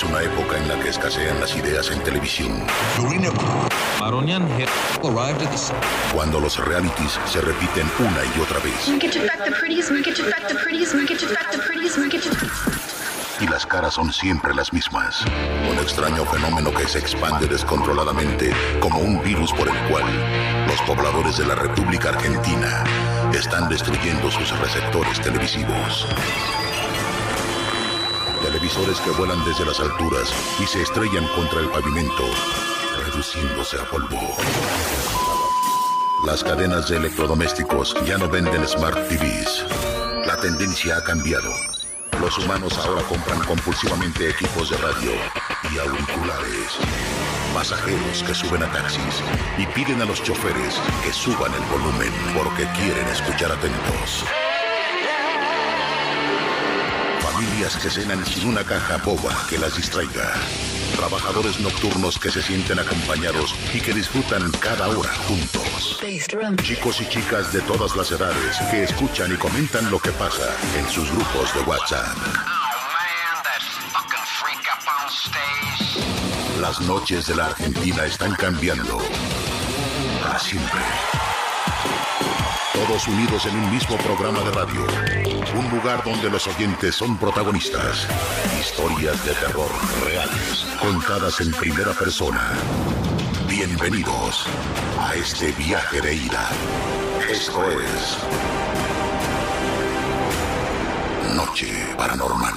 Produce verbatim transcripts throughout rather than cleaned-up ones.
una época en la que escasean las ideas en televisión. Cuando los realities se repiten una y otra vez. Y las caras son siempre las mismas. Un extraño fenómeno que se expande descontroladamente como un virus por el cual los pobladores de la República Argentina están destruyendo sus receptores televisivos. Televisores que vuelan desde las alturas y se estrellan contra el pavimento, reduciéndose a polvo. Las cadenas de electrodomésticos ya no venden Smart T Vs. La tendencia ha cambiado. Los humanos ahora compran compulsivamente equipos de radio y auriculares. Pasajeros que suben a taxis y piden a los choferes que suban el volumen porque quieren escuchar atentos. Familias que cenan sin una caja boba que las distraiga. Trabajadores nocturnos que se sienten acompañados y que disfrutan cada hora juntos. Chicos y chicas de todas las edades que escuchan y comentan lo que pasa en sus grupos de WhatsApp. Las noches de la Argentina están cambiando para siempre. Todos unidos en un mismo programa de radio. Un lugar donde los oyentes son protagonistas. Historias de terror reales, contadas en primera persona. Bienvenidos a este viaje de ida. Esto es Noche Paranormal.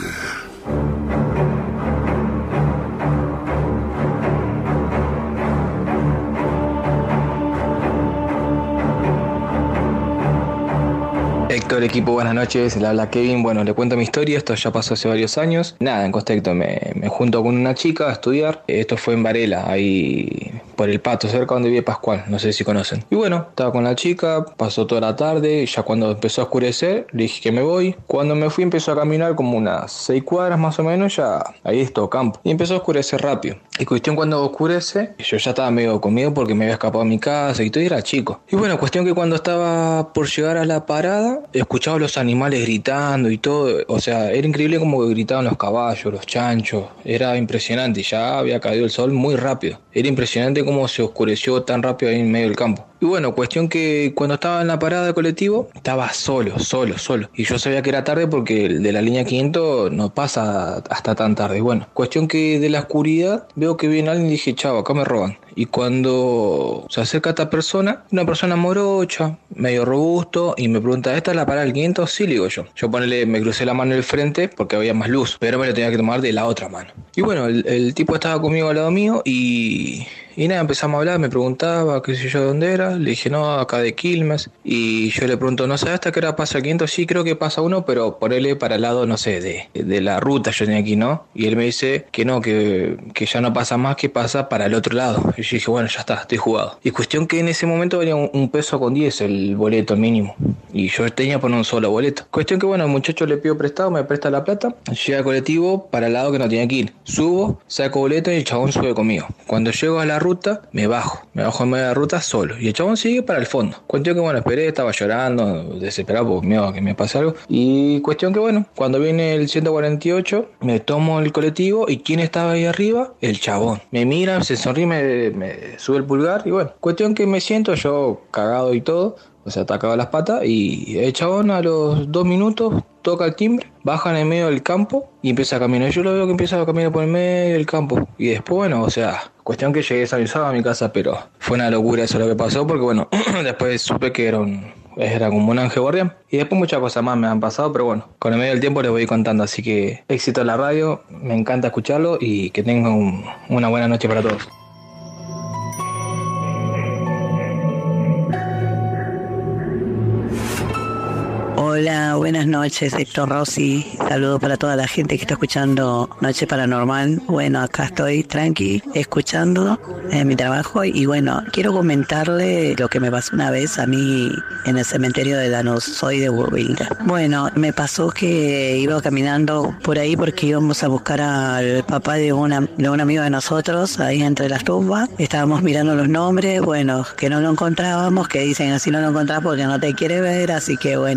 Héctor, equipo, buenas noches, le habla Kevin. Bueno, le cuento mi historia, esto ya pasó hace varios años. Nada, en contexto, me, me junto con una chica a estudiar. Esto fue en Varela, ahí por el Pato, cerca donde vive Pascual, no sé si conocen. Y bueno, estaba con la chica, pasó toda la tarde, y ya cuando empezó a oscurecer, le dije que me voy. Cuando me fui empezó a caminar como unas seis cuadras más o menos, ya ahí es todo campo. Y empezó a oscurecer rápido. Y cuestión cuando oscurece, yo ya estaba medio conmigo porque me había escapado a mi casa y todo, y era chico. Y bueno, cuestión que cuando estaba por llegar a la parada, escuchaba los animales gritando y todo, o sea, era increíble como gritaban los caballos, los chanchos, era impresionante, y ya había caído el sol muy rápido, era impresionante cómo se oscureció tan rápido ahí en medio del campo. Y bueno, cuestión que cuando estaba en la parada de colectivo, estaba solo, solo, solo, y yo sabía que era tarde porque el de la línea quinientos no pasa hasta tan tarde. Bueno, cuestión que de la oscuridad veo que viene alguien y dije, chavo, acá me roban. Y cuando se acerca esta persona, una persona morocha, medio robusto, y me pregunta, ¿esta es la parada del quinientos? Sí, le digo yo. Yo ponele, me crucé la mano en el frente porque había más luz, pero me lo tenía que tomar de la otra mano. Y bueno, el, el tipo estaba conmigo al lado mío y... Y nada, empezamos a hablar, me preguntaba, qué sé yo, de dónde era. Le dije, no, acá de Quilmes. Y yo le pregunto, ¿no sabes hasta qué hora pasa el quinientos? Sí, creo que pasa uno, pero ponele para el lado, no sé, de, de la ruta yo tenía aquí, ¿no? Y él me dice que no, que, que ya no pasa más, que pasa para el otro lado. Y yo dije, bueno, ya está, estoy jugado. Y cuestión que en ese momento valía un, un peso con diez el boleto mínimo. Y yo tenía por un solo boleto. Cuestión que, bueno, el muchacho le pido prestado, me presta la plata. Llega al colectivo para el lado que no tenía que ir. Subo, saco boleto y el chabón sube conmigo. Cuando llego a la ruta, me bajo. Me bajo en medio de la ruta solo. Y el chabón sigue para el fondo. Cuestión que, bueno, esperé, estaba llorando, desesperado porque miedo a que me pase algo. Y cuestión que, bueno, cuando viene el ciento cuarenta y ocho, me tomo el colectivo y ¿quién estaba ahí arriba? El chabón. Me mira, se sonríe, me, me sube el pulgar y bueno. Cuestión que me siento yo cagado y todo. O sea, atacaba las patas y el chabón a los dos minutos toca el timbre, baja en el medio del campo y empieza a caminar. Yo lo veo que empieza a caminar por el medio del campo. Y después, bueno, o sea, cuestión que llegué desavisado a mi casa, pero fue una locura eso lo que pasó porque, bueno, después supe que era un... era como un ángel guardián. Y después muchas cosas más me han pasado, pero bueno, con el medio del tiempo les voy contando. Así que éxito en la radio, me encanta escucharlo y que tengan un, una buena noche para todos. Hola, buenas noches, Héctor Rossi. Saludos para toda la gente que está escuchando Noche Paranormal. Bueno, acá estoy tranqui, escuchando en mi trabajo. Y bueno, quiero comentarle lo que me pasó una vez a mí en el cementerio de Lanús. Soy de Burlingame. Bueno, me pasó que iba caminando por ahí porque íbamos a buscar al papá de, una, de un amigo de nosotros, ahí entre las tumbas. Estábamos mirando los nombres, bueno, que no lo encontrábamos, que dicen así no lo encontrás porque no te quiere ver. Así que bueno, nosotros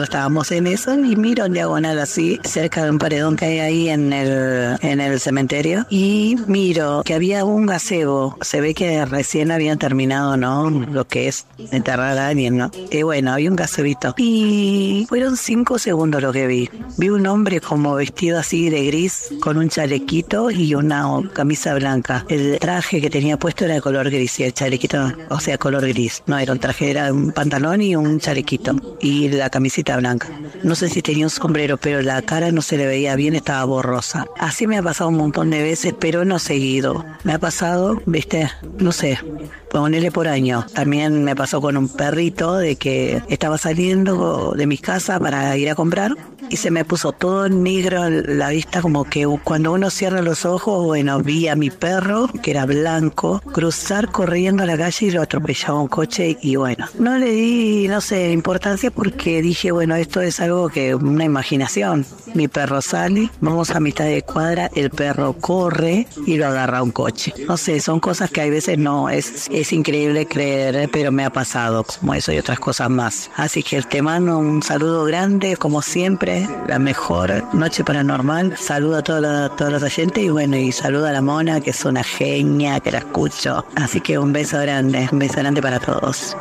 estábamos en eso y miro en diagonal así, cerca de un paredón que hay ahí en el, en el cementerio, y miro que había un gazebo. Se ve que recién habían terminado, ¿no? Lo que es enterrar a alguien, ¿no? Y bueno, había un gazebito. Y fueron cinco segundos lo que vi. Vi un hombre como vestido así de gris, con un chalequito y una camisa blanca. El traje que tenía puesto era de color gris y el chalequito, o sea, color gris. No era un traje, era un pantalón y un chalequito. Y la camiseta blanca. No sé si tenía un sombrero, pero la cara no se le veía bien, estaba borrosa. Así me ha pasado un montón de veces, pero no seguido. Me ha pasado, viste, no sé, ponerle por año. También me pasó con un perrito de que estaba saliendo de mi casa para ir a comprar y se me puso todo negro la vista, como que cuando uno cierra los ojos, bueno, vi a mi perro, que era blanco, cruzar corriendo a la calle y lo atropellaba un coche y bueno, no le di, no sé, importancia porque dije, bueno, esto es algo que, una imaginación. Mi perro sale, vamos a mitad de cuadra, el perro corre y lo agarra un coche. No sé, son cosas que hay veces no, es, es increíble creer, pero me ha pasado, como eso y otras cosas más. Así que te mando un saludo grande, como siempre, la mejor noche paranormal. Saludo a todos los, todos los oyentes y bueno, y saludo a la Mona, que es una genia, que la escucho. Así que un beso grande, un beso grande para todos.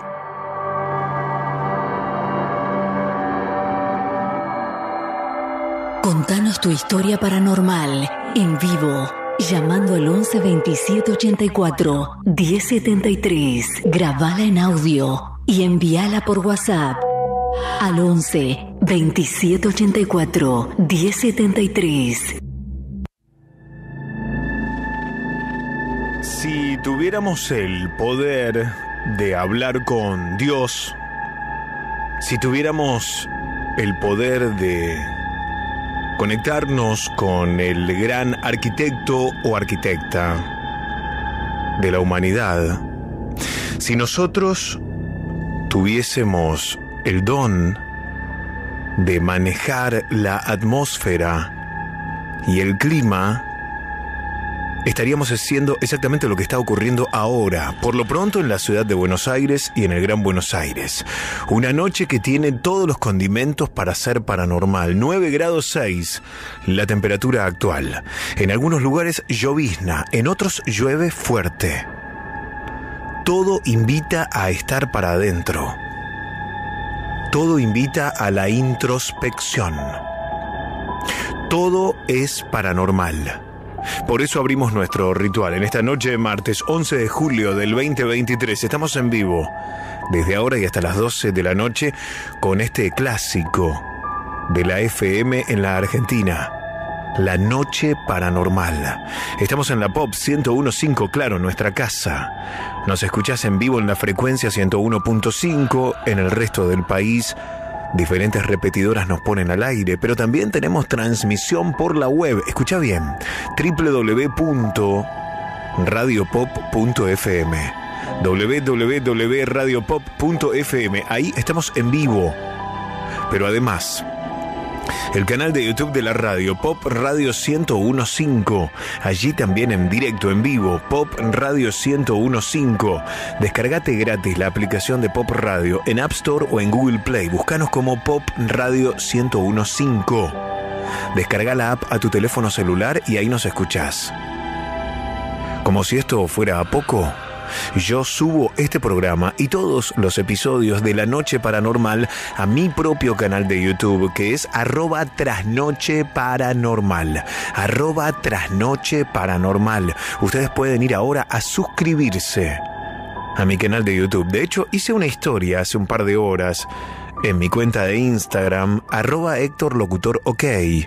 Contanos tu historia paranormal en vivo, llamando al once veintisiete ochenta y cuatro diez setenta y tres. Grabala en audio y envíala por WhatsApp al once veintisiete ochenta y cuatro diez setenta y tres. Si tuviéramos el poder de hablar con Dios, si tuviéramos el poder de conectarnos con el gran arquitecto o arquitecta de la humanidad, si nosotros tuviésemos el don de manejar la atmósfera y el clima, estaríamos haciendo exactamente lo que está ocurriendo ahora, por lo pronto en la ciudad de Buenos Aires y en el Gran Buenos Aires. Una noche que tiene todos los condimentos para ser paranormal. nueve grados seis la temperatura actual. En algunos lugares llovizna, en otros llueve fuerte. Todo invita a estar para adentro. Todo invita a la introspección. Todo es paranormal. Por eso abrimos nuestro ritual en esta noche de martes once de julio del veinte veintitrés. Estamos en vivo desde ahora y hasta las doce de la noche con este clásico de la F M en la Argentina, La Noche Paranormal. Estamos en la Pop ciento uno punto cinco, claro, nuestra casa. Nos escuchás en vivo en la frecuencia ciento uno punto cinco, en el resto del país diferentes repetidoras nos ponen al aire, pero también tenemos transmisión por la web. Escucha bien, doble u doble u doble u punto radio pop punto f m, doble u doble u doble u punto radio pop punto f m. Ahí estamos en vivo. Pero además, el canal de YouTube de la radio, Pop Radio ciento uno punto cinco. Allí también en directo, en vivo, Pop Radio ciento uno punto cinco. Descargate gratis la aplicación de Pop Radio en App Store o en Google Play. Búscanos como Pop Radio ciento uno punto cinco. Descarga la app a tu teléfono celular y ahí nos escuchás. Como si esto fuera a poco, yo subo este programa y todos los episodios de La Noche Paranormal a mi propio canal de YouTube, que es arroba trasnoche paranormal. Arroba trasnoche paranormal. Ustedes pueden ir ahora a suscribirse a mi canal de YouTube. De hecho, hice una historia hace un par de horas en mi cuenta de Instagram, arroba Héctor Locutor OK.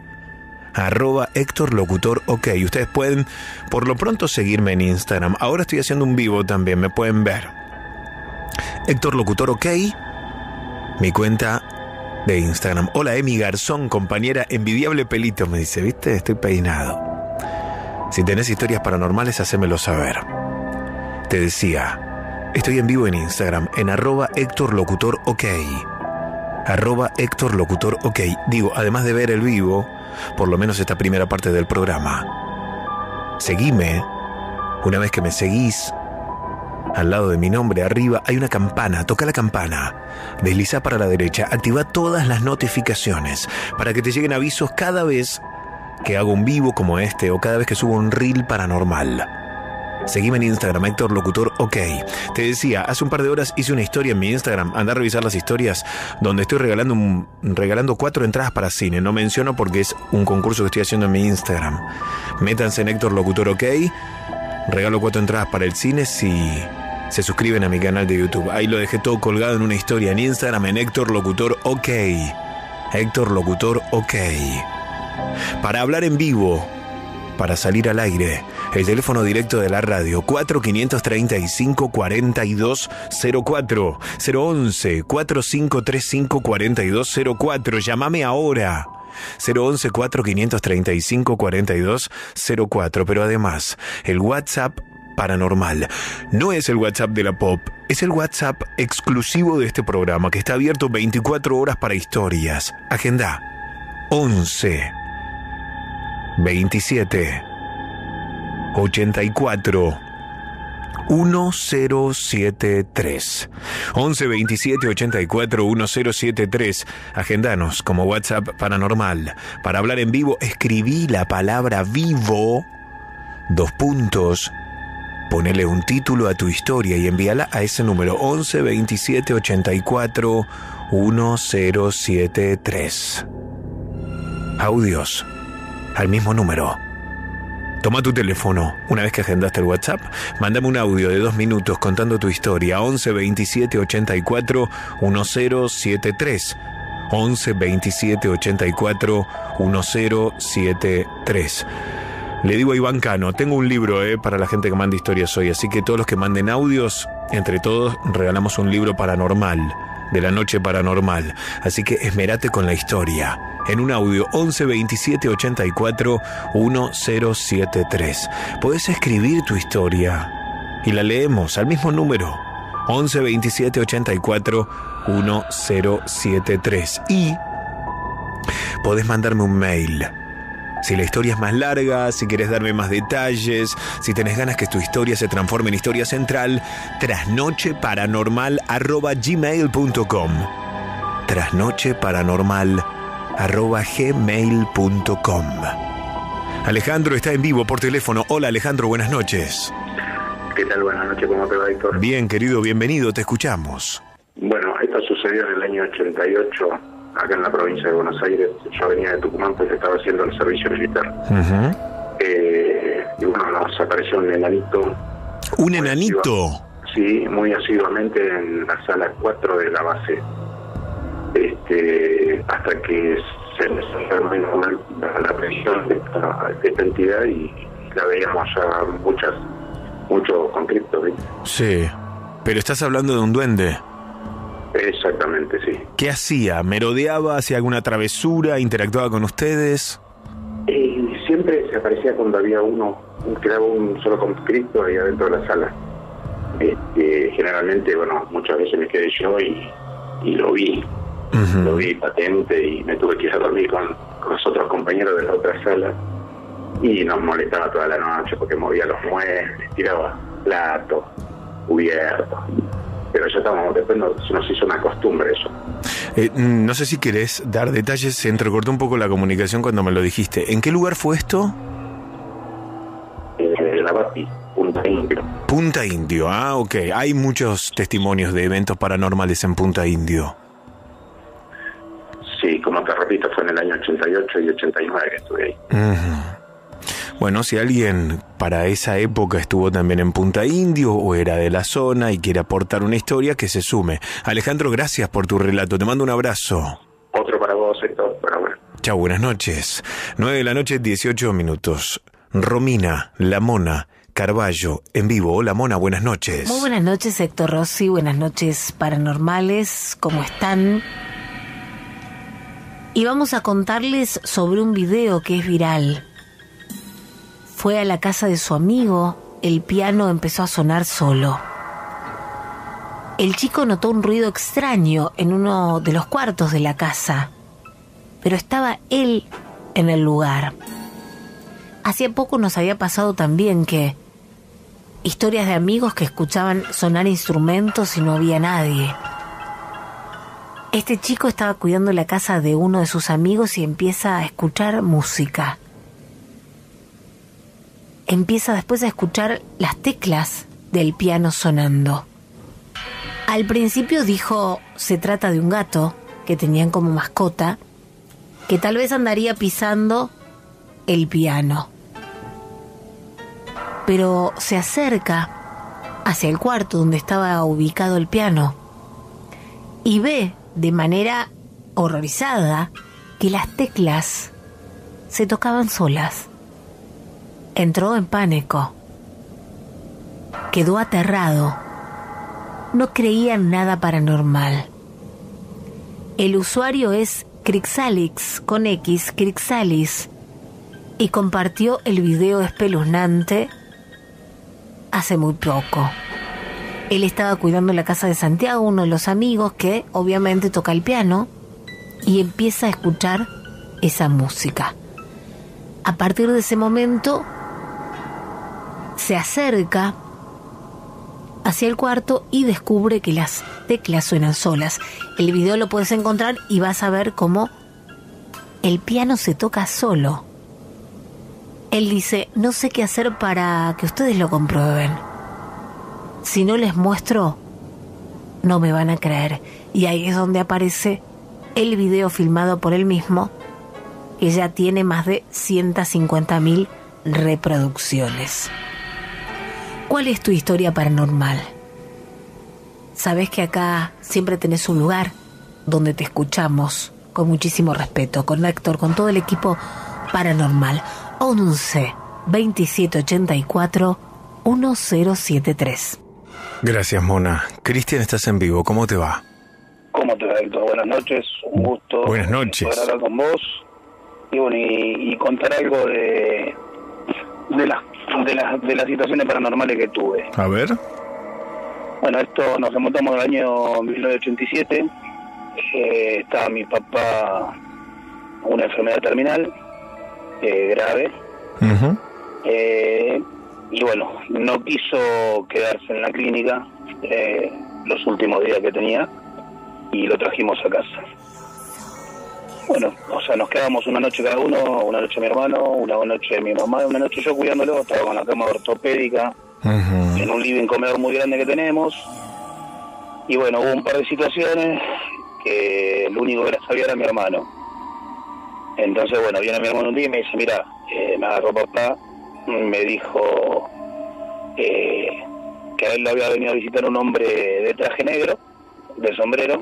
Arroba Héctor Locutor OK. Ustedes pueden por lo pronto seguirme en Instagram. Ahora estoy haciendo un vivo también, me pueden ver. Héctor Locutor OK, mi cuenta de Instagram. Hola Emi Garzón, compañera, envidiable pelito, me dice, ¿viste? Estoy peinado. Si tenés historias paranormales, hacémelo saber. Te decía, estoy en vivo en Instagram, en arroba Héctor Locutor OK. Arroba Héctor Locutor OK. Digo, además de ver el vivo, por lo menos esta primera parte del programa, seguime. Una vez que me seguís, Al lado de mi nombre, arriba, hay una campana. Toca la campana. Desliza para la derecha. Activa todas las notificaciones para que te lleguen avisos cada vez que hago un vivo como este o cada vez que subo un reel paranormal. Seguime en Instagram, Héctor Locutor OK. Te decía, hace un par de horas hice una historia en mi Instagram. Andá a revisar las historias donde estoy regalando un, regalando cuatro entradas para cine. No menciono porque es un concurso que estoy haciendo en mi Instagram. Métanse en Héctor Locutor OK. Regalo cuatro entradas para el cine si se suscriben a mi canal de YouTube. Ahí lo dejé todo colgado en una historia en Instagram en Héctor Locutor OK. Héctor Locutor OK. Para hablar en vivo, para salir al aire, el teléfono directo de la radio, cuatro cinco tres cinco, cuatro dos cero cuatro, cero once, cuatro cinco tres cinco, cuatro dos cero cuatro. Llámame ahora. cero once, cuatro cinco tres cinco, cuatro dos cero cuatro. Pero además, el WhatsApp paranormal no es el WhatsApp de la Pop, es el WhatsApp exclusivo de este programa que está abierto veinticuatro horas para historias. Agenda once veintisiete ochenta y cuatro mil setenta y tres. once veintisiete ochenta y cuatro mil setenta y tres. Agendanos como WhatsApp paranormal. Para hablar en vivo, escribí la palabra vivo, dos puntos, ponele un título a tu historia y envíala a ese número once veintisiete ochenta y cuatro mil setenta y tres. Audios al mismo número. Toma tu teléfono. Una vez que agendaste el WhatsApp, mándame un audio de dos minutos contando tu historia. once veintisiete ochenta y cuatro mil setenta y tres. once veintisiete ochenta y cuatro mil setenta y tres. Le digo a Iván Cano, tengo un libro eh, para la gente que manda historias hoy, así que todos los que manden audios, entre todos regalamos un libro paranormal, de la noche paranormal. Así que esmerate con la historia. En un audio, once veintisiete ochenta y cuatro mil setenta y tres. Podés escribir tu historia y la leemos al mismo número, once veintisiete ochenta y cuatro mil setenta y tres. Y podés mandarme un mail. Si la historia es más larga, si querés darme más detalles, si tenés ganas que tu historia se transforme en historia central, trasnocheparanormal arroba gmail punto com. Trasnocheparanormal arroba gmail punto com. Alejandro está en vivo por teléfono. Hola Alejandro, buenas noches. ¿Qué tal? Buenas noches, ¿cómo te va, Héctor? Bien, querido, bienvenido, te escuchamos. Bueno, esto sucedió en el año ochenta y ocho, acá en la provincia de Buenos Aires. Yo venía de Tucumán porque estaba haciendo el servicio militar. Uh-huh. eh, y bueno, nos apareció un enanito. ¿Un enanito? Asiduo, sí, muy asiduamente en la sala cuatro de la base. Este, hasta que se empezó a la presión de esta, de esta entidad y la veíamos ya muchas, muchos conflictos. ¿sí? Sí, pero estás hablando de un duende. Exactamente, sí. ¿Qué hacía? ¿Merodeaba? ¿Hacía alguna travesura? ¿Interactuaba con ustedes? Y siempre se aparecía cuando había uno, quedaba un solo conscripto ahí adentro de la sala. Este, generalmente, bueno, muchas veces me quedé yo y, y lo vi. Uh-huh. Lo vi patente y me tuve que ir a dormir con, con los otros compañeros de la otra sala. Y nos molestaba toda la noche porque movía los muebles, tiraba platos, cubiertos. Pero ya estábamos, después nos, nos hizo una costumbre eso. Eh, no sé si querés dar detalles, se entrecortó un poco la comunicación cuando me lo dijiste. ¿En qué lugar fue esto? En la Bati, Punta Indio. Punta Indio, ah, ok. Hay muchos testimonios de eventos paranormales en Punta Indio. Sí, como te repito, fue en el año ochenta y ocho y ochenta y nueve que estuve ahí. Uh-huh. Bueno, si alguien para esa época estuvo también en Punta Indio o era de la zona y quiere aportar una historia, que se sume. Alejandro, gracias por tu relato. Te mando un abrazo. Otro para vos, Héctor. Para bueno. Chao, buenas noches. nueve de la noche, dieciocho minutos. Romina, La Mona, Carballo, en vivo. Hola, Mona, buenas noches. Muy buenas noches, Héctor Rossi. Buenas noches, paranormales. ¿Cómo están? Y vamos a contarles sobre un video que es viral. Fue a la casa de su amigo, el piano empezó a sonar solo. El chico notó un ruido extraño en uno de los cuartos de la casa, pero estaba él en el lugar. Hacía poco nos había pasado también que historias de amigos que escuchaban sonar instrumentos y no había nadie. Este chico estaba cuidando la casa de uno de sus amigos y empieza a escuchar música. Empieza después a escuchar las teclas del piano sonando. Al principio dijo, se trata de un gato que tenían como mascota, que tal vez andaría pisando el piano. Pero se acerca hacia el cuarto donde estaba ubicado el piano y ve de manera horrorizada que las teclas se tocaban solas. Entró en pánico. Quedó aterrado. No creía en nada paranormal. El usuario es Crixalix, con X, Crixalis, y compartió el video espeluznante hace muy poco. Él estaba cuidando la casa de Santiago, uno de los amigos que obviamente toca el piano, y empieza a escuchar esa música. A partir de ese momento se acerca hacia el cuarto y descubre que las teclas suenan solas. El video lo puedes encontrar y vas a ver cómo el piano se toca solo. Él dice, no sé qué hacer para que ustedes lo comprueben. Si no les muestro, no me van a creer. Y ahí es donde aparece el video filmado por él mismo, que ya tiene más de ciento cincuenta mil reproducciones. ¿Cuál es tu historia paranormal? Sabes que acá siempre tenés un lugar donde te escuchamos con muchísimo respeto, con Héctor, con todo el equipo paranormal. once veintisiete ochenta y cuatro mil setenta y tres. Gracias, Mona. Cristian, estás en vivo. ¿Cómo te va? ¿Cómo te va, Héctor? Buenas noches. Un gusto. Buenas noches. Poder hablar con vos y, bueno, y, y contar algo de de las de las de las situaciones paranormales que tuve. A ver. Bueno, esto nos remontamos al año mil novecientos ochenta y siete. Eh, estaba mi papá con una enfermedad terminal eh, grave. Uh-huh. Eh, y bueno, no quiso quedarse en la clínica eh, los últimos días que tenía y lo trajimos a casa. Bueno, o sea, nos quedamos una noche cada uno, una noche mi hermano, una noche mi mamá, una noche yo cuidándolo, estaba con la cama ortopédica, uh-huh, en un living comedor muy grande que tenemos. Y bueno, hubo un par de situaciones que el único que las sabía era mi hermano. Entonces, bueno, viene mi hermano un día y me dice, mira, eh, me agarró papá, me dijo eh, que a él lo había venido a visitar un hombre de traje negro, de sombrero,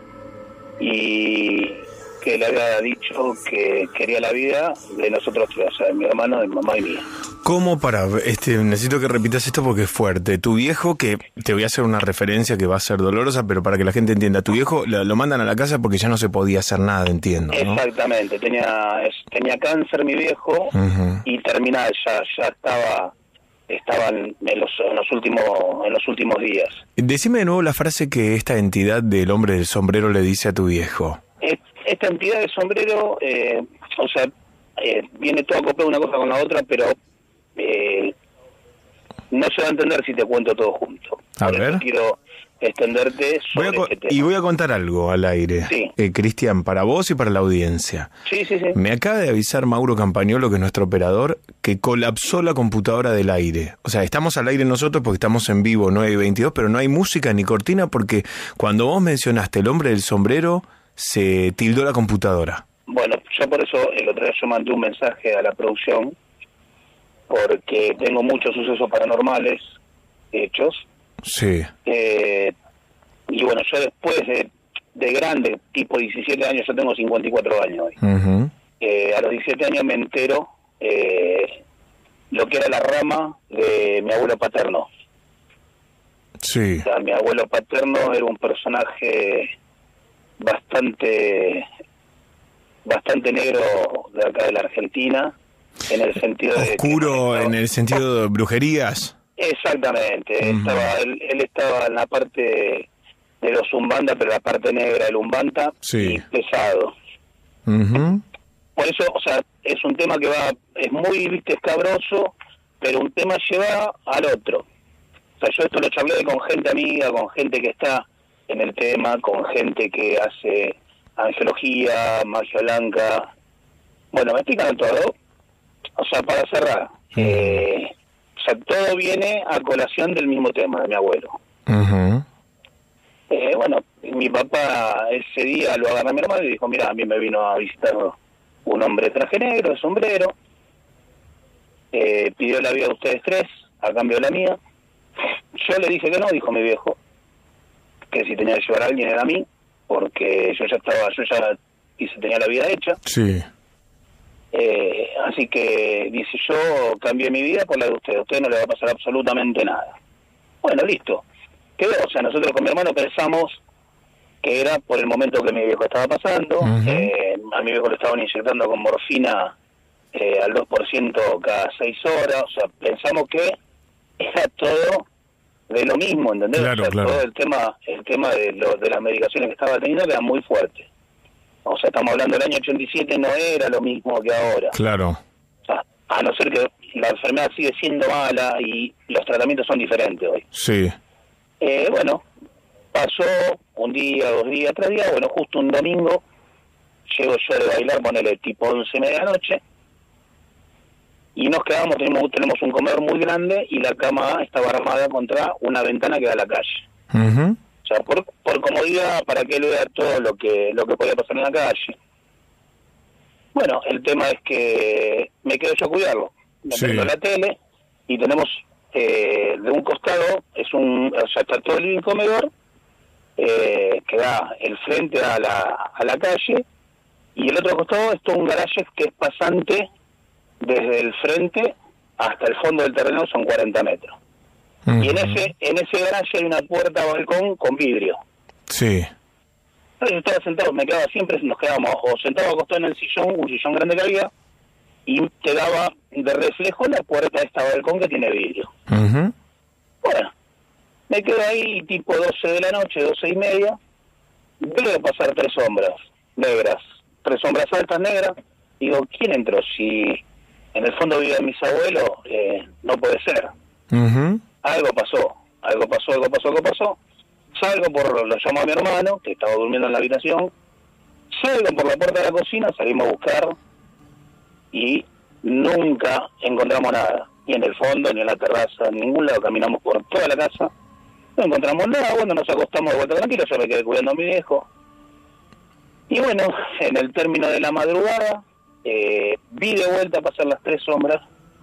y que le había dicho que quería la vida de nosotros tres, o sea, de mi hermano, de mi mamá y mía. ¿Cómo para? Este, necesito que repitas esto porque es fuerte. Tu viejo, que te voy a hacer una referencia que va a ser dolorosa, pero para que la gente entienda, tu viejo lo, lo mandan a la casa porque ya no se podía hacer nada, entiendo, ¿no? Exactamente, tenía es, tenía cáncer mi viejo, uh-huh, y terminal, ya, ya estaba... estaban en los, en los últimos en los últimos días. Decime de nuevo la frase que esta entidad del hombre del sombrero le dice a tu viejo. Esta entidad del sombrero, eh, o sea, eh, viene todo acoplado una cosa con la otra, pero eh, no se va a entender si te cuento todo junto. A Por ver. Quiero extenderte sobre voy a este tema. Y voy a contar algo al aire. Sí. Eh, Cristian, para vos y para la audiencia. Sí, sí, sí. Me acaba de avisar Mauro Campagnolo, que es nuestro operador, que colapsó la computadora del aire. O sea, estamos al aire nosotros porque estamos en vivo nueve y veintidós, pero no hay música ni cortina porque cuando vos mencionaste el hombre del sombrero, se tildó la computadora. Bueno, yo por eso el otro día yo mandé un mensaje a la producción, porque tengo muchos sucesos paranormales hechos. Sí. Eh, y bueno, yo después de, de grande, tipo diecisiete años, yo tengo cincuenta y cuatro años hoy. Uh-huh. Eh, a los diecisiete años me entero eh, lo que era la rama de mi abuelo paterno. Sí. O sea, mi abuelo paterno era un personaje bastante bastante negro de acá de la Argentina, en el sentido de oscuro, de que, en el sentido de brujerías. Exactamente. Uh-huh. Estaba él, él estaba en la parte de los Umbanda, pero la parte negra del Umbanda, sí, y pesado. Uh-huh. Por eso, o sea, es un tema que va, es muy, viste, escabroso, pero un tema lleva al otro. O sea, yo esto lo charlé con gente amiga, con gente que está en el tema, con gente que hace angelología, magia blanca. Bueno, me explican todo. O sea, para cerrar, eh, o sea, todo viene a colación del mismo tema de mi abuelo. Uh-huh. Eh, bueno, mi papá ese día lo agarró a mi hermano y dijo, mira, a mí me vino a visitar un hombre de traje negro, de sombrero, eh, pidió la vida de ustedes tres, a cambio de la mía. Yo le dije que no, dijo mi viejo, que si tenía que llevar a alguien era a mí, porque yo ya estaba, yo ya hice, tenía la vida hecha. Sí. Eh, así que dice, yo cambié mi vida por la de ustedes, a ustedes no le va a pasar absolutamente nada. Bueno, listo. Quedó, o sea, nosotros con mi hermano pensamos que era por el momento que mi viejo estaba pasando. Uh-huh. eh, a mi viejo le estaban inyectando con morfina eh, al dos por ciento cada seis horas, o sea, pensamos que era todo de lo mismo, ¿entendés? Claro, o sea, claro. todo el tema, el tema de, lo, de las medicaciones que estaba teniendo que era muy fuerte. O sea, estamos hablando del año ochenta y siete, no era lo mismo que ahora. Claro. O sea, a no ser que la enfermedad sigue siendo mala y los tratamientos son diferentes hoy. Sí. Eh, bueno, pasó un día, dos días, tres días, bueno, justo un domingo, llego yo de bailar, ponele tipo once, medianoche, y nos quedamos, tenemos, tenemos un comedor muy grande y la cama estaba armada contra una ventana que da a la calle. Uh-huh. O sea, por, por comodidad, para que él vea todo lo que lo que podía pasar en la calle. Bueno, el tema es que me quedo yo a cuidarlo. Me Sí. prendo la tele y tenemos eh, de un costado, es un, o sea, está todo el living comedor, eh, que da el frente a la, a la calle, y el otro costado es todo un garaje que es pasante desde el frente hasta el fondo del terreno, son cuarenta metros. Uh-huh. Y en ese en ese garaje hay una puerta balcón con vidrio. Sí. Entonces yo estaba sentado, me quedaba siempre, nos quedábamos o sentado acostado en el sillón, un sillón grande que había, y te daba de reflejo la puerta de esta balcón que tiene vidrio. Uh-huh. Bueno, me quedo ahí tipo doce de la noche, doce y media, veo pasar tres sombras negras, tres sombras altas negras, digo, ¿quién entró? Si en el fondo viven mis abuelos, eh, no puede ser. Uh-huh. Algo pasó, algo pasó, algo pasó, algo pasó. Salgo por, lo llamo a mi hermano, que estaba durmiendo en la habitación, salgo por la puerta de la cocina, salimos a buscar y nunca encontramos nada, ni en el fondo, ni en la terraza, en ningún lado. Caminamos por toda la casa, no encontramos nada. Bueno, nos acostamos de vuelta tranquilos, yo me quedé cuidando a mi viejo. Y bueno, en el término de la madrugada, eh, vi de vuelta pasar las tres sombras,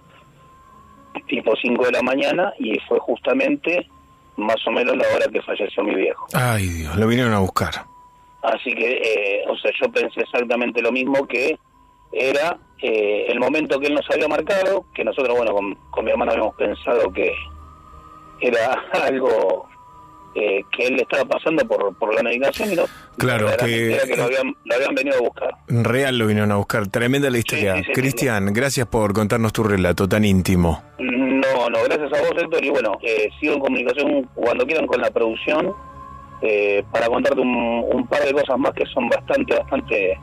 tipo cinco de la mañana, y fue justamente más o menos la hora que falleció mi viejo. Ay, Dios, lo vinieron a buscar. Así que, eh, o sea, yo pensé exactamente lo mismo, que era eh, el momento que él nos había marcado, que nosotros, bueno, con, con mi hermano habíamos pensado que era algo eh, que él le estaba pasando por, por la medicación, y no. Claro, era, que... Era que lo habían, lo habían venido a buscar. Real lo vinieron a buscar. Tremenda la historia. Sí, sí, sí, Cristian, sí. Gracias por contarnos tu relato tan íntimo. No, no, gracias a vos, Héctor, y bueno, eh, sigo en comunicación cuando quieran con la producción, eh, para contarte un, un par de cosas más que son bastante, bastante,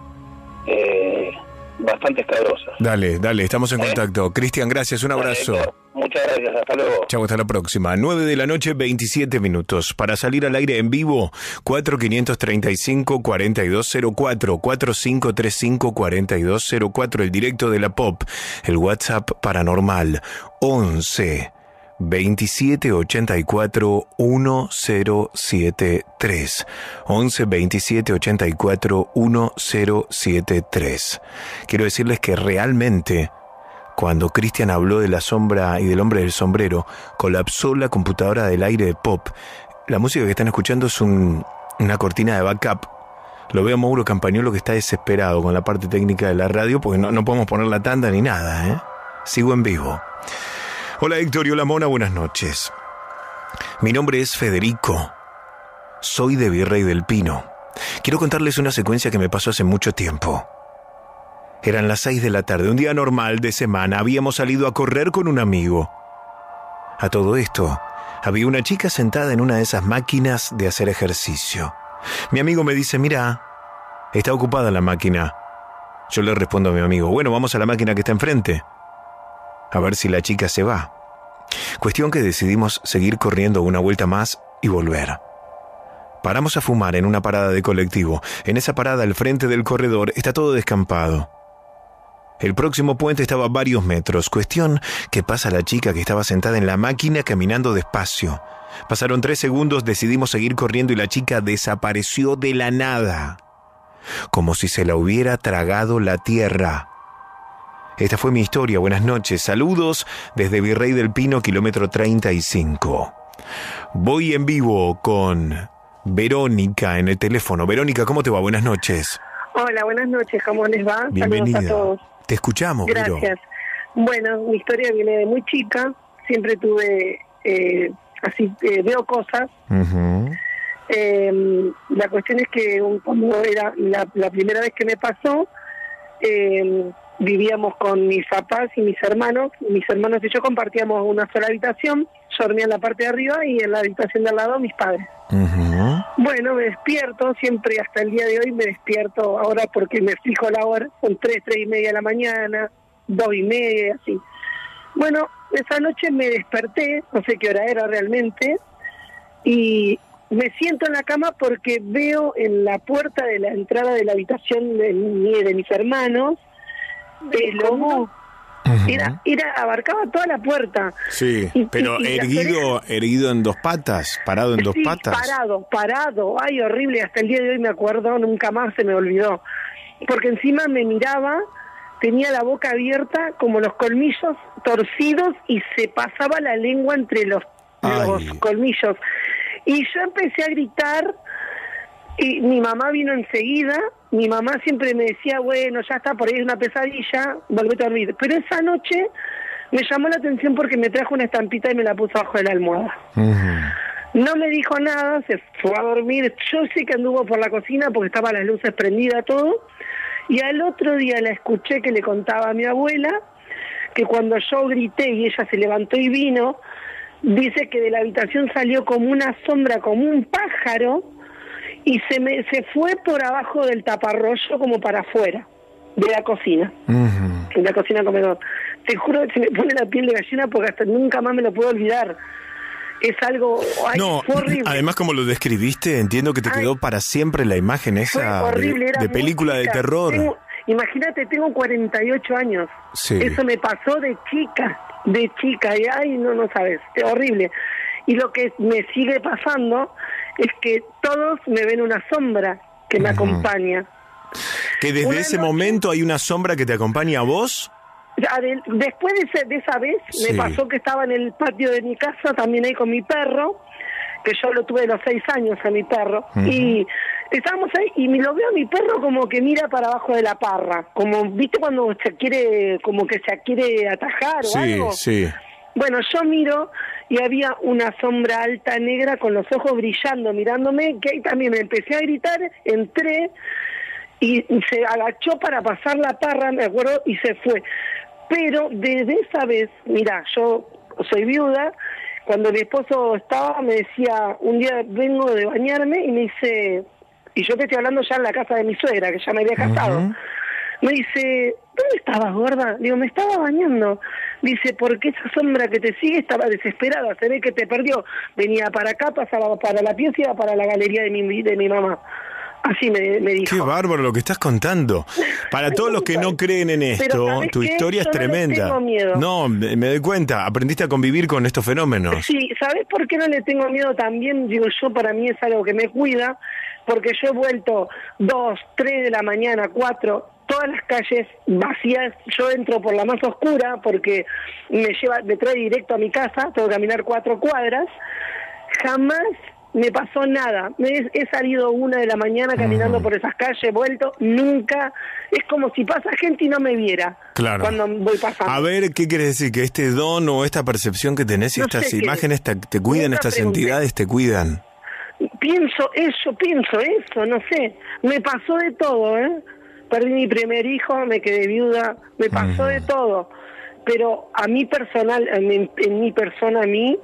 eh, bastante escabrosas. Dale, dale, estamos en ¿Eh? contacto. Cristian, gracias, un abrazo. Dale, muchas gracias, hasta luego. Chau, hasta la próxima. nueve de la noche, veintisiete minutos. Para salir al aire en vivo, cuatro cinco tres cinco, cuatro dos cero cuatro, cuatro cinco tres cinco, cuatro dos cero cuatro, el directo de la pop, el WhatsApp paranormal, once veintisiete ochenta y cuatro mil setenta y tres. once veintisiete ochenta y cuatro mil setenta y tres. Quiero decirles que realmente, cuando Cristian habló de la sombra y del hombre del sombrero, colapsó la computadora del aire de pop. La música que están escuchando es un, una cortina de backup. Lo veo a Mauro Campagnolo, que está desesperado con la parte técnica de la radio, porque no, no podemos poner la tanda ni nada, ¿eh? Sigo en vivo. Hola Héctor y hola Mona, buenas noches. Mi nombre es Federico. Soy de Virrey del Pino. Quiero contarles una secuencia que me pasó hace mucho tiempo. Eran las seis de la tarde, un día normal de semana. Habíamos salido a correr con un amigo. A todo esto, había una chica sentada en una de esas máquinas de hacer ejercicio. Mi amigo me dice, mira, está ocupada la máquina. Yo le respondo a mi amigo, bueno, vamos a la máquina que está enfrente, a ver si la chica se va. Cuestión que decidimos seguir corriendo una vuelta más y volver. Paramos a fumar en una parada de colectivo. En esa parada, al frente del corredor, está todo descampado. El próximo puente estaba a varios metros. Cuestión que pasa la chica que estaba sentada en la máquina caminando despacio. Pasaron tres segundos, decidimos seguir corriendo y la chica desapareció de la nada. Como si se la hubiera tragado la tierra. Esta fue mi historia. Buenas noches. Saludos desde Virrey del Pino, kilómetro treinta y cinco. Voy en vivo con Verónica en el teléfono. Verónica, ¿cómo te va? Buenas noches. Hola, buenas noches. ¿Cómo les va? Bienvenida. Saludos a todos. Te escuchamos, Gracias. Vero. Bueno, mi historia viene de muy chica. Siempre tuve, eh, así, eh, veo cosas. Uh-huh. Eh, la cuestión es que un, cuando era la, la primera vez que me pasó, eh, vivíamos con mis papás y mis hermanos. Mis hermanos y yo compartíamos una sola habitación. Yo dormía en la parte de arriba y en la habitación de al lado mis padres. Uh-huh. Bueno, me despierto, siempre hasta el día de hoy me despierto ahora porque me fijo la hora, son tres, tres y media de la mañana, dos y media, así. Bueno, esa noche me desperté, no sé qué hora era realmente, y me siento en la cama porque veo en la puerta de la entrada de la habitación de, mi, de mis hermanos, de lomo. Uh-huh. Era, era, abarcaba toda la puerta. Sí, y, pero y, y erguido, erguido en dos patas, parado en dos sí, patas. parado, parado, ay, horrible, hasta el día de hoy me acuerdo, nunca más se me olvidó, porque encima me miraba, tenía la boca abierta, como los colmillos torcidos, y se pasaba la lengua entre los, los colmillos, y yo empecé a gritar, y mi mamá vino enseguida. Mi mamá siempre me decía, bueno, ya está, por ahí es una pesadilla, volvete a dormir. Pero esa noche me llamó la atención porque me trajo una estampita y me la puso abajo de la almohada. Uh-huh. No me dijo nada, se fue a dormir. Yo sé que anduvo por la cocina porque estaban las luces prendidas, todo. Y al otro día la escuché que le contaba a mi abuela que cuando yo grité y ella se levantó y vino, dice que de la habitación salió como una sombra, como un pájaro, y se me se fue por abajo del taparrollo como para afuera de la cocina, uh-huh. de la cocina comedor. Te juro que se me pone la piel de gallina porque hasta nunca más me lo puedo olvidar. Es algo ay, no, horrible. Además, como lo describiste, entiendo que te ay, quedó para siempre la imagen esa horrible, de, de película de terror. Tengo, imagínate, tengo cuarenta y ocho años. Sí. Eso me pasó de chica, de chica, y ay, no, no sabes, es horrible. Y lo que me sigue pasando es que todos me ven una sombra que me uh-huh. acompaña. ¿Que desde una ese noche, momento hay una sombra que te acompaña a vos? Después de, ese, de esa vez, sí. me pasó que estaba en el patio de mi casa, también ahí con mi perro, que yo lo tuve de los seis años a mi perro, uh-huh. y estábamos ahí, y me lo veo a mi perro como que mira para abajo de la parra, como, ¿viste cuando se quiere, como que se quiere atajar o sí, algo? Sí, sí. Bueno, yo miro y había una sombra alta negra con los ojos brillando, mirándome, que ahí también me empecé a gritar, entré y se agachó para pasar la parra, me acuerdo, y se fue. Pero desde esa vez, mira, yo soy viuda, cuando mi esposo estaba me decía, un día vengo de bañarme y me dice, y yo te estoy hablando ya en la casa de mi suegra, que ya me había casado, uh-huh. me dice, ¿dónde estabas, gorda? Digo, me estaba bañando. Dice, porque esa sombra que te sigue estaba desesperada, se ve que te perdió. Venía para acá, pasaba para la pieza y iba para la galería de mi, de mi mamá. Así me, me dijo. Qué bárbaro lo que estás contando. Para todos los que no creen en esto, tu qué? historia es yo tremenda. No, le tengo miedo. No, me doy cuenta, aprendiste a convivir con estos fenómenos. Sí, ¿sabes por qué no le tengo miedo también? Digo, yo para mí es algo que me cuida, porque yo he vuelto dos, tres de la mañana, cuatro, todas las calles vacías, yo entro por la más oscura porque me lleva, me trae directo a mi casa, tengo que caminar cuatro cuadras, jamás me pasó nada, me he, he salido una de la mañana caminando mm. por esas calles, he vuelto, nunca, es como si pasa gente y no me viera claro. cuando voy pasando. A ver, ¿qué quiere decir? Que este don o esta percepción que tenés y no estas imágenes te, te cuidan, estas pregunté. entidades te cuidan. Pienso eso, pienso eso, no sé, me pasó de todo, ¿eh? Perdí mi primer hijo, me quedé viuda, me pasó uh-huh. de todo, pero a mí personal, en, en mi persona, a mí,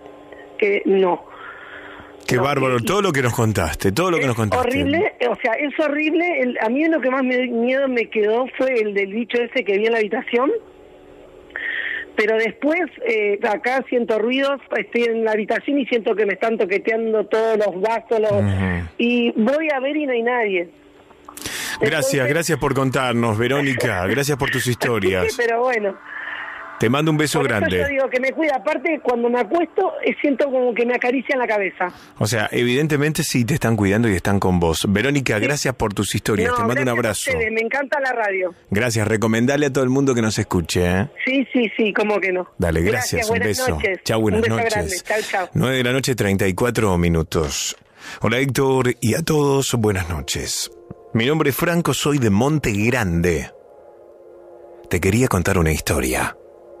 que no. Qué no, bárbaro, y, todo lo que nos contaste, todo lo que nos contaste. Horrible, o sea, es horrible, el, a mí lo que más me, miedo me quedó fue el del bicho ese que vi en la habitación. pero después eh, acá siento ruidos, estoy en la habitación y siento que me están toqueteando todos los vasos, los, uh-huh. y voy a ver y no hay nadie. Gracias, Entonces, gracias por contarnos, Verónica, gracias por tus historias. Sí, pero bueno. Te mando un beso por grande. Eso yo digo que me cuida. Aparte, cuando me acuesto, siento como que me acarician la cabeza. O sea, evidentemente sí te están cuidando y están con vos. Verónica, sí. Gracias por tus historias. No, te mando un abrazo. Me encanta la radio. Gracias. Recomendale a todo el mundo que nos escuche, ¿eh? Sí, sí, sí, cómo que no. Dale, gracias. gracias un beso. Noches. Chau, buenas un beso noches. Grande. Chau, chau. nueve de la noche, treinta y cuatro minutos. Hola, Héctor, y a todos, buenas noches. Mi nombre es Franco, soy de Monte Grande. Te quería contar una historia.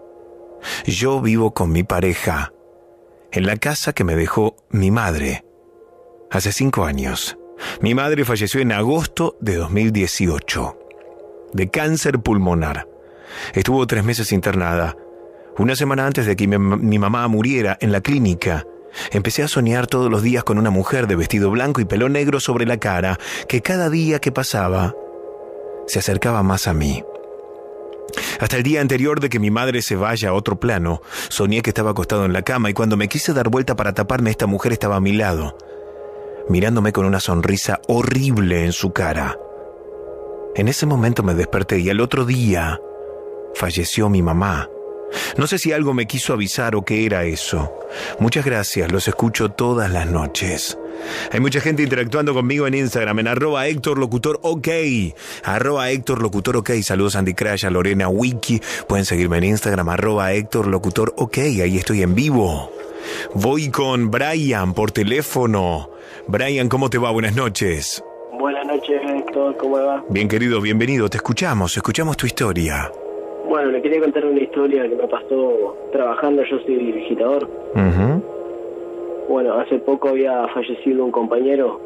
Yo vivo con mi pareja en la casa que me dejó mi madre hace cinco años. Mi madre falleció en agosto de dos mil dieciocho de cáncer pulmonar. Estuvo tres meses internada. Una semana antes de que mi, mi mamá muriera en la clínica, empecé a soñar todos los días con una mujer de vestido blanco y pelo negro sobre la cara, que cada día que pasaba se acercaba más a mí. Hasta el día anterior de que mi madre se vaya a otro plano, soñé que estaba acostado en la cama y cuando me quise dar vuelta para taparme, esta mujer estaba a mi lado, mirándome con una sonrisa horrible en su cara. En ese momento me desperté y al otro día falleció mi mamá. No sé si algo me quiso avisar o qué era eso. Muchas gracias, los escucho todas las noches. Hay mucha gente interactuando conmigo en Instagram, en arroba Héctor Locutor OK. Arroba Héctor Locutor OK. Saludos a Andy Crash, a Lorena Wiki. Pueden seguirme en Instagram, arroba Héctor Locutor OK. Ahí estoy en vivo. Voy con Brian por teléfono. Brian, ¿cómo te va? Buenas noches. Buenas noches, Héctor. ¿Cómo va? Bien, querido, bienvenido. Te escuchamos, escuchamos tu historia. Bueno, le quería contar una historia que me pasó trabajando. Yo soy digitador. Uh-huh. Bueno, hace poco había fallecido un compañero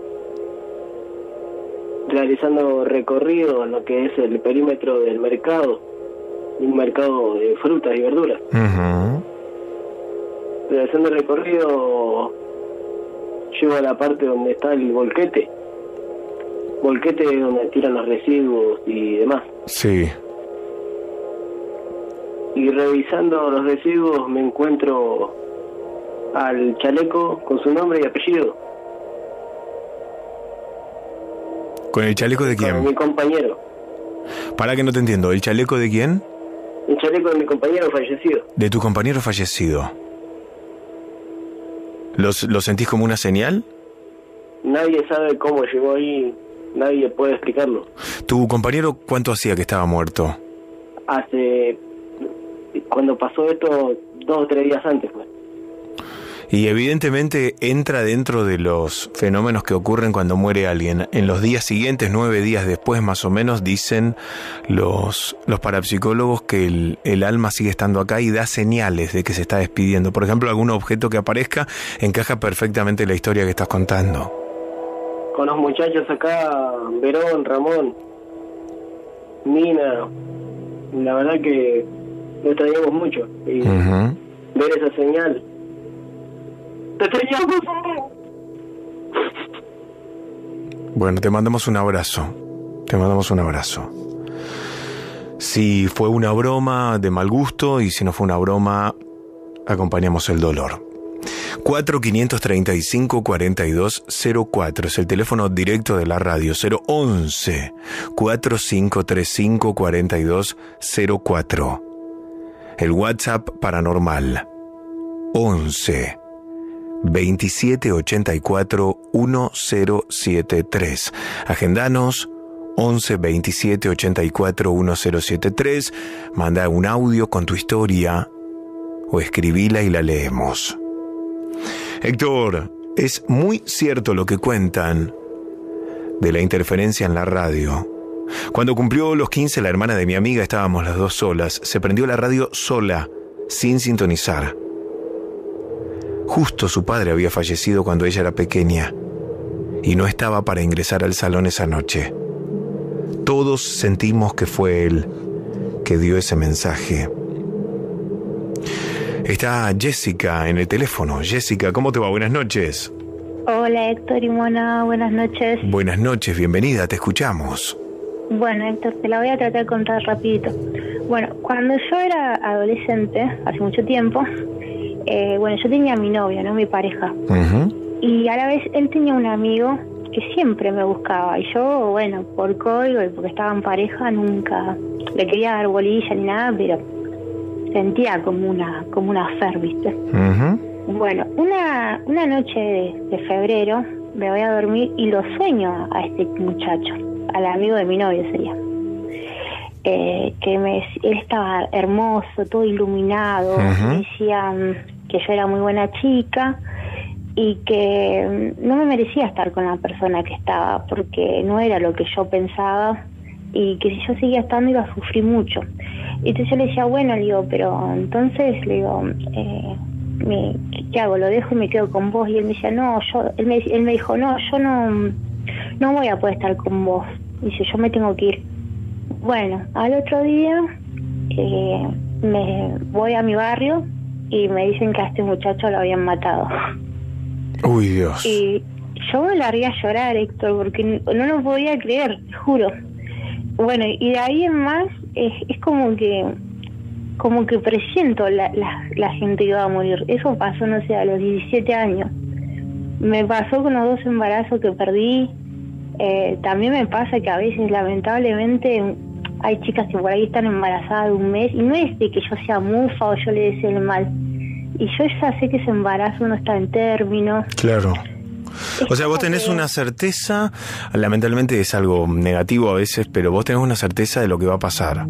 realizando recorrido en lo que es el perímetro del mercado, un mercado de frutas y verduras. Uh-huh. Realizando el recorrido, llego a la parte donde está el volquete. Volquete donde tiran los residuos y demás. Sí. Y revisando los residuos me encuentro al chaleco con su nombre y apellido. ¿Con el chaleco de quién? Con mi compañero. Para que no te entiendo, ¿el chaleco de quién? El chaleco de mi compañero fallecido. De tu compañero fallecido. ¿Los, ¿Lo sentís como una señal? Nadie sabe cómo llegó ahí, nadie puede explicarlo. ¿Tu compañero cuánto hacía que estaba muerto? Hace... Cuando pasó esto, dos o tres días antes, pues. Y evidentemente entra dentro de los fenómenos que ocurren cuando muere alguien. En los días siguientes, nueve días después más o menos, dicen los, los parapsicólogos que el, el alma sigue estando acá y da señales de que se está despidiendo. Por ejemplo, algún objeto que aparezca encaja perfectamente en la historia que estás contando. Con los muchachos acá, Verón, Ramón, Nina, la verdad que lo extrañamos mucho. Y uh-huh. ver esa señal... ¡Te extrañamos! Bueno, te mandamos un abrazo. Te mandamos un abrazo. Si fue una broma, de mal gusto, y si no fue una broma, acompañamos el dolor. cuatro cinco tres cinco, cuatro dos cero cuatro es el teléfono directo de la radio. Cero once, cuatro cinco tres cinco, cuatro dos cero cuatro. El WhatsApp paranormal. once, veintisiete ochenta y cuatro, diez setenta y tres. Agendanos once, veintisiete ochenta y cuatro, diez setenta y tres. Manda un audio con tu historia o escribila y la leemos. Héctor, es muy cierto lo que cuentan de la interferencia en la radio. Cuando cumplió los quince, la hermana de mi amiga, estábamos las dos solas, se prendió la radio sola, sin sintonizar. Justo su padre había fallecido cuando ella era pequeña y no estaba para ingresar al salón esa noche. Todos sentimos que fue él que dio ese mensaje. Está Jessica en el teléfono. Jessica, ¿cómo te va? Buenas noches. Hola Héctor y Mona, buenas noches. Buenas noches, bienvenida, te escuchamos. Bueno Héctor, te la voy a tratar de contar rapidito. Bueno, cuando yo era adolescente, hace mucho tiempo, eh, bueno, yo tenía a mi novio, ¿no? Mi pareja. Uh-huh. Y a la vez él tenía un amigo que siempre me buscaba. Y yo, bueno, por código y porque estaba en pareja, nunca le quería dar bolilla ni nada, pero sentía como una como una fer, ¿viste? Uh-huh. Bueno, una, una noche de, de febrero me voy a dormir y lo sueño a este muchacho, al amigo de mi novio sería. Eh, que me, él estaba hermoso, todo iluminado, uh-huh. Me decía que yo era muy buena chica y que no me merecía estar con la persona que estaba porque no era lo que yo pensaba y que si yo seguía estando iba a sufrir mucho. Y entonces yo le decía, bueno, le digo, pero entonces le digo, eh, me, ¿qué hago? ¿Lo dejo y me quedo con vos? Y él me decía, no, yo, él me, él me dijo, no, yo no, no voy a poder estar con vos. Dice, yo me tengo que ir. Bueno, al otro día eh, me voy a mi barrio y me dicen que a este muchacho lo habían matado. Uy, Dios. Y yo me largué a llorar, Héctor, porque no lo podía creer, te juro. Bueno, y de ahí en más es, es como que como que presiento la, la, la gente que va a morir. Eso pasó, no sé, a los diecisiete años. Me pasó con los dos embarazos que perdí. Eh, también me pasa que a veces, lamentablemente, hay chicas que por ahí están embarazadas de un mes y no es de que yo sea mufa o yo le desee el mal. Y yo ya sé que ese embarazo no está en término. Claro. O sea, vos tenés una certeza, lamentablemente es algo negativo a veces, pero vos tenés una certeza de lo que va a pasar.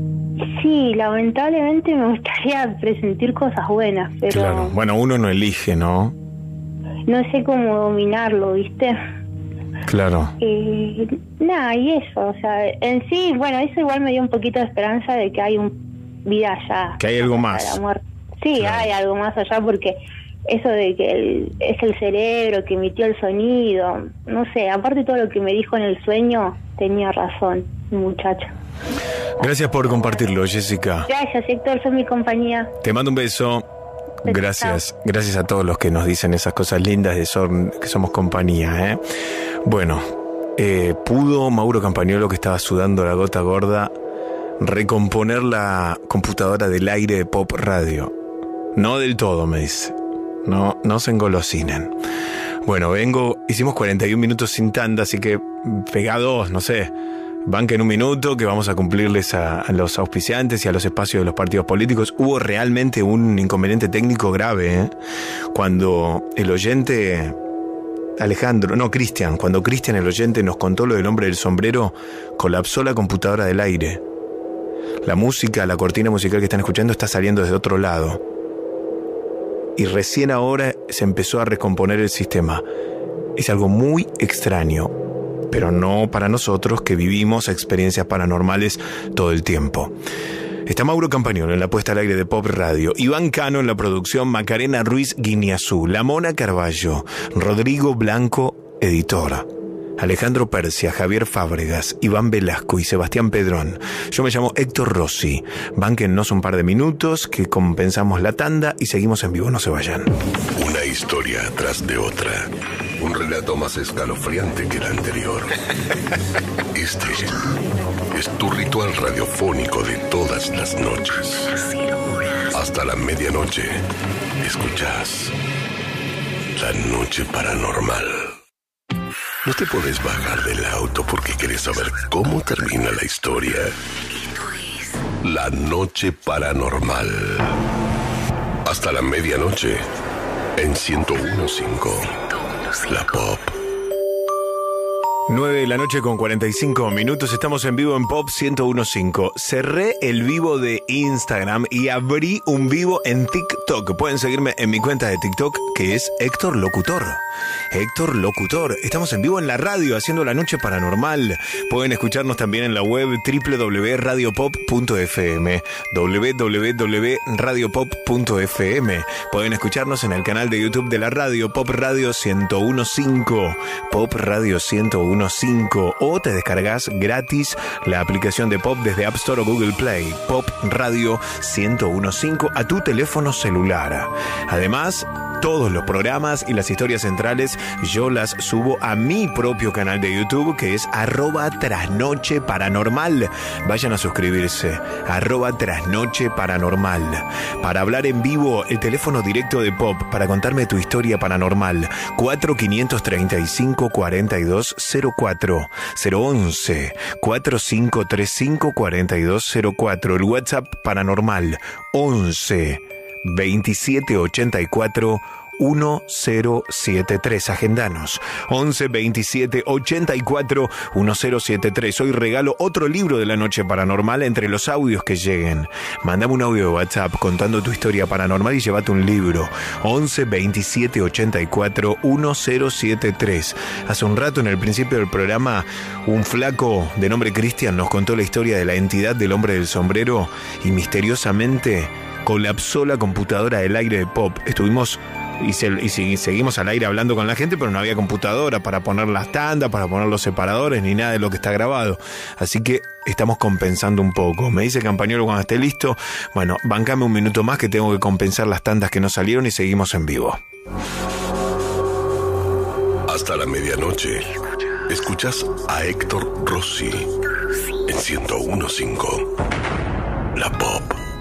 Sí, lamentablemente me gustaría presentir cosas buenas, pero... Claro, bueno, uno no elige, ¿no? No sé cómo dominarlo, ¿viste? Claro. Eh, nada, y eso, o sea, en sí, bueno, eso igual me dio un poquito de esperanza de que hay un vida allá. Que hay algo más. Sí, claro. Hay algo más allá porque eso de que el, es el cerebro que emitió el sonido, no sé, aparte todo lo que me dijo en el sueño, tenía razón, mi muchacho. Gracias por compartirlo, Jessica. Gracias, Héctor, sos mi compañía. Te mando un beso. Gracias, gracias a todos los que nos dicen esas cosas lindas de son, que somos compañía, ¿eh? Bueno, eh, ¿pudo Mauro Campagnolo, que estaba sudando la gota gorda, recomponer la computadora del aire de Pop Radio? No del todo, me dice. No, no se engolosinen. Bueno, vengo, hicimos cuarenta y un minutos sin tanda, así que pega dos, no sé. Banca en un minuto, que vamos a cumplirles a, a los auspiciantes y a los espacios de los partidos políticos. Hubo realmente un inconveniente técnico grave, ¿eh? Cuando el oyente Alejandro, no, Cristian, cuando Cristian el oyente nos contó lo del hombre del sombrero, colapsó la computadora del aire. La música, la cortina musical que están escuchando está saliendo desde otro lado. Y recién ahora se empezó a recomponer el sistema. Es algo muy extraño, pero no para nosotros que vivimos experiencias paranormales todo el tiempo. Está Mauro Campagnolo en la puesta al aire de Pop Radio, Iván Cano en la producción, Macarena Ruiz Guiñazú, La Mona Carballo, Rodrigo Blanco, editora, Alejandro Persia, Javier Fábregas, Iván Velasco y Sebastián Pedrón. Yo me llamo Héctor Rossi. Banquennos un par de minutos que compensamos la tanda y seguimos en vivo, no se vayan. Una historia tras de otra. Un relato más escalofriante que el anterior. Este es tu ritual radiofónico de todas las noches. Hasta la medianoche, escuchás La Noche Paranormal. No te puedes bajar del auto porque quieres saber cómo termina la historia. La Noche Paranormal. Hasta la medianoche, en ciento uno punto cinco. La Pop. nueve de la noche con cuarenta y cinco minutos. Estamos en vivo en Pop ciento uno punto cinco. Cerré el vivo de Instagram y abrí un vivo en TikTok. Pueden seguirme en mi cuenta de TikTok, que es Héctor Locutor. Héctor Locutor. Estamos en vivo en la radio haciendo La Noche Paranormal. Pueden escucharnos también en la web doble u doble u doble u punto radio pop punto f m. doble u doble u doble u punto radio pop punto f m. Pueden escucharnos en el canal de YouTube de la radio, Pop Radio ciento uno punto cinco. Pop Radio ciento uno punto cinco. O te descargas gratis la aplicación de Pop desde App Store o Google Play. Pop Radio ciento uno punto cinco a tu teléfono celular. Además, todos los programas y las historias centrales yo las subo a mi propio canal de YouTube, que es arroba trasnoche paranormal. Vayan a suscribirse, arroba trasnoche paranormal. Para hablar en vivo, el teléfono directo de Pop para contarme tu historia paranormal, cuatro quinientos treinta y cinco cuarenta y dos cero cuatro, cero once cuatro cinco tres cinco cuarenta y dos cero cuatro. El WhatsApp paranormal once veintisiete ochenta y cuatro uno cero siete tres. Agendanos once veintisiete ochenta y cuatro uno cero siete tres. Hoy regalo otro libro de la noche paranormal entre los audios que lleguen. Mándame un audio de WhatsApp contando tu historia paranormal y llévate un libro. once veintisiete ochenta y cuatro uno cero siete tres. Hace un rato, en el principio del programa, un flaco de nombre Cristian nos contó la historia de la entidad del hombre del sombrero y misteriosamente colapsó la computadora del aire de Pop. Estuvimos Y, se, y si, seguimos al aire hablando con la gente, pero no había computadora para poner las tandas, para poner los separadores, ni nada de lo que está grabado. Así que estamos compensando un poco. Me dice Campañolo cuando esté listo. Bueno, bancame un minuto más que tengo que compensar las tandas que no salieron y seguimos en vivo. Hasta la medianoche, escuchas a Héctor Rossi en ciento uno punto cinco. La Pop.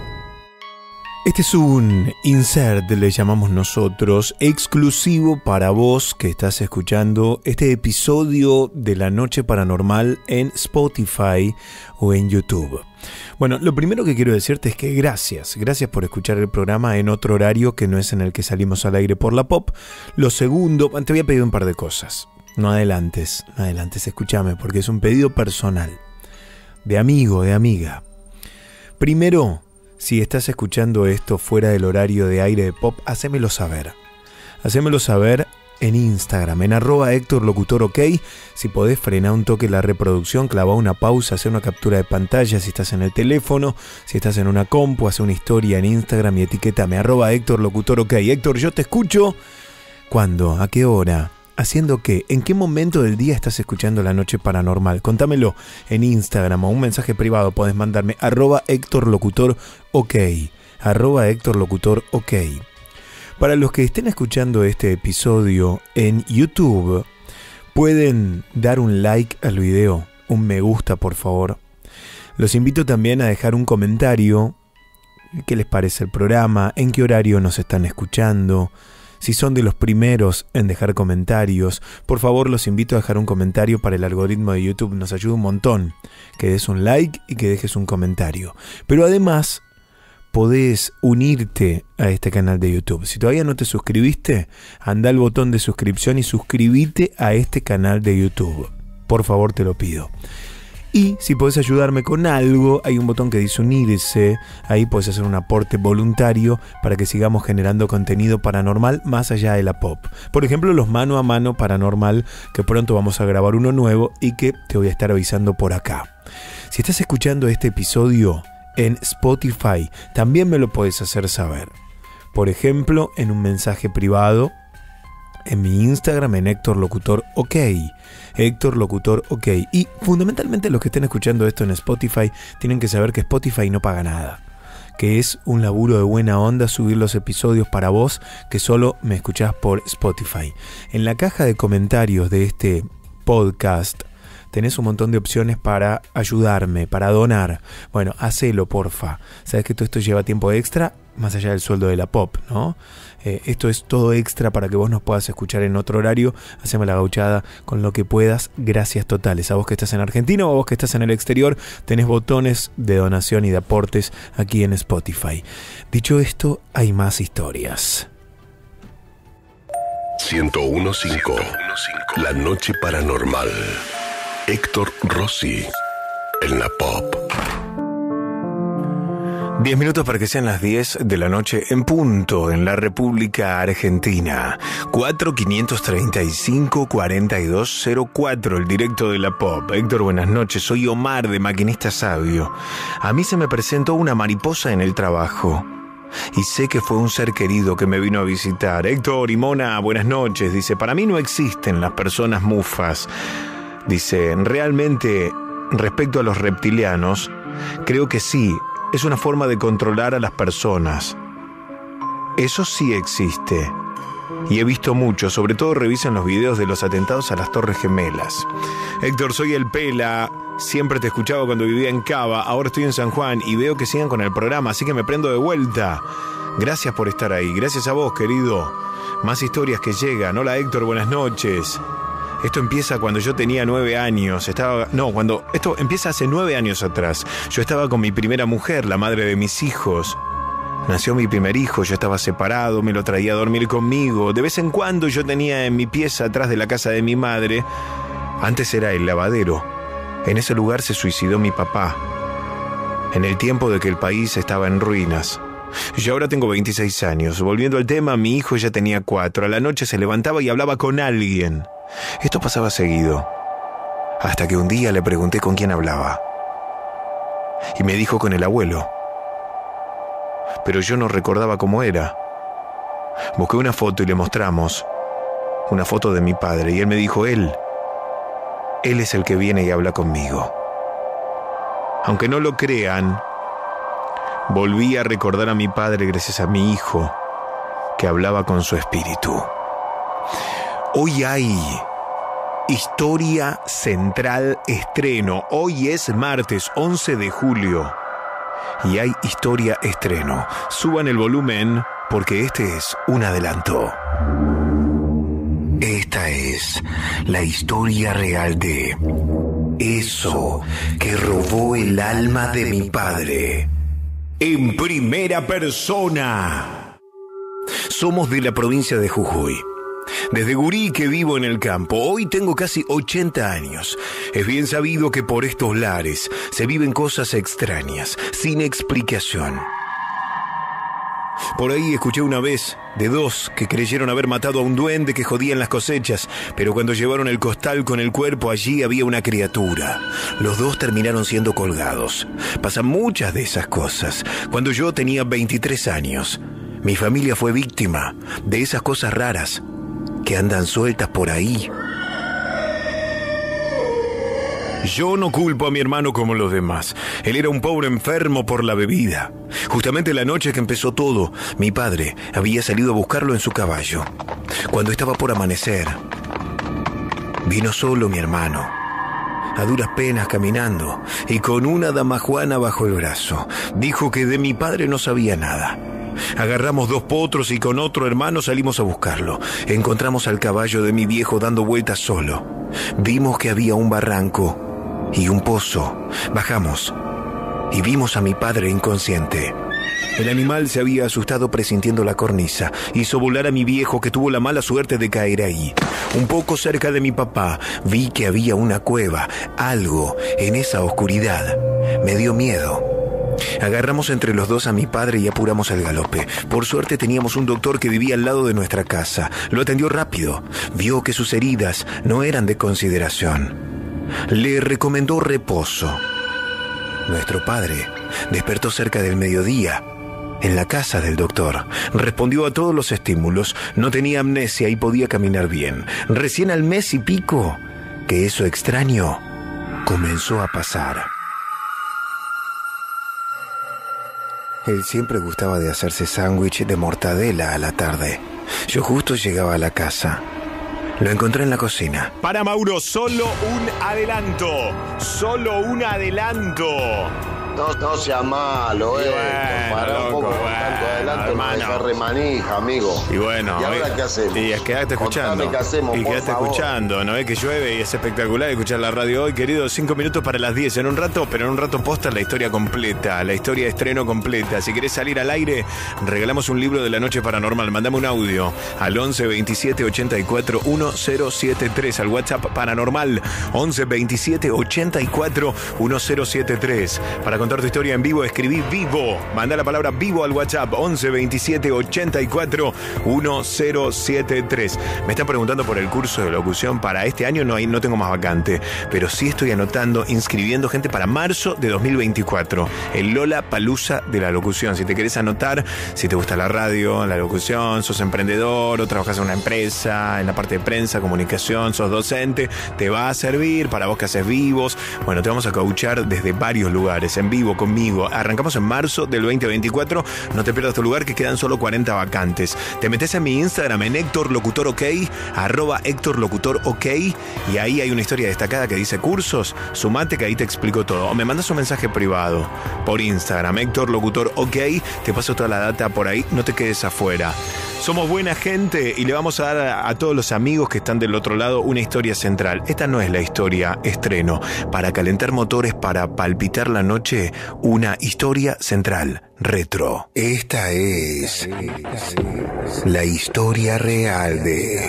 Este es un insert, le llamamos nosotros, exclusivo para vos que estás escuchando este episodio de La Noche Paranormal en Spotify o en YouTube. Bueno, lo primero que quiero decirte es que gracias, gracias por escuchar el programa en otro horario que no es en el que salimos al aire por la Pop. Lo segundo, te voy a pedir un par de cosas. No adelantes, no adelantes, escúchame, porque es un pedido personal, de amigo, de amiga. Primero, si estás escuchando esto fuera del horario de aire de Pop, hacémelo saber. Hacémelo saber en Instagram, en arroba Héctor Locutor OK. Si podés frenar un toque la reproducción, clavar una pausa, hacer una captura de pantalla si estás en el teléfono, si estás en una compu, hacer una historia en Instagram y etiquétame, arroba Héctor Locutor OK. Héctor, yo te escucho. ¿Cuándo? ¿A qué hora? ¿Haciendo qué? ¿En qué momento del día estás escuchando La Noche Paranormal? Contámelo en Instagram o un mensaje privado. Podés mandarme arroba Héctor Locutor OK. Arroba Héctor Locutor OK. Para los que estén escuchando este episodio en YouTube, pueden dar un like al video, un me gusta por favor. Los invito también a dejar un comentario. ¿Qué les parece el programa? ¿En qué horario nos están escuchando? Si son de los primeros en dejar comentarios, por favor los invito a dejar un comentario para el algoritmo de YouTube. Nos ayuda un montón que des un like y que dejes un comentario. Pero además, podés unirte a este canal de YouTube. Si todavía no te suscribiste, anda al botón de suscripción y suscríbete a este canal de YouTube. Por favor, te lo pido. Y si podés ayudarme con algo, hay un botón que dice unirse. Ahí podés hacer un aporte voluntario para que sigamos generando contenido paranormal más allá de la Pop. Por ejemplo, los mano a mano paranormal, que pronto vamos a grabar uno nuevo y que te voy a estar avisando por acá. Si estás escuchando este episodio en Spotify, también me lo podés hacer saber. Por ejemplo, en un mensaje privado en mi Instagram, en Héctor Locutor OK. Héctor Locutor OK. Y fundamentalmente los que estén escuchando esto en Spotify tienen que saber que Spotify no paga nada, que es un laburo de buena onda subir los episodios para vos que solo me escuchás por Spotify. En la caja de comentarios de este podcast tenés un montón de opciones para ayudarme, para donar. Bueno, hacelo, porfa. Sabes que todo esto lleva tiempo extra, más allá del sueldo de la Pop, ¿no? Eh, esto es todo extra para que vos nos puedas escuchar en otro horario. Haceme la gauchada con lo que puedas. Gracias totales. A vos que estás en Argentina o a vos que estás en el exterior, tenés botones de donación y de aportes aquí en Spotify. Dicho esto, hay más historias. ciento uno punto cinco. La Noche Paranormal. Héctor Rossi en la Pop. Diez minutos para que sean las diez de la noche en punto en la República Argentina. cuatro quinientos treinta y cinco cuarenta y dos cero cuatro, el directo de la Pop. Héctor, buenas noches. Soy Omar de Maquinista Sabio. A mí se me presentó una mariposa en el trabajo y sé que fue un ser querido que me vino a visitar. Héctor y Mona, buenas noches. Dice, para mí no existen las personas mufas. Dice, realmente, respecto a los reptilianos, creo que sí, es una forma de controlar a las personas. Eso sí existe. y he visto mucho, sobre todo revisen los videos de los atentados a las Torres Gemelas. Héctor, soy el Pela, siempre te escuchaba cuando vivía en Cava, ahora estoy en San Juan y veo que sigan con el programa, así que me prendo de vuelta. Gracias por estar ahí, gracias a vos, querido. Más historias que llegan. Hola Héctor, buenas noches. Esto empieza cuando yo tenía nueve años. Estaba, no, cuando esto empieza hace nueve años atrás. Yo estaba con mi primera mujer, la madre de mis hijos. Nació mi primer hijo, yo estaba separado, me lo traía a dormir conmigo. De vez en cuando yo tenía en mi pieza atrás de la casa de mi madre. Antes era el lavadero. En ese lugar se suicidó mi papá. En el tiempo de que el país estaba en ruinas. Yo ahora tengo veintiséis años. Volviendo al tema, mi hijo ya tenía cuatro. A la noche se levantaba y hablaba con alguien. Esto pasaba seguido. Hasta que un día le pregunté con quién hablaba. Y me dijo con el abuelo. Pero yo no recordaba cómo era. Busqué una foto y le mostramos. Una foto de mi padre. Y él me dijo, él. Él es el que viene y habla conmigo. Aunque no lo crean, volví a recordar a mi padre gracias a mi hijo, que hablaba con su espíritu. Hoy hay Historia Central Estreno. Hoy es martes once de julio. Y hay Historia Estreno. Suban el volumen porque este es un adelanto. Esta es la historia real de eso que robó el alma de mi padre. En primera persona. Somos de la provincia de Jujuy. Desde gurí que vivo en el campo, hoy tengo casi ochenta años. Es bien sabido que por estos lares se viven cosas extrañas, sin explicación. Por ahí escuché una vez de dos que creyeron haber matado a un duende que jodía en las cosechas, pero cuando llevaron el costal con el cuerpo, allí había una criatura. Los dos terminaron siendo colgados. Pasan muchas de esas cosas. Cuando yo tenía veintitrés años, mi familia fue víctima de esas cosas raras que andan sueltas por ahí. Yo no culpo a mi hermano como los demás. Él era un pobre enfermo por la bebida. Justamente la noche que empezó todo, mi padre había salido a buscarlo en su caballo. Cuando estaba por amanecer, vino solo mi hermano, a duras penas caminando, y con una damajuana bajo el brazo. Dijo que de mi padre no sabía nada. Agarramos dos potros y con otro hermano salimos a buscarlo. Encontramos al caballo de mi viejo dando vueltas solo. Vimos que había un barranco y un pozo. Bajamos y vimos a mi padre inconsciente. El animal se había asustado presintiendo la cornisa. Hizo volar a mi viejo, que tuvo la mala suerte de caer ahí. Un poco cerca de mi papá vi que había una cueva. Algo en esa oscuridad me dio miedo. Agarramos entre los dos a mi padre y apuramos el galope. Por suerte teníamos un doctor que vivía al lado de nuestra casa. Lo atendió rápido. Vio que sus heridas no eran de consideración. Le recomendó reposo. Nuestro padre despertó cerca del mediodía en la casa del doctor. Respondió a todos los estímulos. No tenía amnesia y podía caminar bien. Recién al mes y pico que eso extraño comenzó a pasar. Él siempre gustaba de hacerse sándwich de mortadela a la tarde. Yo justo llegaba a la casa. Lo encontré en la cocina. Para Mauro, solo un adelanto. Solo un adelanto. No, no sea malo, eh. Bueno, Para un loco, poco bueno, tanto adelante, hermano. esa remanija, amigo. Y bueno, ¿Y ahora qué hacemos? Y quédate escuchando. Contame qué hacemos, y por quédate favor. escuchando, ¿no ves que llueve y es espectacular escuchar la radio hoy, querido? Cinco minutos para las diez en un rato, pero en un rato posta la historia completa, la historia de estreno completa. Si querés salir al aire, regalamos un libro de la noche paranormal. Mandame un audio al once veintisiete ochenta y cuatro mil setenta y tres, al WhatsApp paranormal once veintisiete ochenta y cuatro mil setenta y tres. Para contar tu historia en vivo, escribí vivo. Manda la palabra vivo al WhatsApp once veintisiete ochenta y cuatro mil setenta y tres. Me están preguntando por el curso de locución para este año. No hay, no tengo más vacante, pero sí estoy anotando, inscribiendo gente para marzo de dos mil veinticuatro. El Lollapalooza de la locución. Si te querés anotar, si te gusta la radio, la locución, sos emprendedor o trabajas en una empresa, en la parte de prensa, comunicación, sos docente, te va a servir para vos que haces vivos. Bueno, te vamos a coachar desde varios lugares. En vivo conmigo. Arrancamos en marzo del veinte veinticuatro. No te pierdas tu lugar, que quedan solo cuarenta vacantes. Te metes en mi Instagram en Héctor Locutor OK, arroba Héctor Locutor OK, y ahí hay una historia destacada que dice cursos. Sumate, que ahí te explico todo. O me mandas un mensaje privado por Instagram, Héctor Locutor OK. Te paso toda la data por ahí, no te quedes afuera. Somos buena gente y le vamos a dar a, a todos los amigos que están del otro lado una historia central. Esta no es la historia estreno. Para calentar motores, para palpitar la noche, una historia central, retro. Esta es la historia real de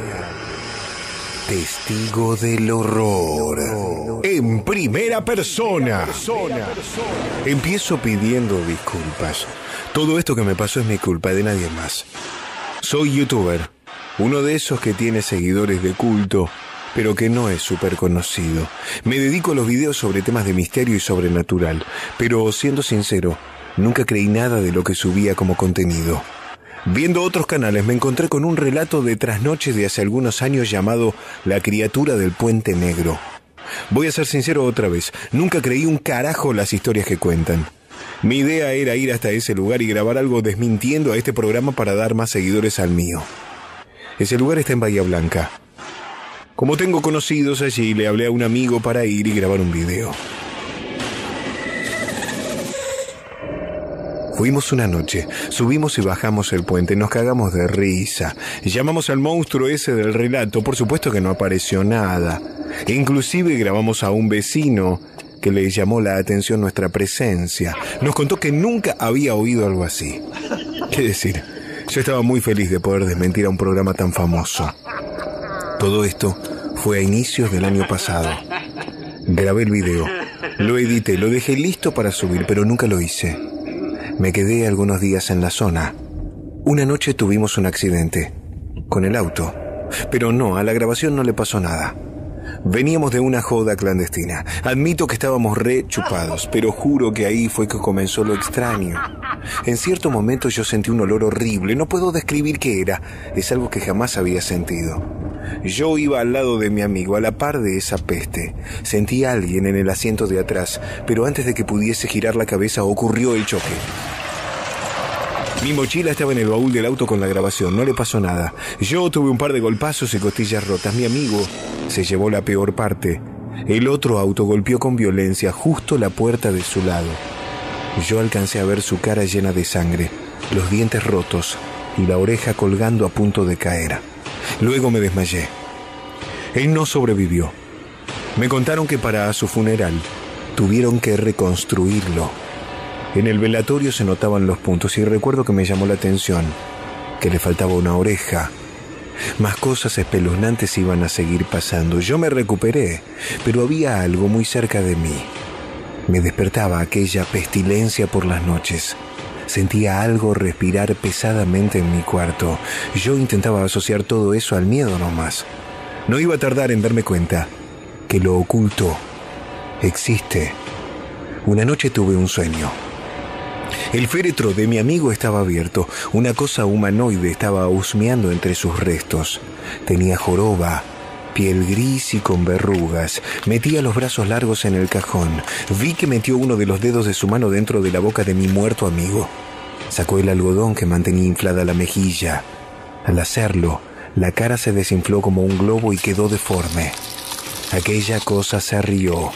Testigo del Horror. En primera persona. Empiezo pidiendo disculpas. Todo esto que me pasó es mi culpa, de nadie más. Soy youtuber, uno de esos que tiene seguidores de culto, pero que no es súper conocido. Me dedico a los videos sobre temas de misterio y sobrenatural, pero siendo sincero, nunca creí nada de lo que subía como contenido. Viendo otros canales me encontré con un relato de trasnoche de hace algunos años llamado La criatura del Puente Negro. Voy a ser sincero otra vez, nunca creí un carajo las historias que cuentan. Mi idea era ir hasta ese lugar y grabar algo desmintiendo a este programa para dar más seguidores al mío. Ese lugar está en Bahía Blanca. Como tengo conocidos allí, le hablé a un amigo para ir y grabar un video. Fuimos una noche, subimos y bajamos el puente, nos cagamos de risa. Llamamos al monstruo ese del relato, por supuesto que no apareció nada. E inclusive grabamos a un vecino que le llamó la atención nuestra presencia. Nos contó que nunca había oído algo así. ¿Qué decir? Yo estaba muy feliz de poder desmentir a un programa tan famoso. Todo esto fue a inicios del año pasado. Grabé el video, lo edité, lo dejé listo para subir, pero nunca lo hice. Me quedé algunos días en la zona. Una noche tuvimos un accidente con el auto, pero no, a la grabación no le pasó nada. Veníamos de una joda clandestina. Admito que estábamos re chupados, pero juro que ahí fue que comenzó lo extraño. En cierto momento yo sentí un olor horrible. No puedo describir qué era. Es algo que jamás había sentido. Yo iba al lado de mi amigo, a la par de esa peste. Sentí a alguien en el asiento de atrás, pero antes de que pudiese girar la cabeza ocurrió el choque. Mi mochila estaba en el baúl del auto con la grabación, no le pasó nada. Yo tuve un par de golpazos y costillas rotas. Mi amigo se llevó la peor parte. El otro auto golpeó con violencia justo la puerta de su lado. Yo alcancé a ver su cara llena de sangre, los dientes rotos y la oreja colgando a punto de caer. Luego me desmayé. Él no sobrevivió. Me contaron que para su funeral tuvieron que reconstruirlo. En el velatorio se notaban los puntos y recuerdo que me llamó la atención que le faltaba una oreja. Más cosas espeluznantes iban a seguir pasando. Yo me recuperé, pero había algo muy cerca de mí. Me despertaba aquella pestilencia por las noches. Sentía algo respirar pesadamente en mi cuarto. Yo intentaba asociar todo eso al miedo nomás. No iba a tardar en darme cuenta que lo oculto existe. Una noche tuve un sueño. El féretro de mi amigo estaba abierto. Una cosa humanoide estaba husmeando entre sus restos. Tenía joroba, piel gris y con verrugas. Metía los brazos largos en el cajón. Vi que metió uno de los dedos de su mano dentro de la boca de mi muerto amigo. Sacó el algodón que mantenía inflada la mejilla. Al hacerlo, la cara se desinfló como un globo y quedó deforme. Aquella cosa se rió.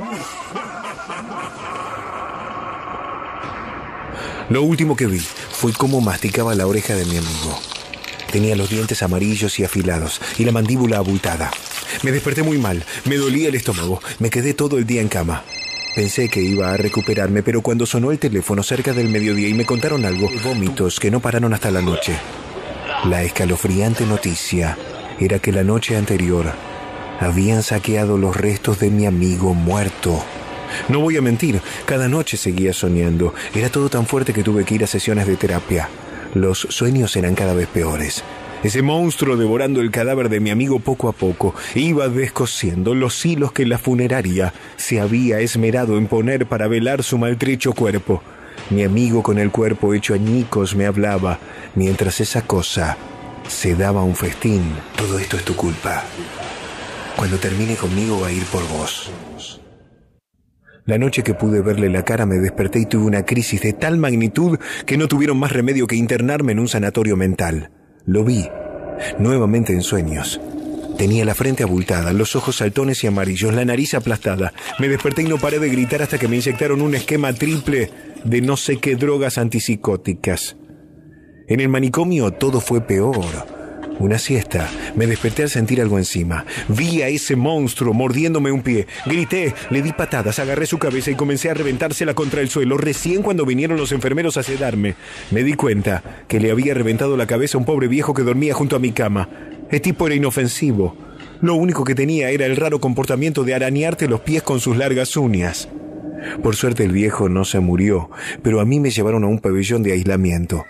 Lo último que vi fue cómo masticaba la oreja de mi amigo. Tenía los dientes amarillos y afilados y la mandíbula abultada. Me desperté muy mal, me dolía el estómago, me quedé todo el día en cama. Pensé que iba a recuperarme, pero cuando sonó el teléfono cerca del mediodía y me contaron algo, vómitos que no pararon hasta la noche. La escalofriante noticia era que la noche anterior habían saqueado los restos de mi amigo muerto. No voy a mentir, cada noche seguía soñando. Era todo tan fuerte que tuve que ir a sesiones de terapia. Los sueños eran cada vez peores. Ese monstruo devorando el cadáver de mi amigo poco a poco iba descosiendo los hilos que la funeraria se había esmerado en poner para velar su maltrecho cuerpo. Mi amigo con el cuerpo hecho añicos me hablaba, mientras esa cosa se daba un festín. Todo esto es tu culpa. Cuando termine conmigo va a ir por vos. La noche que pude verle la cara me desperté y tuve una crisis de tal magnitud que no tuvieron más remedio que internarme en un sanatorio mental. Lo vi, nuevamente en sueños. Tenía la frente abultada, los ojos saltones y amarillos, la nariz aplastada. Me desperté y no paré de gritar hasta que me inyectaron un esquema triple de no sé qué drogas antipsicóticas. En el manicomio todo fue peor. Una siesta. Me desperté al sentir algo encima. Vi a ese monstruo mordiéndome un pie. Grité, le di patadas, agarré su cabeza y comencé a reventársela contra el suelo. Recién cuando vinieron los enfermeros a sedarme, me di cuenta que le había reventado la cabeza a un pobre viejo que dormía junto a mi cama. El tipo era inofensivo. Lo único que tenía era el raro comportamiento de arañarte los pies con sus largas uñas. Por suerte el viejo no se murió, pero a mí me llevaron a un pabellón de aislamiento.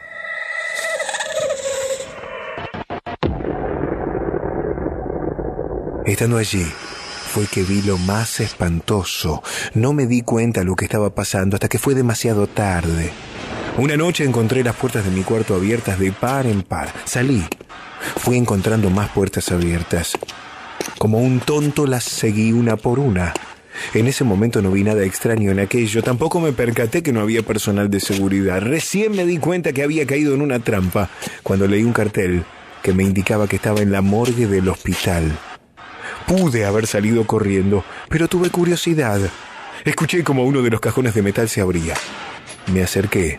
Estando allí, fue que vi lo más espantoso. No me di cuenta de lo que estaba pasando hasta que fue demasiado tarde. Una noche encontré las puertas de mi cuarto abiertas de par en par. Salí. Fui encontrando más puertas abiertas. Como un tonto las seguí una por una. En ese momento no vi nada extraño en aquello. Tampoco me percaté que no había personal de seguridad. Recién me di cuenta que había caído en una trampa cuando leí un cartel que me indicaba que estaba en la morgue del hospital. Pude haber salido corriendo, pero tuve curiosidad. Escuché como uno de los cajones de metal se abría. Me acerqué.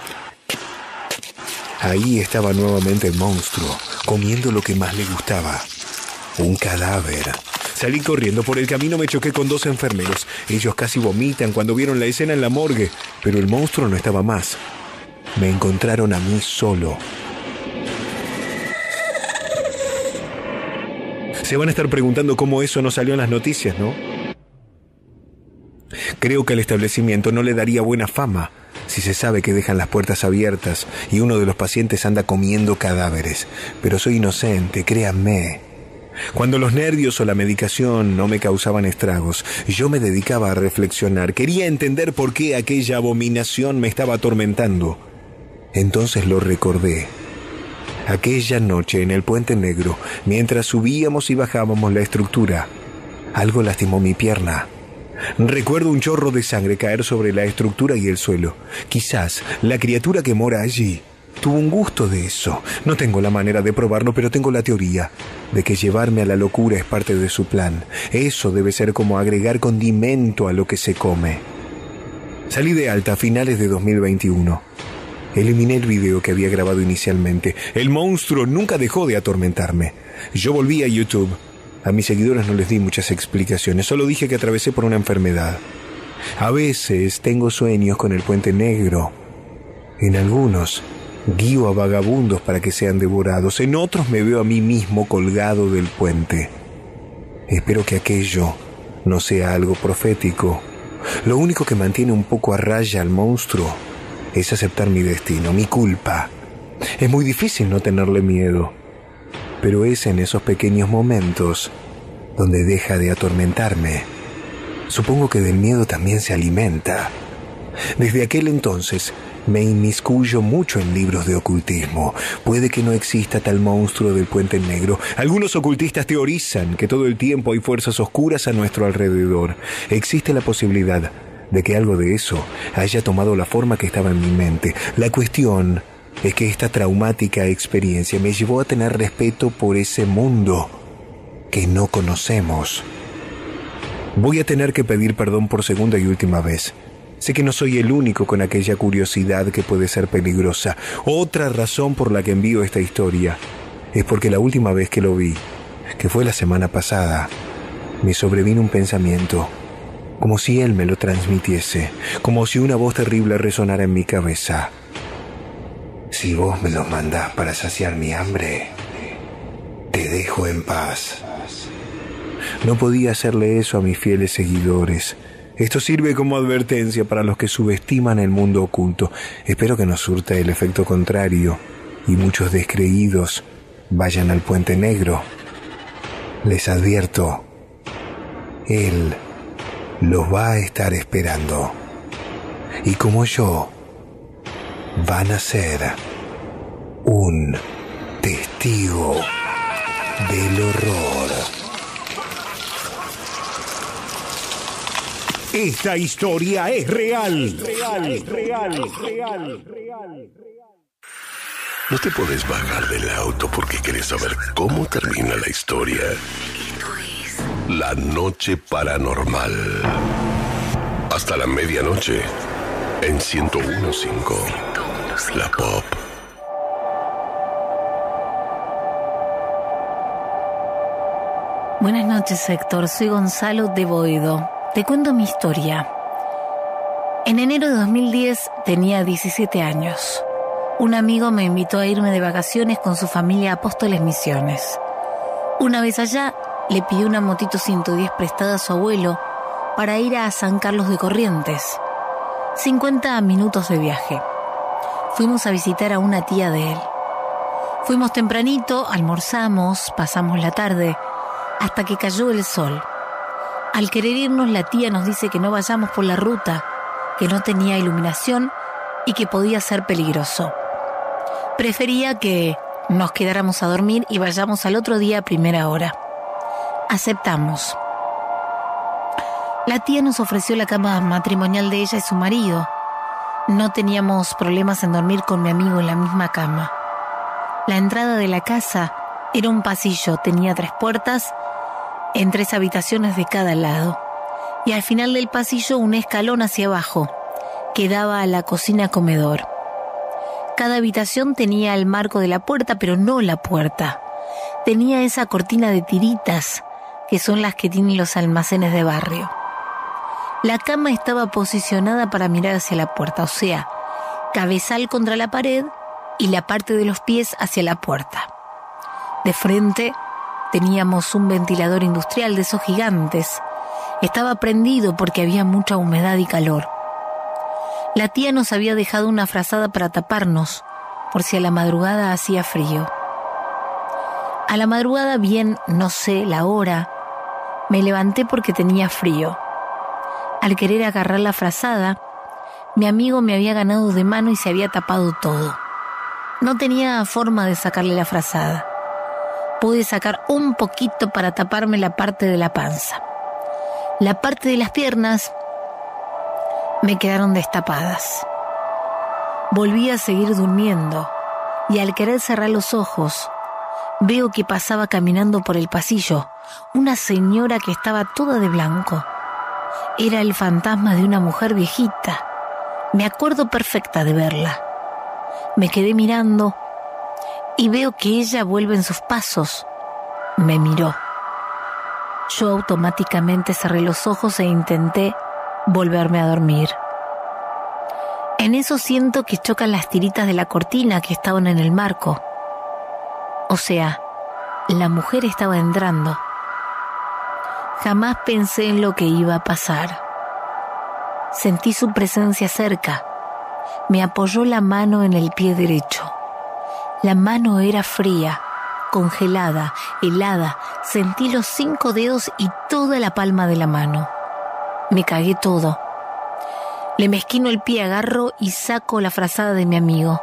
Ahí estaba nuevamente el monstruo, comiendo lo que más le gustaba. Un cadáver. Salí corriendo. Por el camino me choqué con dos enfermeros. Ellos casi vomitan cuando vieron la escena en la morgue, pero el monstruo no estaba más. Me encontraron a mí solo. Se van a estar preguntando cómo eso no salió en las noticias, ¿no? Creo que al establecimiento no le daría buena fama si se sabe que dejan las puertas abiertas y uno de los pacientes anda comiendo cadáveres. Pero soy inocente, créanme. Cuando los nervios o la medicación no me causaban estragos, yo me dedicaba a reflexionar. Quería entender por qué aquella abominación me estaba atormentando. Entonces lo recordé. Aquella noche en el Puente Negro, mientras subíamos y bajábamos la estructura, algo lastimó mi pierna. Recuerdo un chorro de sangre caer sobre la estructura y el suelo. Quizás la criatura que mora allí tuvo un gusto de eso. No tengo la manera de probarlo, pero tengo la teoría de que llevarme a la locura es parte de su plan. Eso debe ser como agregar condimento a lo que se come. Salí de alta a finales de dos mil veintiuno. Eliminé el video que había grabado inicialmente. El monstruo nunca dejó de atormentarme. Yo volví a YouTube. A mis seguidores no les di muchas explicaciones. Solo dije que atravesé por una enfermedad. A veces tengo sueños con el Puente Negro. En algunos guío a vagabundos para que sean devorados. En otros me veo a mí mismo colgado del puente. Espero que aquello no sea algo profético. Lo único que mantiene un poco a raya al monstruo es aceptar mi destino, mi culpa. Es muy difícil no tenerle miedo, pero es en esos pequeños momentos donde deja de atormentarme. Supongo que del miedo también se alimenta. Desde aquel entonces me inmiscuyo mucho en libros de ocultismo. Puede que no exista tal monstruo del Puente Negro. Algunos ocultistas teorizan que todo el tiempo hay fuerzas oscuras a nuestro alrededor. Existe la posibilidad de que algo de eso haya tomado la forma que estaba en mi mente. La cuestión es que esta traumática experiencia me llevó a tener respeto por ese mundo que no conocemos. Voy a tener que pedir perdón por segunda y última vez. Sé que no soy el único con aquella curiosidad que puede ser peligrosa. Otra razón por la que envío esta historia es porque la última vez que lo vi, que fue la semana pasada, me sobrevino un pensamiento, como si él me lo transmitiese, como si una voz terrible resonara en mi cabeza. Si vos me lo mandás para saciar mi hambre, te dejo en paz. No podía hacerle eso a mis fieles seguidores. Esto sirve como advertencia para los que subestiman el mundo oculto. Espero que no surta el efecto contrario y muchos descreídos vayan al Puente Negro. Les advierto, él los va a estar esperando. Y como yo, van a ser un testigo del horror. Esta historia es real. Real, real, real, real. No te puedes bajar del auto porque quieres saber cómo termina la historia. Esto es La Noche Paranormal. Hasta la medianoche en ciento uno punto cinco. La Pop. Buenas noches, Héctor. Soy Gonzalo de Boedo. Te cuento mi historia. En enero de dos mil diez tenía diecisiete años. Un amigo me invitó a irme de vacaciones con su familia a Apóstoles Misiones. Una vez allá, le pidió una motito ciento diez prestada a su abuelo para ir a San Carlos de Corrientes. cincuenta minutos de viaje. Fuimos a visitar a una tía de él. Fuimos tempranito, almorzamos, pasamos la tarde, hasta que cayó el sol. Al querer irnos, la tía nos dice que no vayamos por la ruta, que no tenía iluminación y que podía ser peligroso. Prefería que nos quedáramos a dormir y vayamos al otro día a primera hora. Aceptamos. La tía nos ofreció la cama matrimonial de ella y su marido. No teníamos problemas en dormir con mi amigo en la misma cama. La entrada de la casa era un pasillo, tenía tres puertas en tres habitaciones de cada lado. Y al final del pasillo un escalón hacia abajo, que daba a la cocina-comedor. Cada habitación tenía el marco de la puerta, pero no la puerta. Tenía esa cortina de tiritas, que son las que tienen los almacenes de barrio. La cama estaba posicionada para mirar hacia la puerta, o sea, cabezal contra la pared y la parte de los pies hacia la puerta. De frente teníamos un ventilador industrial de esos gigantes. Estaba prendido porque había mucha humedad y calor. La tía nos había dejado una frazada para taparnos, por si a la madrugada hacía frío. A la madrugada, bien, no sé la hora, me levanté porque tenía frío. Al querer agarrar la frazada, mi amigo me había ganado de mano y se había tapado todo. No tenía forma de sacarle la frazada. Pude sacar un poquito para taparme la parte de la panza. La parte de las piernas me quedaron destapadas. Volví a seguir durmiendo y al querer cerrar los ojos, veo que pasaba caminando por el pasillo una señora que estaba toda de blanco. Era el fantasma de una mujer viejita. Me acuerdo perfecta de verla. Me quedé mirando y veo que ella vuelve en sus pasos. Me miró. Yo automáticamente cerré los ojos e intenté volverme a dormir. En eso siento que chocan las tiritas de la cortina que estaban en el marco. O sea, la mujer estaba entrando. Jamás pensé en lo que iba a pasar. Sentí su presencia cerca. Me apoyó la mano en el pie derecho. La mano era fría, congelada, helada. Sentí los cinco dedos y toda la palma de la mano. Me cagué todo. Le mezquino el pie, agarro y saco la frazada de mi amigo.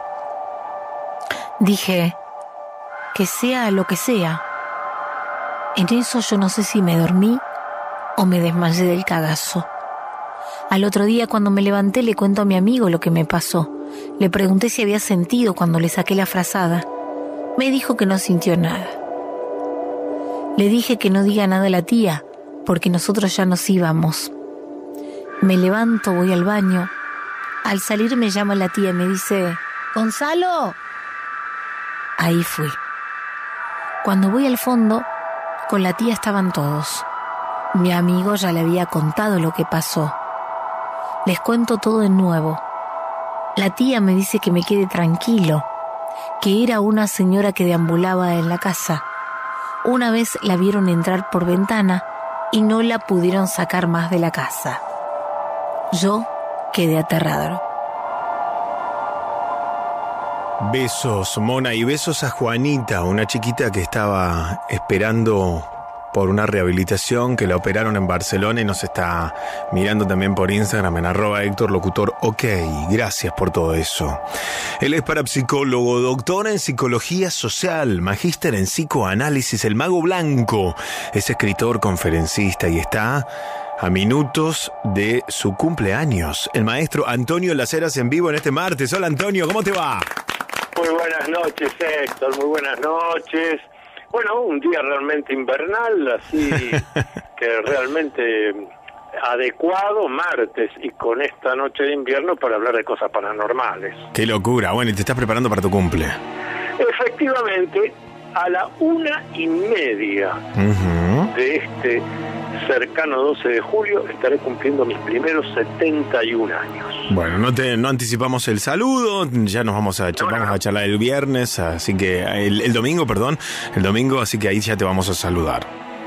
Dije, que sea lo que sea. En eso yo no sé si me dormí o me desmayé del cagazo. Al otro día, cuando me levanté, le cuento a mi amigo lo que me pasó. Le pregunté si había sentido cuando le saqué la frazada. Me dijo que no sintió nada. Le dije que no diga nada a la tía, porque nosotros ya nos íbamos. Me levanto, voy al baño. Al salir me llama la tía y me dice, ¡Gonzalo! Ahí fui. Cuando voy al fondo, con la tía estaban todos. Mi amigo ya le había contado lo que pasó. Les cuento todo de nuevo. La tía me dice que me quede tranquilo, que era una señora que deambulaba en la casa. Una vez la vieron entrar por ventana y no la pudieron sacar más de la casa. Yo quedé aterrado. Besos, Mona, y besos a Juanita, una chiquita que estaba esperando por una rehabilitación, que la operaron en Barcelona y nos está mirando también por Instagram en arroba Héctor Locutor. Ok, gracias por todo eso. Él es parapsicólogo, doctor en psicología social, magíster en psicoanálisis, el mago blanco. Es escritor, conferencista y está a minutos de su cumpleaños. El maestro Antonio Las Heras en vivo en este martes. Hola Antonio, ¿cómo te va? Muy buenas noches, Héctor, muy buenas noches. Bueno, un día realmente invernal, así que realmente adecuado, martes, y con esta noche de invierno para hablar de cosas paranormales. Qué locura. Bueno, y te estás preparando para tu cumple. Efectivamente, a la una y media uh-huh. de este cercano doce de julio estaré cumpliendo mis primeros setenta y un años. Bueno, no te no anticipamos el saludo, ya nos vamos a, no, vamos no. a charlar el viernes, así que el, el domingo, perdón, el domingo, así que ahí ya te vamos a saludar.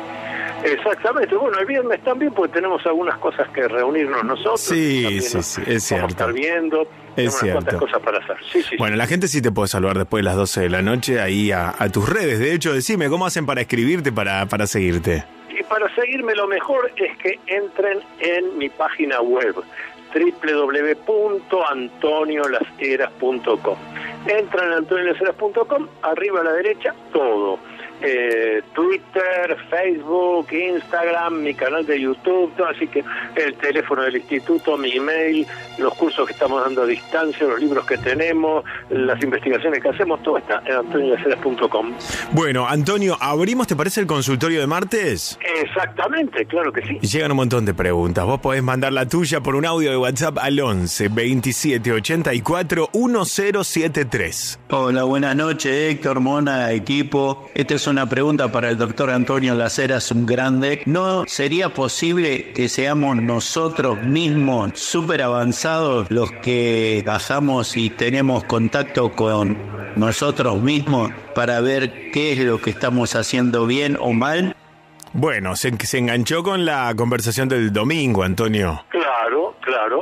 Exactamente, bueno, el viernes también, porque tenemos algunas cosas que reunirnos nosotros. Sí, sí, sí, es cierto. Vamos a estar viendo, es cierto. Cuantas cosas para hacer. Sí, sí, bueno, sí. La gente sí te puede saludar después de las doce de la noche ahí a, a tus redes. De hecho, decime, ¿cómo hacen para escribirte, para, para seguirte? Y para seguirme lo mejor es que entren en mi página web, doble u doble u doble u punto antonio las heras punto com. Entran en antonio las heras punto com, arriba a la derecha, todo. Eh, Twitter, Facebook, Instagram, mi canal de YouTube, todo, así que el teléfono del instituto, mi email, los cursos que estamos dando a distancia, los libros que tenemos, las investigaciones que hacemos, todo está en antonio las heras punto com. Bueno, Antonio, ¿abrimos, te parece, el consultorio de martes? Exactamente, claro que sí. Y llegan un montón de preguntas. Vos podés mandar la tuya por un audio de WhatsApp al once veintisiete ochenta y cuatro diez setenta y tres. Hola, buenas noches, Héctor, Mona, equipo. Esta es una pregunta para el doctor Antonio Las Heras, un grande. ¿No sería posible que seamos nosotros mismos súper avanzados los que bajamos y tenemos contacto con nosotros mismos para ver qué es lo que estamos haciendo bien o mal? Bueno, se, se enganchó con la conversación del domingo, Antonio. Claro, claro.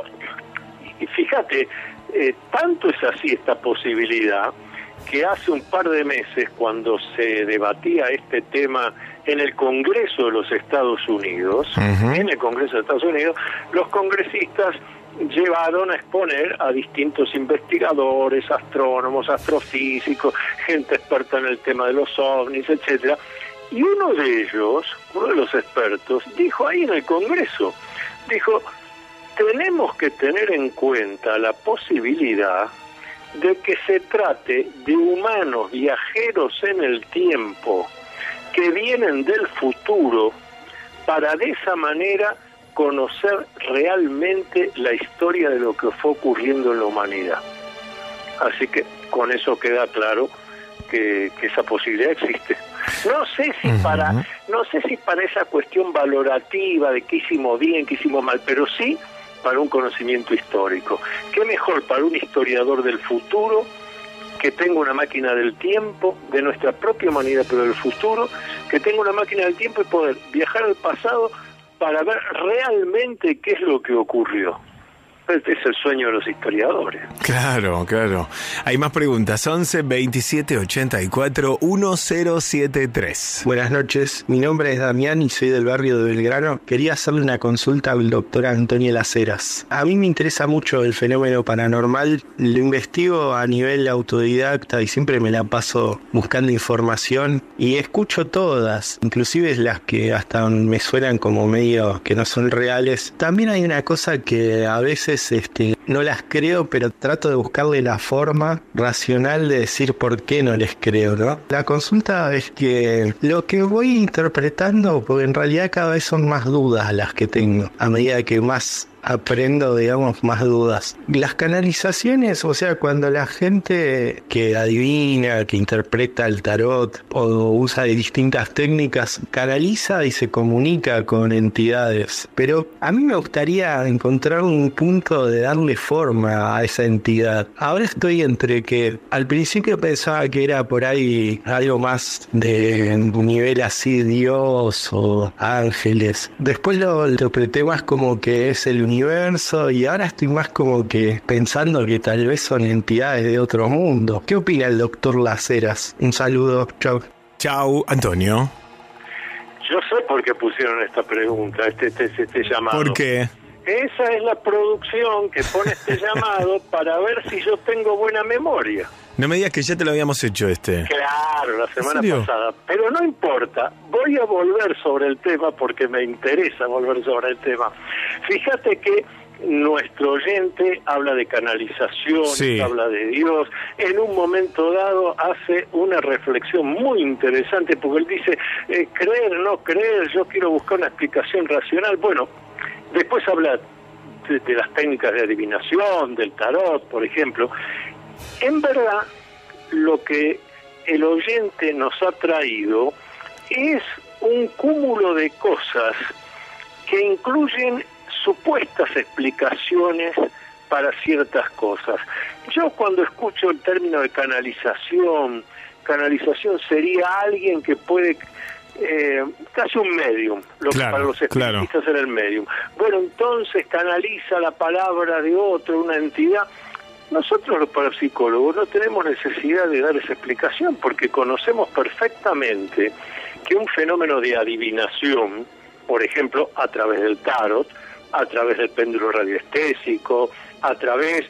Y fíjate, eh, tanto es así esta posibilidad que hace un par de meses, cuando se debatía este tema en el Congreso de los Estados Unidos, uh-huh. en el Congreso de Estados Unidos, los congresistas llevaron a exponer a distintos investigadores, astrónomos, astrofísicos, gente experta en el tema de los ovnis, etcétera. Y uno de ellos, uno de los expertos, dijo ahí en el Congreso, dijo, tenemos que tener en cuenta la posibilidad de que se trate de humanos viajeros en el tiempo que vienen del futuro para de esa manera conocer realmente la historia de lo que fue ocurriendo en la humanidad. Así que con eso queda claro que, que esa posibilidad existe. No sé si uh-huh. para no sé si para esa cuestión valorativa de qué hicimos bien, qué hicimos mal, pero sí para un conocimiento histórico. ¿Qué mejor para un historiador del futuro que tenga una máquina del tiempo, de nuestra propia humanidad, pero del futuro, que tenga una máquina del tiempo y poder viajar al pasado para ver realmente qué es lo que ocurrió? Este es el sueño de los historiadores. Claro, claro. Hay más preguntas. once veintisiete ochenta y cuatro diez setenta y tres. Buenas noches. Mi nombre es Damián y soy del barrio de Belgrano. Quería hacerle una consulta al doctor Antonio Las Heras. A mí me interesa mucho el fenómeno paranormal. Lo investigo a nivel autodidacta y siempre me la paso buscando información y escucho todas, inclusive las que hasta me suenan como medio que no son reales. También hay una cosa que a veces Este, no las creo, pero trato de buscarle la forma racional de decir por qué no les creo, ¿no? La consulta es que lo que voy interpretando, porque en realidad cada vez son más dudas las que tengo, a medida que más aprendo, digamos, más dudas. Las canalizaciones, o sea, cuando la gente que adivina, que interpreta el tarot o usa de distintas técnicas, canaliza y se comunica con entidades. Pero a mí me gustaría encontrar un punto de darle forma a esa entidad. Ahora estoy entre que al principio pensaba que era por ahí algo más de un nivel así, Dios o ángeles. Después lo interpreté más como que es el universo universo y ahora estoy más como que pensando que tal vez son entidades de otro mundo. ¿Qué opina el doctor Las Heras? Un saludo, chau. Chau, Antonio. Yo sé por qué pusieron esta pregunta, este, este, este llamado. ¿Por qué? Esa es la producción que pone este llamado para ver si yo tengo buena memoria. No me digas que ya te lo habíamos hecho este. Claro, la semana ¿En serio? pasada. Pero no importa, voy a volver sobre el tema porque me interesa volver sobre el tema. Fíjate que nuestro oyente habla de canalización, Sí. habla de Dios. En un momento dado hace una reflexión muy interesante porque él dice, eh, creer, no creer, yo quiero buscar una explicación racional. Bueno, después habla de, de las técnicas de adivinación, del tarot, por ejemplo. En verdad, lo que el oyente nos ha traído es un cúmulo de cosas que incluyen supuestas explicaciones para ciertas cosas. Yo cuando escucho el término de canalización, canalización sería alguien que puede, eh, casi un medium, lo que Claro, para los espiritistas era el medium. Bueno, entonces canaliza la palabra de otro, una entidad. Nosotros los parapsicólogos no tenemos necesidad de dar esa explicación porque conocemos perfectamente que un fenómeno de adivinación, por ejemplo, a través del tarot, a través del péndulo radiestésico, a través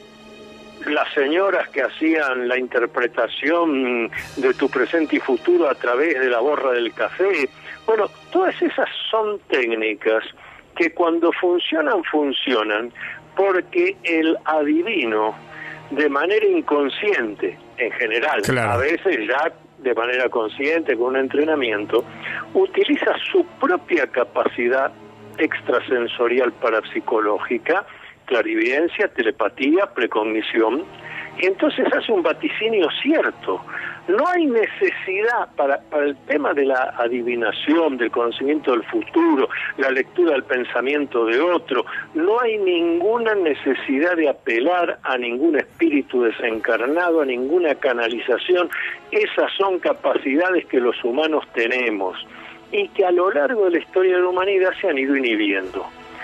las señoras que hacían la interpretación de tu presente y futuro a través de la borra del café. Bueno, todas esas son técnicas que cuando funcionan, funcionan porque el adivino, de manera inconsciente, en general, Claro. a veces ya de manera consciente, con un entrenamiento, utiliza su propia capacidad extrasensorial parapsicológica, clarividencia, telepatía, precognición, y entonces hace un vaticinio cierto. No hay necesidad para, para el tema de la adivinación, del conocimiento del futuro, la lectura del pensamiento de otro, no hay ninguna necesidad de apelar a ningún espíritu desencarnado, a ninguna canalización. Esas son capacidades que los humanos tenemos y que a lo largo de la historia de la humanidad se han ido inhibiendo.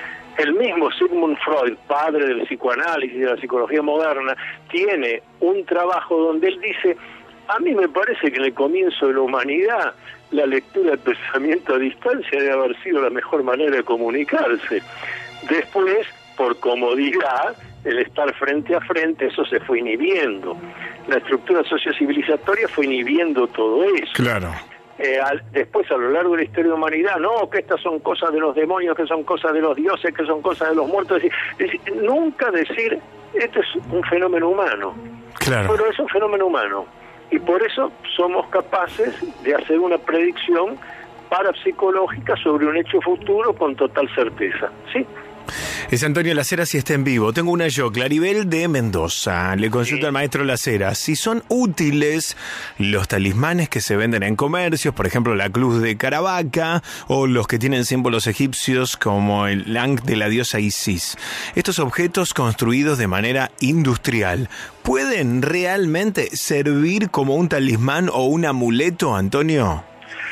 El mismo Sigmund Freud, padre del psicoanálisis y de la psicología moderna, tiene un trabajo donde él dice: a mí me parece que en el comienzo de la humanidad la lectura del pensamiento a distancia debe haber sido la mejor manera de comunicarse. Después, por comodidad, el estar frente a frente, eso se fue inhibiendo. La estructura sociocivilizatoria fue inhibiendo todo eso. Claro. Eh, al, después a lo largo de la historia de la humanidad, no, que estas son cosas de los demonios, que son cosas de los dioses, que son cosas de los muertos, es decir, es decir, nunca decir, esto es un fenómeno humano. Claro. Pero es un fenómeno humano, y por eso somos capaces de hacer una predicción parapsicológica sobre un hecho futuro con total certeza, ¿sí? Es Antonio Las Heras y está en vivo. Tengo una yo, Claribel de Mendoza. Le consulto sí. al maestro Las Heras si son útiles los talismanes que se venden en comercios, por ejemplo la cruz de Caravaca o los que tienen símbolos egipcios como el Ankh de la diosa Isis. Estos objetos construidos de manera industrial, ¿pueden realmente servir como un talismán o un amuleto, Antonio?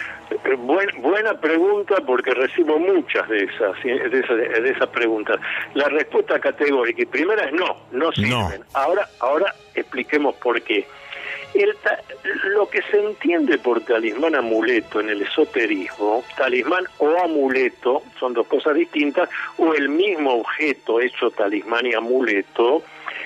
Buen, buena pregunta, porque recibo muchas de esas, de esas de esas preguntas. La respuesta categórica y primera es no, no sirven. No. Ahora, ahora expliquemos por qué. El ta, lo que se entiende por talismán amuleto en el esoterismo, talismán o amuleto son dos cosas distintas, o el mismo objeto hecho talismán y amuleto,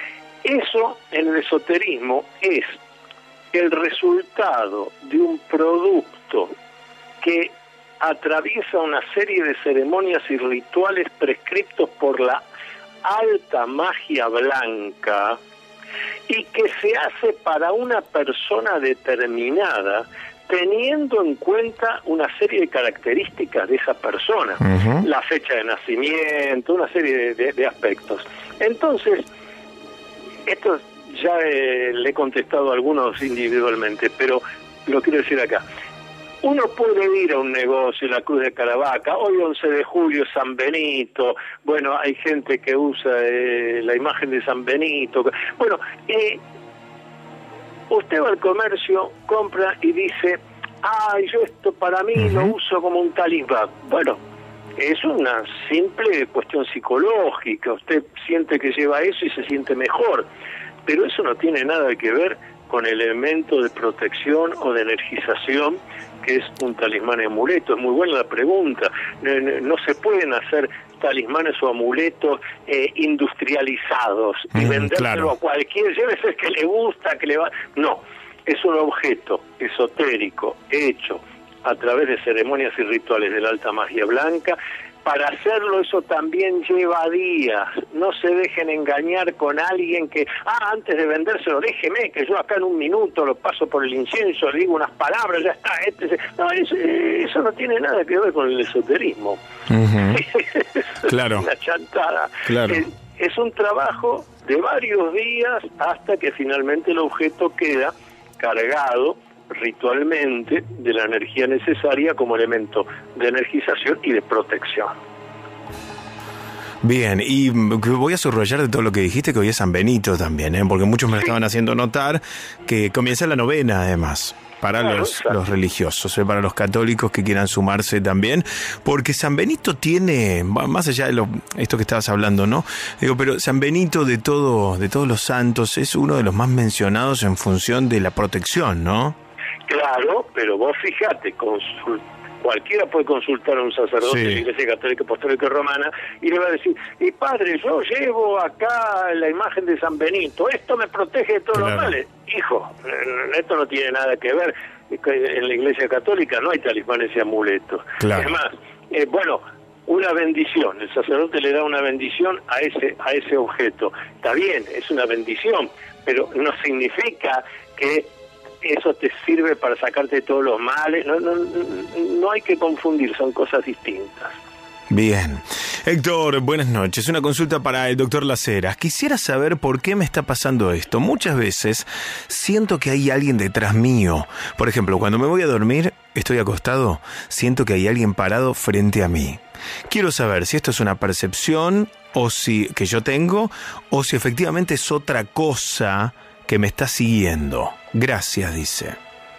eso en el esoterismo es el resultado de un producto que atraviesa una serie de ceremonias y rituales prescriptos por la alta magia blanca y que se hace para una persona determinada teniendo en cuenta una serie de características de esa persona, uh-huh. la fecha de nacimiento, una serie de, de, de aspectos. Entonces, esto ya eh, le he contestado a algunos individualmente, pero lo quiero decir acá. Uno puede ir a un negocio, la Cruz de Caravaca, hoy once de julio, San Benito, bueno, hay gente que usa eh, la imagen de San Benito. Bueno, eh, usted va al comercio, compra y dice, ay, yo esto para mí uh-huh. lo uso como un talismán. Bueno, es una simple cuestión psicológica, usted siente que lleva eso y se siente mejor, pero eso no tiene nada que ver con elementos de protección o de energización, que es un talismán y amuleto. Es muy buena la pregunta. No, no, no se pueden hacer talismanes o amuletos eh, industrializados y mm, vendérselo claro. a cualquier, llévese que le gusta, que le va... No, es un objeto esotérico hecho a través de ceremonias y rituales de la alta magia blanca. Para hacerlo eso también lleva días. No se dejen engañar con alguien que, ah, antes de vendérselo, déjeme que yo acá en un minuto lo paso por el incienso, le digo unas palabras, ya está. Este se... No, eso, eso no tiene nada que ver con el esoterismo. Uh-huh. Claro. Una chantada. Claro. Es, es un trabajo de varios días hasta que finalmente el objeto queda cargado ritualmente de la energía necesaria como elemento de energización y de protección. Bien, y voy a subrayar de todo lo que dijiste que hoy es San Benito también, ¿eh? Porque muchos me lo estaban haciendo notar, que comienza la novena además, para claro, los, los religiosos, ¿eh? Para los católicos que quieran sumarse también, porque San Benito tiene, más allá de lo, esto que estabas hablando, ¿no? Digo, pero San Benito de todo, de todos los santos es uno de los más mencionados en función de la protección, ¿no? Claro, pero vos fijate, consul, cualquiera puede consultar a un sacerdote sí. de la Iglesia Católica Apostólica Romana y le va a decir, y padre, yo llevo acá la imagen de San Benito, esto me protege de todos claro. los males. Hijo, esto no tiene nada que ver, en la Iglesia Católica no hay talismanes y amuletos. Claro. Es más, eh, bueno, una bendición, el sacerdote le da una bendición a ese, a ese objeto. Está bien, es una bendición, pero no significa que eso te sirve para sacarte todos los males. No, no, no hay que confundir, son cosas distintas. Bien. Héctor, buenas noches. Una consulta para el doctor Las Heras. Quisiera saber por qué me está pasando esto. Muchas veces siento que hay alguien detrás mío. Por ejemplo, cuando me voy a dormir, estoy acostado, siento que hay alguien parado frente a mí. Quiero saber si esto es una percepción o si que yo tengo o si efectivamente es otra cosa que me está siguiendo. Gracias, dice.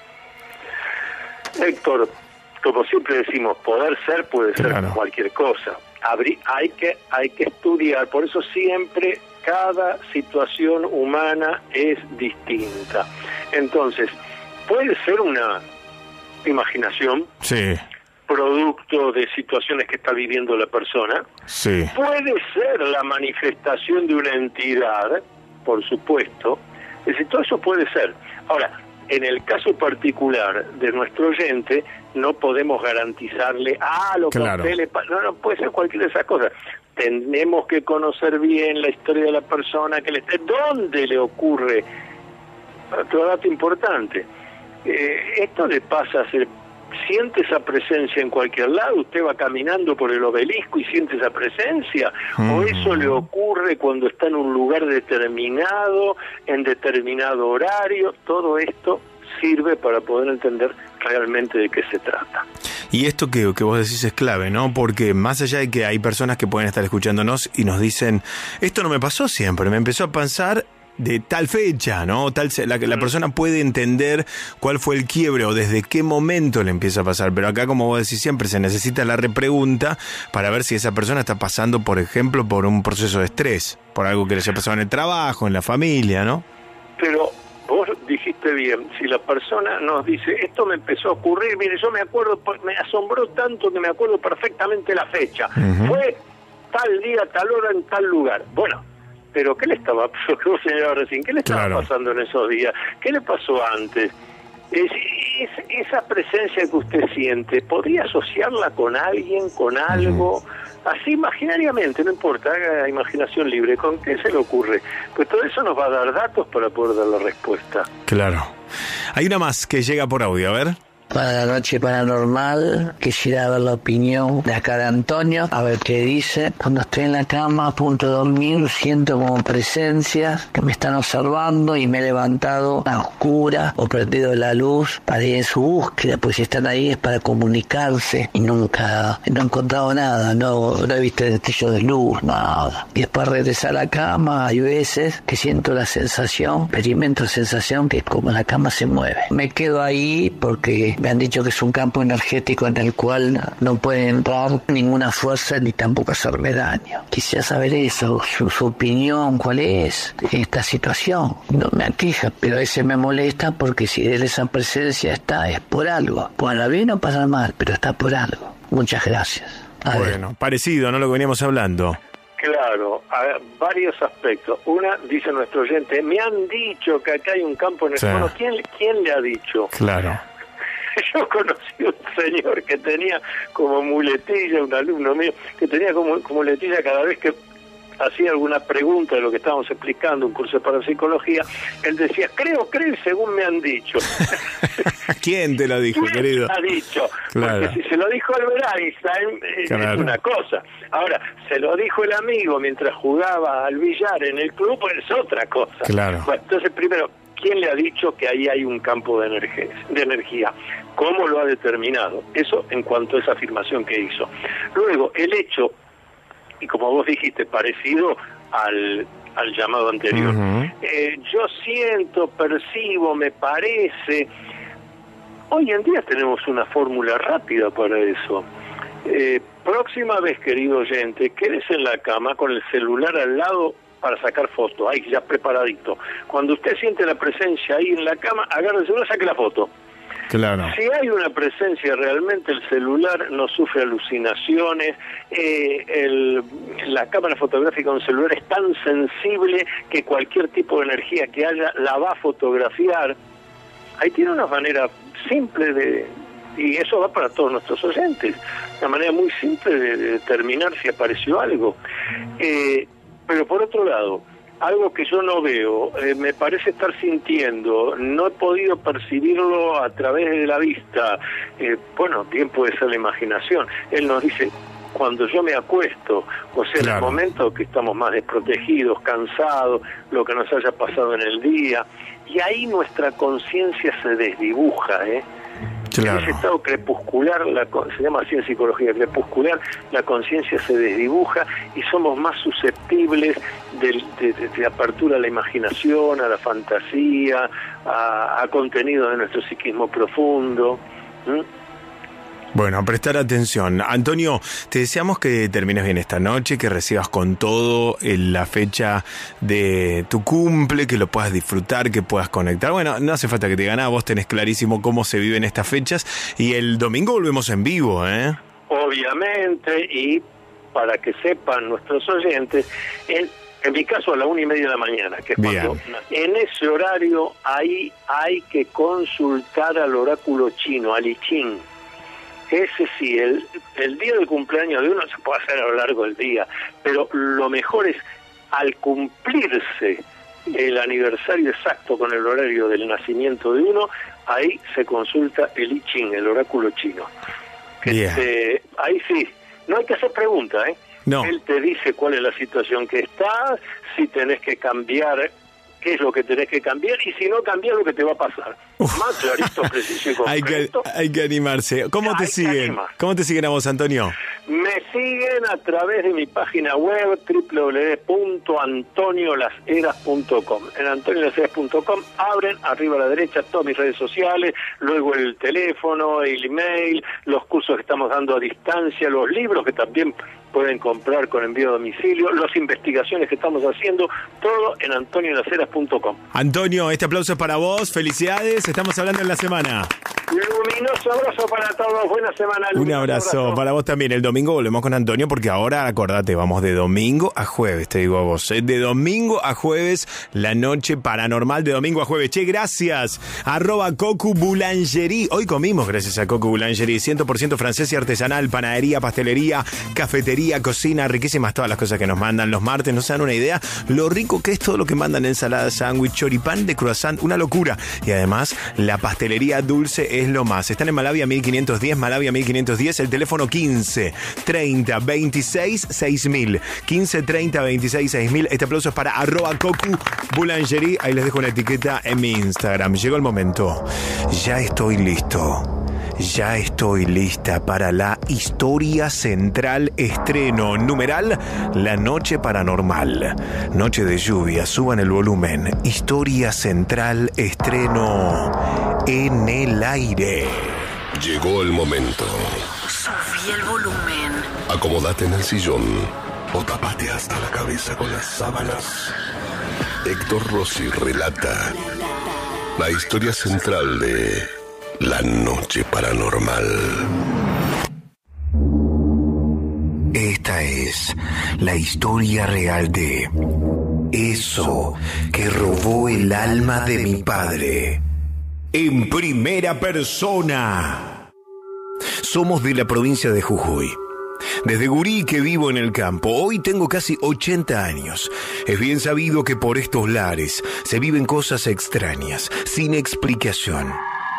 Héctor, como siempre decimos, poder ser puede ser claro. cualquier cosa. Habrí, hay que hay que estudiar, por eso siempre cada situación humana es distinta. Entonces, puede ser una imaginación, sí. producto de situaciones que está viviendo la persona. Sí. Puede ser la manifestación de una entidad, por supuesto. Es decir, todo eso puede ser. Ahora, en el caso particular de nuestro oyente, no podemos garantizarle, ah, lo claro. que le pasa. No, no puede ser cualquiera de esas cosas. Tenemos que conocer bien la historia de la persona, que le esté, dónde le ocurre. Otro dato importante. Eh, esto le pasa a ser. ¿Siente esa presencia en cualquier lado? ¿Usted va caminando por el obelisco y siente esa presencia? Mm. ¿O eso le ocurre cuando está en un lugar determinado, en determinado horario? Todo esto sirve para poder entender realmente de qué se trata. Y esto que, que vos decís es clave, ¿no? Porque más allá de que hay personas que pueden estar escuchándonos y nos dicen, esto no me pasó siempre, me empezó a pasar de tal fecha, ¿no? Tal la, la persona puede entender cuál fue el quiebre o desde qué momento le empieza a pasar, pero acá, como vos decís siempre, se necesita la repregunta para ver si esa persona está pasando, por ejemplo, por un proceso de estrés, por algo que le haya pasado en el trabajo, en la familia, ¿no? Pero vos dijiste bien, si la persona nos dice, esto me empezó a ocurrir, mire, yo me acuerdo, me asombró tanto que me acuerdo perfectamente la fecha, uh-huh. fue tal día, tal hora, en tal lugar. Bueno, pero ¿qué le estaba, como señalaba recién, qué le estaba claro. pasando en esos días? ¿Qué le pasó antes? Es, es, esa presencia que usted siente, ¿podría asociarla con alguien, con algo? Uh-huh. Así imaginariamente, no importa, haga imaginación libre, ¿con qué se le ocurre? Pues todo eso nos va a dar datos para poder dar la respuesta. Claro. Hay una más que llega por audio, a ver. Para la noche paranormal, quisiera ver la opinión de acá de Antonio, a ver qué dice. Cuando estoy en la cama a punto de dormir, siento como presencias que me están observando y me he levantado a oscura o perdido la luz para ir en su búsqueda, pues si están ahí es para comunicarse y nunca no he encontrado nada, no, no he visto destellos de luz, nada. Y después regresar a la cama, hay veces que siento la sensación, experimento la sensación que como la cama se mueve. Me quedo ahí porque me han dicho que es un campo energético en el cual no puede entrar ninguna fuerza ni tampoco hacerme daño. Quisiera saber eso, su, su opinión, cuál es esta situación. No me aqueja, pero a veces me molesta porque si él esa presencia está, es por algo. Para bien o para mal, pero está por algo. Muchas gracias. A bueno, ver. Parecido, ¿no? Lo que veníamos hablando. Claro, a ver, varios aspectos. Una, dice nuestro oyente, me han dicho que acá hay un campo en el... Sí. Bueno, ¿quién, ¿quién le ha dicho? Claro. Yo conocí un señor que tenía como muletilla, un alumno mío, que tenía como, como muletilla cada vez que hacía alguna pregunta de lo que estábamos explicando, un curso de parapsicología, él decía, creo, creo, según me han dicho. ¿Quién te lo dijo, ¿Quién querido? ha dicho? Claro. Porque si se lo dijo Albert Einstein, claro, es una cosa. Ahora, se lo dijo el amigo mientras jugaba al billar en el club, pues es otra cosa. Claro. Bueno, entonces, primero, ¿quién le ha dicho que ahí hay un campo de energía? De energía? ¿Cómo lo ha determinado? Eso en cuanto a esa afirmación que hizo. Luego, el hecho, y como vos dijiste, parecido al, al llamado anterior. Uh-huh. Eh, yo siento, percibo, me parece. Hoy en día tenemos una fórmula rápida para eso. Eh, próxima vez, querido oyente, quédese en la cama con el celular al lado para sacar fotos, ahí ya preparadito. Cuando usted siente la presencia ahí en la cama, agarre el celular, saque la foto. Claro. Si hay una presencia realmente, el celular no sufre alucinaciones, eh, el, la cámara fotográfica de un celular es tan sensible que cualquier tipo de energía que haya la va a fotografiar. Ahí tiene una manera simple de, y eso va para todos nuestros oyentes, una manera muy simple de, de determinar si apareció algo. Eh, pero por otro lado, algo que yo no veo, eh, me parece estar sintiendo, no he podido percibirlo a través de la vista, eh, bueno, bien puede ser la imaginación. Él nos dice, cuando yo me acuesto, o sea, claro, en el momento que estamos más desprotegidos, cansados, lo que nos haya pasado en el día, y ahí nuestra conciencia se desdibuja, ¿eh? Claro. En ese estado crepuscular, la, se llama así en psicología, crepuscular, la conciencia se desdibuja y somos más susceptibles de, de, de, de apertura a la imaginación, a la fantasía, a, a contenidos de nuestro psiquismo profundo. ¿Mm? Bueno, a prestar atención. Antonio, te deseamos que termines bien esta noche, que recibas con todo la fecha de tu cumple, que lo puedas disfrutar, que puedas conectar. Bueno, no hace falta que te ganas, vos tenés clarísimo cómo se viven estas fechas. Y el domingo volvemos en vivo, ¿eh? Obviamente, y para que sepan nuestros oyentes, en, en mi caso a la una y media de la mañana, que es cuando, en ese horario ahí hay que consultar al oráculo chino, al I Ching. Ese sí, el, el día del cumpleaños de uno se puede hacer a lo largo del día, pero lo mejor es al cumplirse el aniversario exacto con el horario del nacimiento de uno, ahí se consulta el I Ching, el oráculo chino. Este, ahí sí, no hay que hacer preguntas, ¿eh? No. Él te dice cuál es la situación que está, si tenés que cambiar, qué es lo que tenés que cambiar, y si no cambias, lo que te va a pasar. Uf. Más clarito, preciso y concreto. hay, que, hay que animarse. ¿Cómo te siguen? ¿Cómo te siguen a vos, Antonio? Me siguen a través de mi página web doble u doble u doble u punto antonio las heras punto com. En antonio las heras punto com abren arriba a la derecha todas mis redes sociales, luego el teléfono, el email, los cursos que estamos dando a distancia, los libros que también pueden comprar con envío a domicilio, las investigaciones que estamos haciendo, todo en antonio las heras punto com. Antonio, este aplauso es para vos, felicidades, estamos hablando en la semana. Luminoso abrazo para todos, buena semana. Un abrazo, abrazo para vos también. El domingo volvemos con Antonio porque ahora, acordate, vamos de domingo a jueves, te digo a vos, ¿eh? De domingo a jueves, la noche paranormal de domingo a jueves. Che, gracias. Arroba Cocu Boulangerie. Hoy comimos gracias a Cocu Boulangerie, cien por ciento francés y artesanal, panadería, pastelería, cafetería, cocina, riquísimas todas las cosas que nos mandan los martes. No se dan una idea lo rico que es todo lo que mandan: ensalada, sándwich, choripán de croissant, una locura. Y además, la pastelería dulce es lo más. Están en Malavia mil quinientos diez, Malavia mil quinientos diez, el teléfono quince, treinta, veintiséis, seis mil. quince, treinta, veintiséis, seis mil. Este aplauso es para arroba Cocu Boulangerie. Ahí les dejo una etiqueta en mi Instagram. Llegó el momento. Ya estoy listo. Ya estoy lista para la historia central estreno. Numeral, la noche paranormal. Noche de lluvia, suban el volumen. Historia central estreno en el aire. Llegó el momento. Subí el volumen. Acomódate en el sillón o tapate hasta la cabeza con las sábanas. Héctor Rossi relata la historia central de La Noche Paranormal. Esta es la historia real de eso que robó el alma de mi padre. En primera persona. Somos de la provincia de Jujuy. Desde gurí que vivo en el campo, hoy tengo casi ochenta años. Es bien sabido que por estos lares se viven cosas extrañas, sin explicación.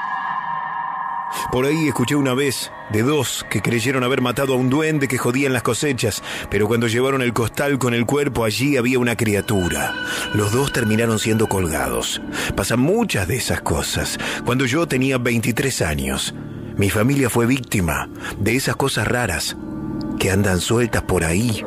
Por ahí escuché una vez de dos que creyeron haber matado a un duende que jodía en las cosechas, pero cuando llevaron el costal con el cuerpo, allí había una criatura. Los dos terminaron siendo colgados. Pasan muchas de esas cosas. Cuando yo tenía veintitrés años, mi familia fue víctima de esas cosas raras que andan sueltas por ahí.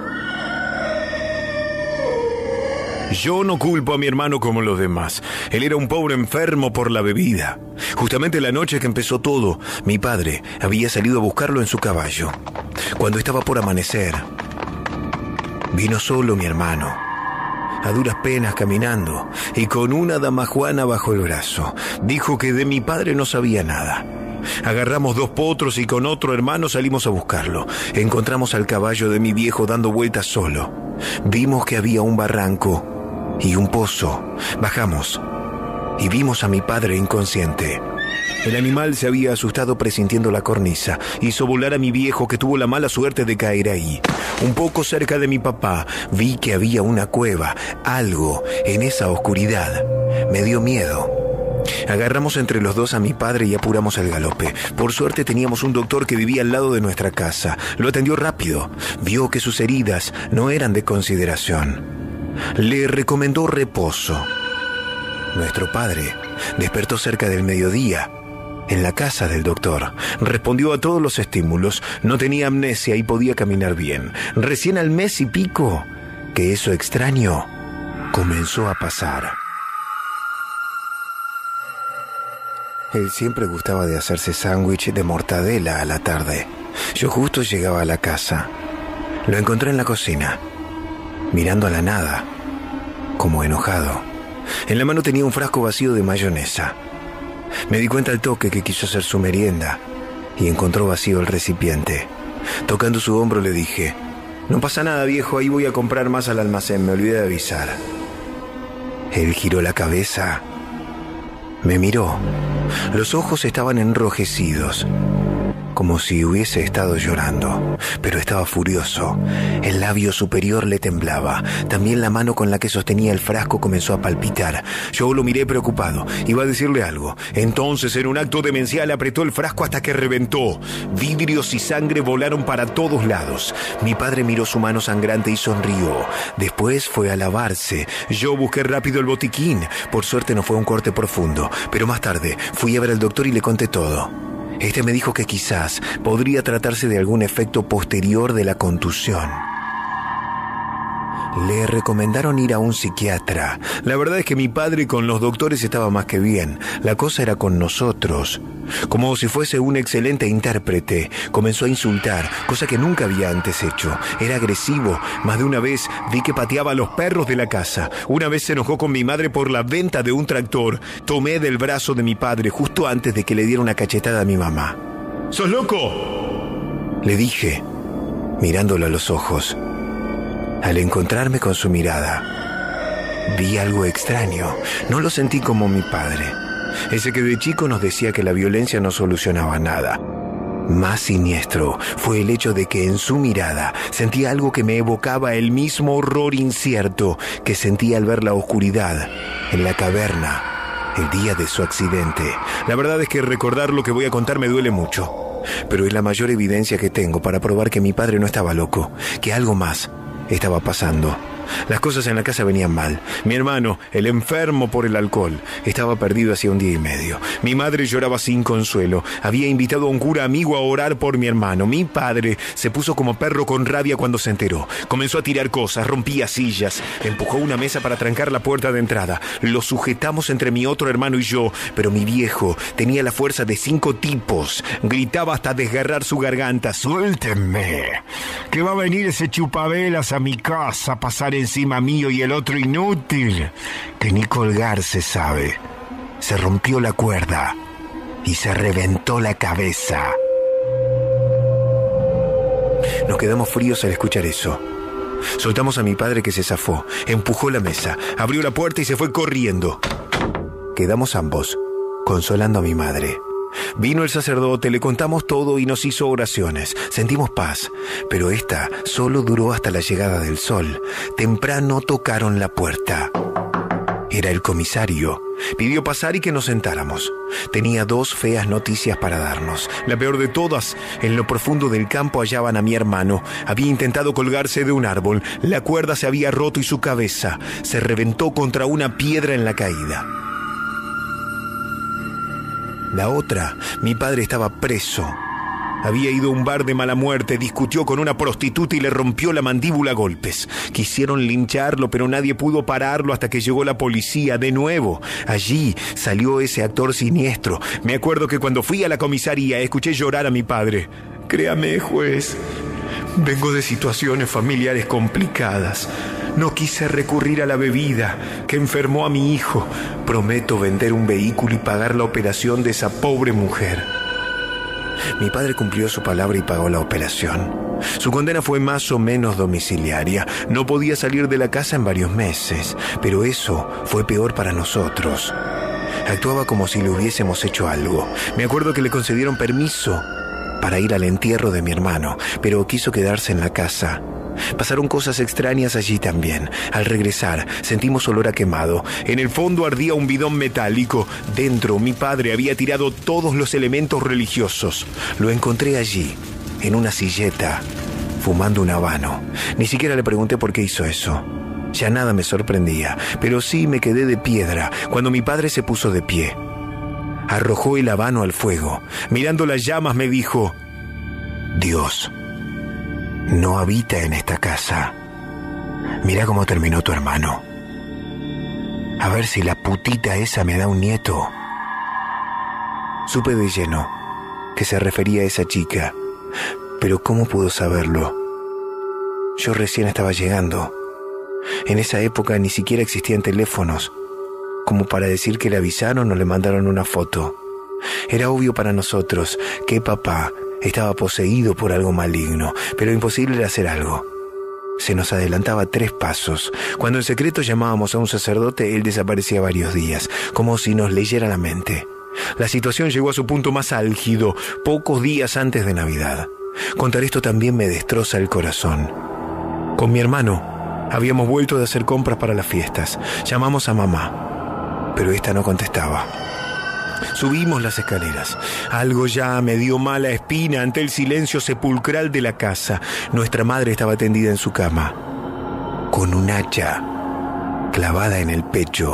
Yo no culpo a mi hermano como los demás. Él era un pobre enfermo por la bebida. Justamente la noche que empezó todo, mi padre había salido a buscarlo en su caballo. Cuando estaba por amanecer, vino solo mi hermano, a duras penas caminando y con una damajuana bajo el brazo. Dijo que de mi padre no sabía nada. Agarramos dos potros y con otro hermano salimos a buscarlo. Encontramos al caballo de mi viejo dando vueltas solo. Vimos que había un barranco y un pozo. Bajamos y vimos a mi padre inconsciente. El animal se había asustado presintiendo la cornisa. Hizo volar a mi viejo, que tuvo la mala suerte de caer ahí. Un poco cerca de mi papá vi que había una cueva. Algo en esa oscuridad me dio miedo. Agarramos entre los dos a mi padre y apuramos el galope. Por suerte teníamos un doctor que vivía al lado de nuestra casa. Lo atendió rápido. Vio que sus heridas no eran de consideración. Le recomendó reposo. Nuestro padre despertó cerca del mediodía en la casa del doctor. Respondió a todos los estímulos. No tenía amnesia y podía caminar bien. Recién al mes y pico que eso extraño comenzó a pasar. Él siempre gustaba de hacerse sándwich de mortadela a la tarde. Yo justo llegaba a la casa. Lo encontré en la cocina, mirando a la nada, como enojado. En la mano tenía un frasco vacío de mayonesa. Me di cuenta al toque que quiso hacer su merienda y encontró vacío el recipiente. Tocando su hombro le dije: «No pasa nada, viejo, ahí voy a comprar más al almacén, me olvidé de avisar». Él giró la cabeza, me miró. Los ojos estaban enrojecidos, como si hubiese estado llorando, pero estaba furioso. El labio superior le temblaba. También la mano con la que sostenía el frasco comenzó a palpitar. Yo lo miré preocupado. Iba a decirle algo. Entonces, en un acto demencial, apretó el frasco hasta que reventó. Vidrios y sangre volaron para todos lados. Mi padre miró su mano sangrante y sonrió. Después fue a lavarse. Yo busqué rápido el botiquín. Por suerte no fue un corte profundo, pero más tarde fui a ver al doctor y le conté todo. Este me dijo que quizás podría tratarse de algún efecto posterior de la contusión. Le recomendaron ir a un psiquiatra. La verdad es que mi padre con los doctores estaba más que bien. La cosa era con nosotros. Como si fuese un excelente intérprete, comenzó a insultar, cosa que nunca había antes hecho. Era agresivo. Más de una vez vi que pateaba a los perros de la casa. Una vez se enojó con mi madre por la venta de un tractor. Tomé del brazo de mi padre justo antes de que le diera una cachetada a mi mamá. «¿Sos loco?», le dije, mirándolo a los ojos. Al encontrarme con su mirada, vi algo extraño. No lo sentí como mi padre, ese que de chico nos decía que la violencia no solucionaba nada. Más siniestro fue el hecho de que en su mirada sentía algo que me evocaba el mismo horror incierto que sentía al ver la oscuridad en la caverna el día de su accidente. La verdad es que recordar lo que voy a contar me duele mucho, pero es la mayor evidencia que tengo para probar que mi padre no estaba loco, que algo más estaba pasando. Las cosas en la casa venían mal. Mi hermano, el enfermo por el alcohol, estaba perdido hacía un día y medio. Mi madre lloraba sin consuelo. Había invitado a un cura amigo a orar por mi hermano. Mi padre se puso como perro con rabia cuando se enteró. Comenzó a tirar cosas, rompía sillas, empujó una mesa para trancar la puerta de entrada. Lo sujetamos entre mi otro hermano y yo, pero mi viejo tenía la fuerza de cinco tipos. Gritaba hasta desgarrar su garganta: ¡suéltenme! Que va a venir ese chupavelas a mi casa a pasar encima mío y el otro inútil, que ni colgarse sabe. Se rompió la cuerda y se reventó la cabeza. Nos quedamos fríos al escuchar eso. Soltamos a mi padre, que se zafó, empujó la mesa, abrió la puerta y se fue corriendo. Quedamos ambos consolando a mi madre. Vino el sacerdote, le contamos todo y nos hizo oraciones. Sentimos paz, pero esta solo duró hasta la llegada del sol. Temprano tocaron la puerta. Era el comisario. Pidió pasar y que nos sentáramos. Tenía dos feas noticias para darnos. La peor de todas: en lo profundo del campo hallaban a mi hermano. Había intentado colgarse de un árbol. La cuerda se había roto y su cabeza se reventó contra una piedra en la caída. La otra: mi padre estaba preso. Había ido a un bar de mala muerte, discutió con una prostituta y le rompió la mandíbula a golpes. Quisieron lincharlo, pero nadie pudo pararlo hasta que llegó la policía de nuevo. Allí salió ese actor siniestro. Me acuerdo que cuando fui a la comisaría escuché llorar a mi padre. Créame, juez, vengo de situaciones familiares complicadas. No quise recurrir a la bebida que enfermó a mi hijo. Prometo vender un vehículo y pagar la operación de esa pobre mujer. Mi padre cumplió su palabra y pagó la operación. Su condena fue más o menos domiciliaria. No podía salir de la casa en varios meses, pero eso fue peor para nosotros. Actuaba como si le hubiésemos hecho algo. Me acuerdo que le concedieron permiso para ir al entierro de mi hermano, pero quiso quedarse en la casa. Pasaron cosas extrañas allí también. Al regresar, sentimos olor a quemado. En el fondo ardía un bidón metálico. Dentro, mi padre había tirado todos los elementos religiosos. Lo encontré allí, en una silleta, fumando un habano. Ni siquiera le pregunté por qué hizo eso. Ya nada me sorprendía, pero sí me quedé de piedra cuando mi padre se puso de pie. Arrojó el habano al fuego. Mirando las llamas me dijo: Dios no habita en esta casa. Mira cómo terminó tu hermano. A ver si la putita esa me da un nieto. Supe de lleno que se refería a esa chica, pero ¿cómo pudo saberlo? Yo recién estaba llegando. En esa época ni siquiera existían teléfonos como para decir que le avisaron o le mandaron una foto. Era obvio para nosotros que papá estaba poseído por algo maligno, pero imposible de hacer algo. Se nos adelantaba tres pasos. Cuando en secreto llamábamos a un sacerdote, él desaparecía varios días, como si nos leyera la mente. La situación llegó a su punto más álgido pocos días antes de Navidad. Contar esto también me destroza el corazón. Con mi hermano habíamos vuelto de hacer compras para las fiestas. Llamamos a mamá, pero esta no contestaba. Subimos las escaleras. Algo ya me dio mala espina ante el silencio sepulcral de la casa. Nuestra madre estaba tendida en su cama, con un hacha clavada en el pecho.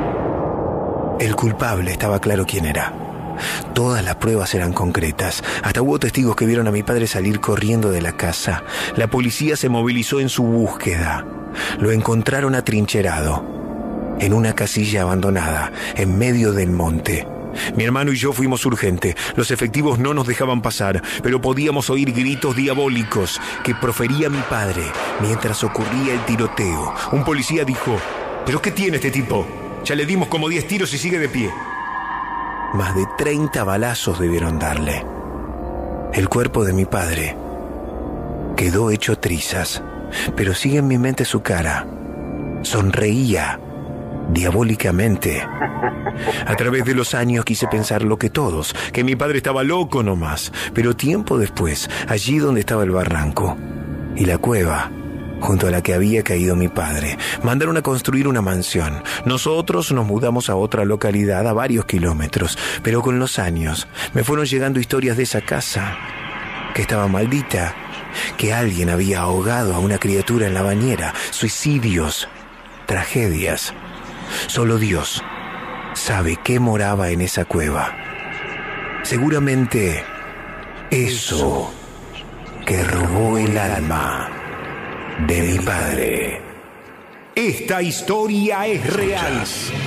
El culpable estaba claro quién era. Todas las pruebas eran concretas. Hasta hubo testigos que vieron a mi padre salir corriendo de la casa. La policía se movilizó en su búsqueda. Lo encontraron atrincherado en una casilla abandonada, en medio del monte. Mi hermano y yo fuimos urgentes. Los efectivos no nos dejaban pasar, pero podíamos oír gritos diabólicos que profería mi padre mientras ocurría el tiroteo. Un policía dijo: ¿pero qué tiene este tipo? Ya le dimos como diez tiros y sigue de pie. Más de treinta balazos debieron darle. El cuerpo de mi padre quedó hecho trizas, pero sigue en mi mente su cara. Sonreía diabólicamente. A través de los años quise pensar lo que todos, que mi padre estaba loco nomás, pero tiempo después, allí donde estaba el barranco y la cueva junto a la que había caído mi padre, mandaron a construir una mansión. Nosotros nos mudamos a otra localidad a varios kilómetros, pero con los años me fueron llegando historias de esa casa. que estaba maldita, que alguien había ahogado a una criatura en la bañera, suicidios, tragedias. Solo Dios sabe qué moraba en esa cueva. Seguramente eso que robó el alma de mi padre. Esta historia es real.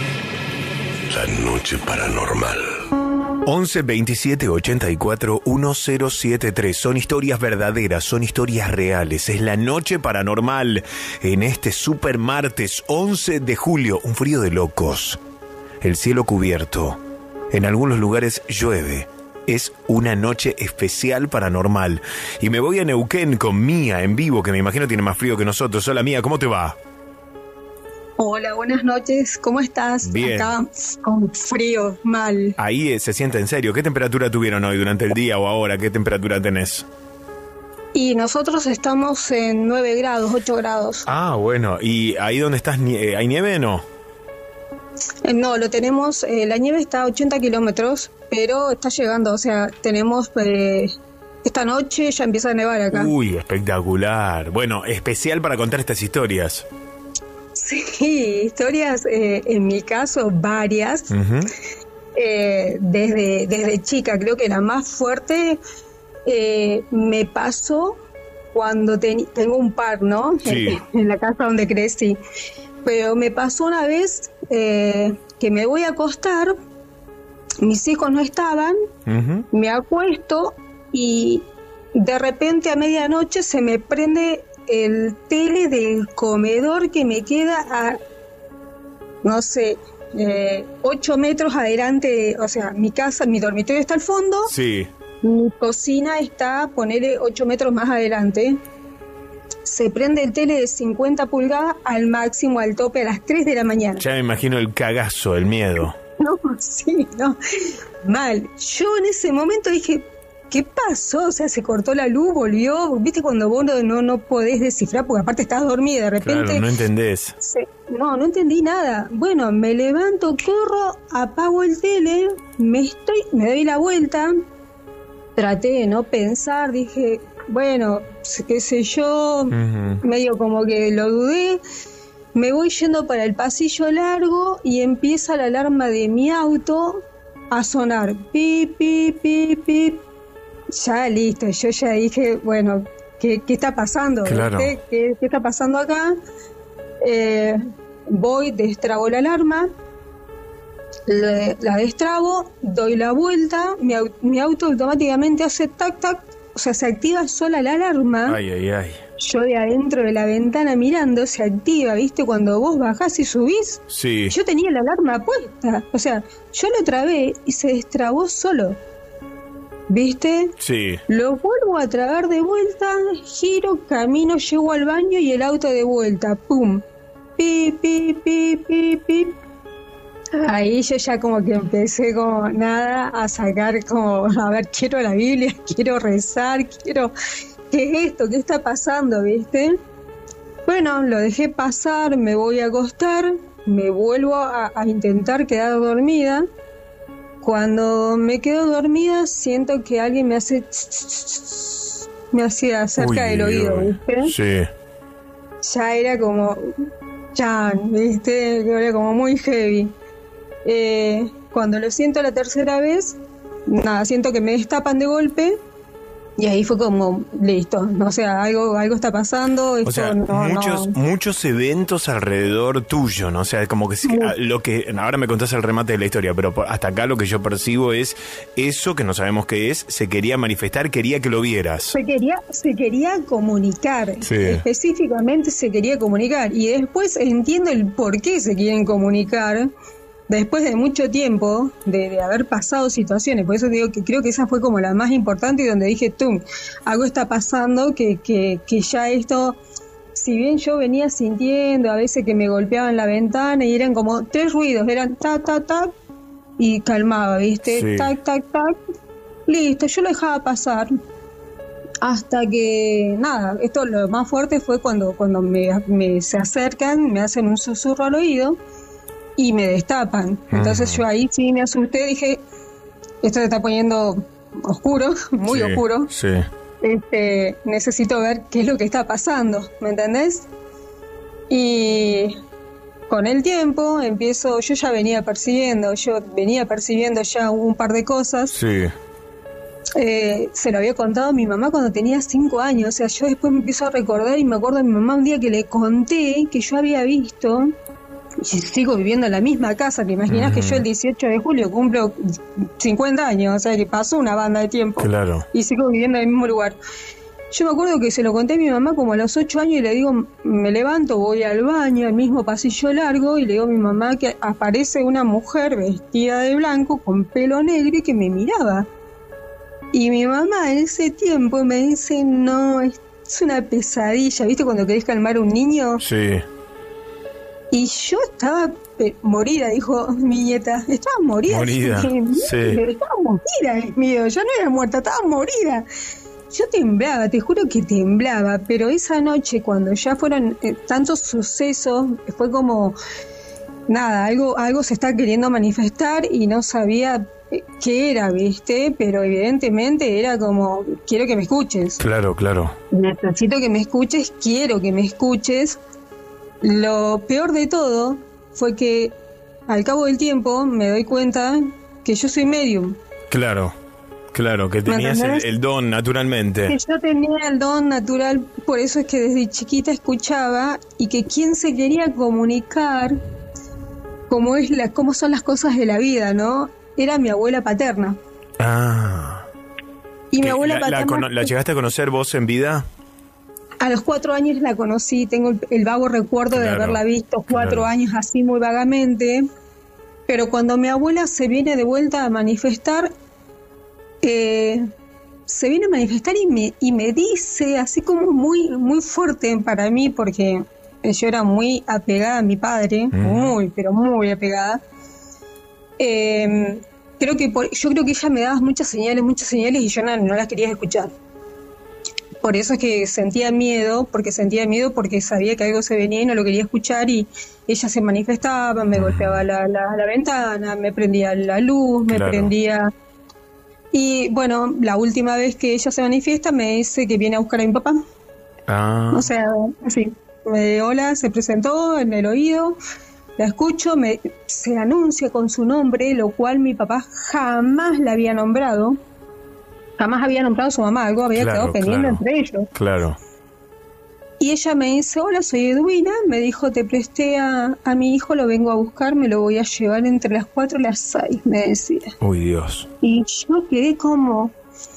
La noche paranormal. once veintisiete ochenta y cuatro mil setenta y tres. Son historias verdaderas, son historias reales. Es la noche paranormal en este super martes once de julio. Un frío de locos. El cielo cubierto. En algunos lugares llueve. Es una noche especial paranormal. Y me voy a Neuquén con Mía en vivo, que me imagino tiene más frío que nosotros. Hola Mía, ¿cómo te va? Hola, buenas noches, ¿cómo estás? Bien. Acá con frío, mal. Ahí eh, se siente en serio. ¿Qué temperatura tuvieron hoy durante el día o ahora? ¿Qué temperatura tenés? Y nosotros estamos en nueve grados, ocho grados. Ah, bueno. ¿Y ahí donde estás, nie- hay nieve o no? Eh, no, lo tenemos, eh, la nieve está a ochenta kilómetros, pero está llegando, o sea, tenemos... Eh, esta noche ya empieza a nevar acá. Uy, espectacular. Bueno, especial para contar estas historias. Sí, historias, eh, en mi caso, varias. Uh-huh. Eh, desde, desde chica, creo que la más fuerte eh, me pasó cuando ten, tengo un par, ¿no? Sí. En, en la casa donde crecí. Pero me pasó una vez eh, que me voy a acostar, mis hijos no estaban, Uh-huh. me acuesto y de repente a medianoche se me prende el tele del comedor que me queda a, no sé, eh, ocho metros adelante, o sea, mi casa, mi dormitorio está al fondo, Sí. mi cocina está, ponele ocho metros más adelante. Se prende el tele de cincuenta pulgadas al máximo, al tope, a las tres de la mañana. Ya me imagino el cagazo, el miedo. No, sí, no, mal. Yo en ese momento dije, ¿qué pasó? O sea, se cortó la luz, volvió. ¿Viste cuando vos no, no, no podés descifrar? Porque aparte estás dormida, de repente... Claro, no entendés. se- no, no entendí nada. Bueno, me levanto, corro, apago el tele, me estoy, me doy la vuelta, traté de no pensar, dije, bueno, qué sé yo, Uh-huh. medio como que lo dudé. Me voy yendo para el pasillo largo y empieza la alarma de mi auto a sonar. Pip, pip, pip, pip. Ya listo, yo ya dije, bueno, ¿qué, qué está pasando? Claro. ¿Qué, qué, qué está pasando acá? Eh, voy, destrabo la alarma, le- la destrabo, doy la vuelta, mi, au- mi auto automáticamente hace tac, tac, o sea, se activa sola la alarma. Ay, ay, ay. Yo de adentro de la ventana mirando, se activa, ¿viste? Cuando vos bajás y subís, Sí. yo tenía la alarma puesta. O sea, yo lo trabé y se destrabó solo. ¿Viste? Sí. Lo vuelvo a trabar de vuelta, giro, camino, llego al baño y el auto de vuelta. ¡Pum! Pi, pi, pi, pi, pi. Ahí yo ya como que empecé como nada a sacar como, a ver, quiero la Biblia, quiero rezar, quiero... ¿Qué es esto? ¿Qué está pasando? ¿Viste? Bueno, lo dejé pasar, me voy a acostar, me vuelvo a, a intentar quedar dormida. Cuando me quedo dormida, siento que alguien me hace... tss, tss, tss, me hacía cerca Uy, del uy, oído, uy. ¿viste? Sí. Ya era como... Chan, ¿viste? Era como muy heavy. Eh, cuando lo siento la tercera vez, nada, siento que me destapan de golpe. Y ahí fue como, listo, o sea, algo algo está pasando. Esto O sea, no, muchos no. muchos eventos alrededor tuyo, ¿no? O sea, como que sí, a- lo que ahora me contás el remate de la historia, pero por- hasta acá lo que yo percibo es eso que no sabemos qué es, se quería manifestar, quería que lo vieras. Se quería, se quería comunicar, Sí. específicamente se quería comunicar. Y después entiendo el por qué se quieren comunicar. Después de mucho tiempo de, de haber pasado situaciones, por eso digo que creo que esa fue como la más importante y donde dije, tú, algo está pasando que, que, que ya esto, si bien yo venía sintiendo a veces que me golpeaban la ventana y eran como tres ruidos, eran ta, ta, ta, y calmaba, ¿viste? Sí. Tac, tac, tac, listo, yo lo dejaba pasar. Hasta que, nada, esto lo más fuerte fue cuando, cuando me, me se acercan, me hacen un susurro al oído y me destapan. Entonces Ujú. yo ahí sí me asusté, dije, esto se está poniendo oscuro, muy Sí, oscuro. Sí. este, necesito ver qué es lo que está pasando, ¿me entendés? Y con el tiempo empiezo, yo ya venía percibiendo, yo venía percibiendo ya un par de cosas. Sí. Eh, se lo había contado a mi mamá cuando tenía cinco años, o sea, yo después me empiezo a recordar y me acuerdo de mi mamá un día que le conté que yo había visto, y sigo viviendo en la misma casa, te imaginas uh-huh. que yo el dieciocho de julio cumplo cincuenta años, o sea que pasó una banda de tiempo. Claro. Y sigo viviendo en el mismo lugar. Yo me acuerdo que se lo conté a mi mamá como a los ocho años y le digo, me levanto, voy al baño, al mismo pasillo largo, y le digo a mi mamá que aparece una mujer vestida de blanco con pelo negro y que me miraba. Y mi mamá en ese tiempo me dice, no, es una pesadilla, ¿viste cuando querés calmar a un niño? Sí. Y yo estaba eh, morida, dijo mi nieta, estaba morida. Morida, sí. Estaba morida, mío, yo no era muerta, estaba morida. Yo temblaba, te juro que temblaba, pero esa noche cuando ya fueron eh, tantos sucesos, fue como, nada, algo, algo se está queriendo manifestar y no sabía qué era, ¿viste? Pero evidentemente era como, quiero que me escuches. Claro, claro. Necesito que me escuches, quiero que me escuches. Lo peor de todo fue que al cabo del tiempo me doy cuenta que yo soy medium. Claro, claro, que tenías el, el don naturalmente. Que yo tenía el don natural, por eso es que desde chiquita escuchaba, y que quien se quería comunicar cómo es la, cómo son las cosas de la vida, ¿no? Era mi abuela paterna. Ah. Y mi abuela la, paterna... La, ¿La llegaste a conocer vos en vida? A los cuatro años la conocí, tengo el, el vago recuerdo claro, de haberla visto cuatro claro. años así muy vagamente, pero cuando mi abuela se viene de vuelta a manifestar, eh, se viene a manifestar y me, y me dice, así como muy, muy fuerte para mí, porque yo era muy apegada a mi padre, mm. muy, pero muy apegada. Eh, creo que por, yo creo que ella me daba muchas señales, muchas señales y yo no, no las quería escuchar. Por eso es que sentía miedo, porque sentía miedo porque sabía que algo se venía y no lo quería escuchar, y ella se manifestaba, me golpeaba la, la, la ventana, me prendía la luz, me claro. prendía... Y bueno, la última vez que ella se manifiesta me dice que viene a buscar a mi papá. Ah. O sea, así, me, hola, se presentó en el oído, la escucho, me, se anuncia con su nombre, lo cual mi papá jamás la había nombrado. Jamás había nombrado a su mamá, algo había claro, quedado pendiente claro, entre ellos. Claro. Y ella me dice, hola, soy Edwina, me dijo, te presté a, a mi hijo, lo vengo a buscar, me lo voy a llevar entre las cuatro y las seis, me decía. Uy, Dios. Y yo quedé como,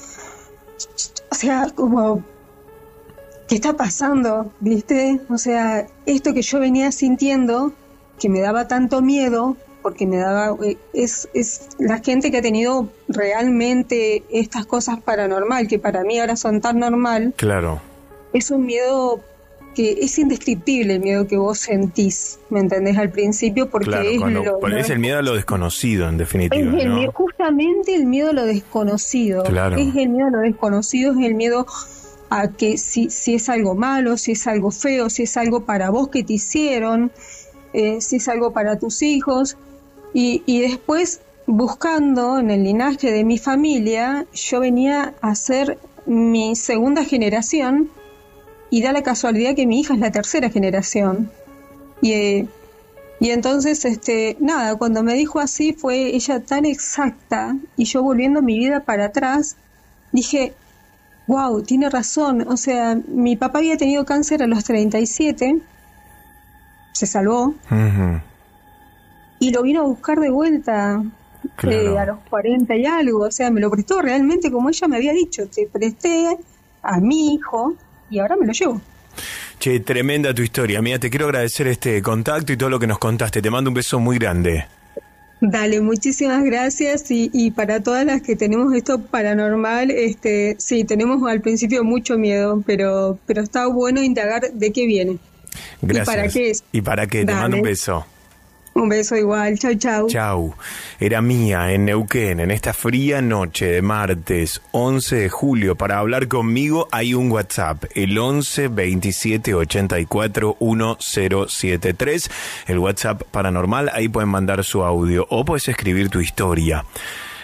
o sea, como, ¿qué está pasando? ¿Viste? O sea, esto que yo venía sintiendo, que me daba tanto miedo, porque me daba, es, es la gente que ha tenido realmente estas cosas paranormal, que para mí ahora son tan normal. Claro. Es un miedo que es indescriptible, el miedo que vos sentís, ¿me entendés? Al principio, porque claro, es cuando, lo, es el miedo a lo desconocido, en definitiva, es el ¿no? miedo, justamente el miedo a lo desconocido. Claro. Es el miedo a lo desconocido, es el miedo a que si, si es algo malo, si es algo feo, si es algo para vos que te hicieron, eh, si es algo para tus hijos. Y, y después, buscando en el linaje de mi familia, yo venía a ser mi segunda generación, y da la casualidad que mi hija es la tercera generación. Y, eh, y entonces, este, nada, cuando me dijo así, fue ella tan exacta, y yo volviendo mi vida para atrás, dije, wow, tiene razón. O sea, mi papá había tenido cáncer a los treinta y siete, se salvó, uh-huh. y lo vino a buscar de vuelta claro. eh, a los cuarenta y algo. O sea, me lo prestó realmente como ella me había dicho, te presté a mi hijo y ahora me lo llevo. Che, tremenda tu historia. Mira, te quiero agradecer este contacto y todo lo que nos contaste. Te mando un beso muy grande. Dale, muchísimas gracias. Y, y para todas las que tenemos esto paranormal, este, sí, tenemos al principio mucho miedo, pero, pero está bueno indagar de qué viene. Gracias. ¿Y para qué es? ¿Y para qué? Te Dale. mando un beso. Un beso igual, chau chau. Chau. Era Mía en Neuquén, en esta fría noche de martes once de julio. Para hablar conmigo hay un WhatsApp, el once veintisiete ochenta y cuatro mil setenta y tres, el WhatsApp paranormal, ahí pueden mandar su audio o puedes escribir tu historia.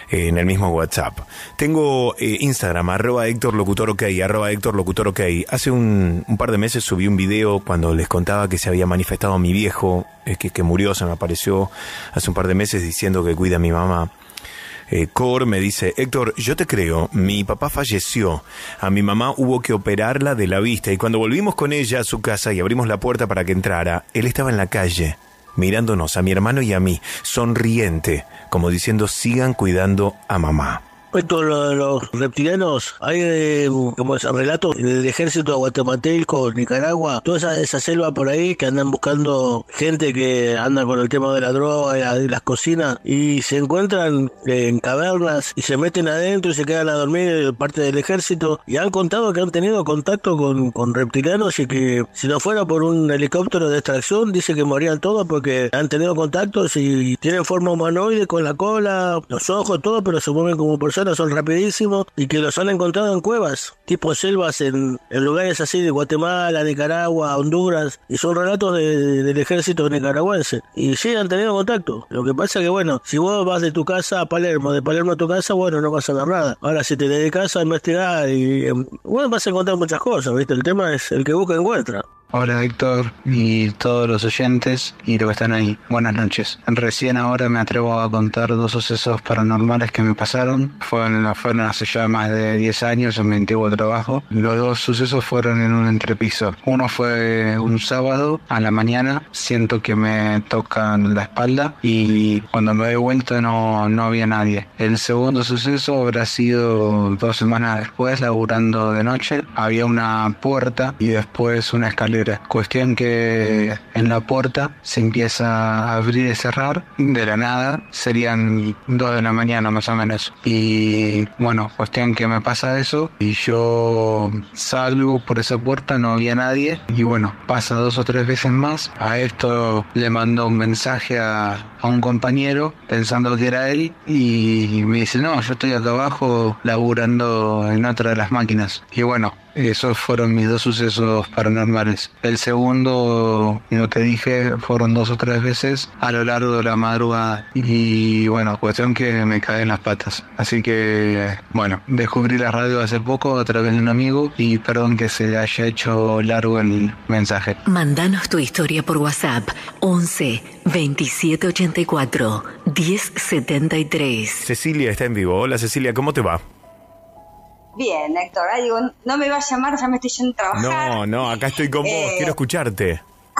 eh, en el mismo WhatsApp. Tengo eh, Instagram, arroba Héctor Locutor OK, arroba Héctor Locutor OK. Hace un, un par de meses subí un video cuando les contaba que se había manifestado mi viejo, eh, que, que murió, se me apareció hace un par de meses diciendo que cuida a mi mamá. Eh, Cor me dice, Héctor, yo te creo, mi papá falleció, a mi mamá hubo que operarla de la vista y cuando volvimos con ella a su casa y abrimos la puerta para que entrara, él estaba en la calle, mirándonos a mi hermano y a mí, sonriente, como diciendo, sigan cuidando a mamá. Respecto a lo de los reptilianos, hay eh, como relatos del ejército guatemalteco, Nicaragua, toda esa, esa selva por ahí que andan buscando gente que anda con el tema de la droga y, la, y las cocinas y se encuentran en cavernas y se meten adentro y se quedan a dormir parte del ejército y han contado que han tenido contacto con, con reptilianos y que si no fuera por un helicóptero de extracción dice que morían todos porque han tenido contactos y tienen forma humanoide con la cola, los ojos, todo, pero se mueven como personas, son rapidísimos y que los han encontrado en cuevas, tipo selvas en, en lugares así de Guatemala, Nicaragua, Honduras, y son relatos de, de, del ejército nicaragüense. Y sí, han tenido contacto. Lo que pasa que, bueno, si vos vas de tu casa a Palermo, de Palermo a tu casa, bueno, no vas a ver nada. Ahora, si te dedicas a investigar, y bueno, vas a encontrar muchas cosas, ¿viste? El tema es el que busca encuentra. Hola Héctor y todos los oyentes y los que están ahí. Buenas noches. Recién ahora me atrevo a contar dos sucesos paranormales que me pasaron. Fueron, fueron hace ya más de diez años en mi antiguo trabajo. Los dos sucesos fueron en un entrepiso. Uno fue un sábado a la mañana. Siento que me tocan la espalda y cuando me doy vuelta no, no había nadie. El segundo suceso habrá sido dos semanas después, laburando de noche. Había una puerta y después una escalera. Cuestión que en la puerta se empieza a abrir y cerrar de la nada, serían dos de la mañana más o menos. Y bueno, cuestión que me pasa eso y yo salgo por esa puerta, no había nadie y bueno, pasa dos o tres veces más. A esto le mando un mensaje a, a un compañero pensando que era él y me dice, no, yo estoy acá abajo laburando en otra de las máquinas. Y bueno, esos fueron mis dos sucesos paranormales. El segundo, lo que dije, fueron dos o tres veces a lo largo de la madrugada. Y bueno, cuestión que me caí en las patas. Así que, bueno, descubrí la radio hace poco a través de un amigo y perdón que se haya hecho largo el mensaje. Mándanos tu historia por WhatsApp once veintisiete ochenta y cuatro diez setenta y tres. Cecilia está en vivo. Hola Cecilia, ¿cómo te va? Bien, Héctor, ah, digo, no me va a llamar, ya me estoy yendo a trabajar. No, no, acá estoy con vos, eh... quiero escucharte.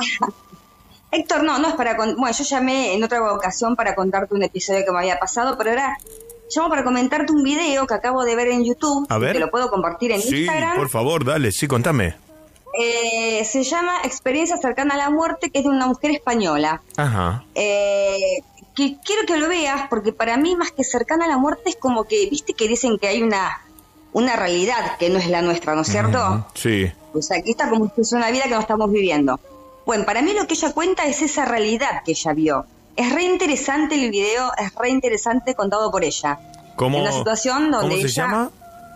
Héctor, no, no es para... Con... Bueno, yo llamé en otra ocasión para contarte un episodio que me había pasado, pero ahora llamo para comentarte un video que acabo de ver en YouTube. A ver. Que lo puedo compartir en sí, Instagram. Sí, por favor, dale, sí, contame. Eh, se llama Experiencia cercana a la muerte, que es de una mujer española. Ajá. Eh... Que quiero que lo veas, porque para mí más que cercana a la muerte es como que, viste que dicen que hay una... una realidad que no es la nuestra, ¿no es cierto? Mm, sí. O sea, aquí está como si fuese una vida que no estamos viviendo. Bueno, para mí lo que ella cuenta es esa realidad que ella vio. Es re interesante el video, es re interesante contado por ella. ¿Cómo, en una situación donde ¿cómo se ella... llama?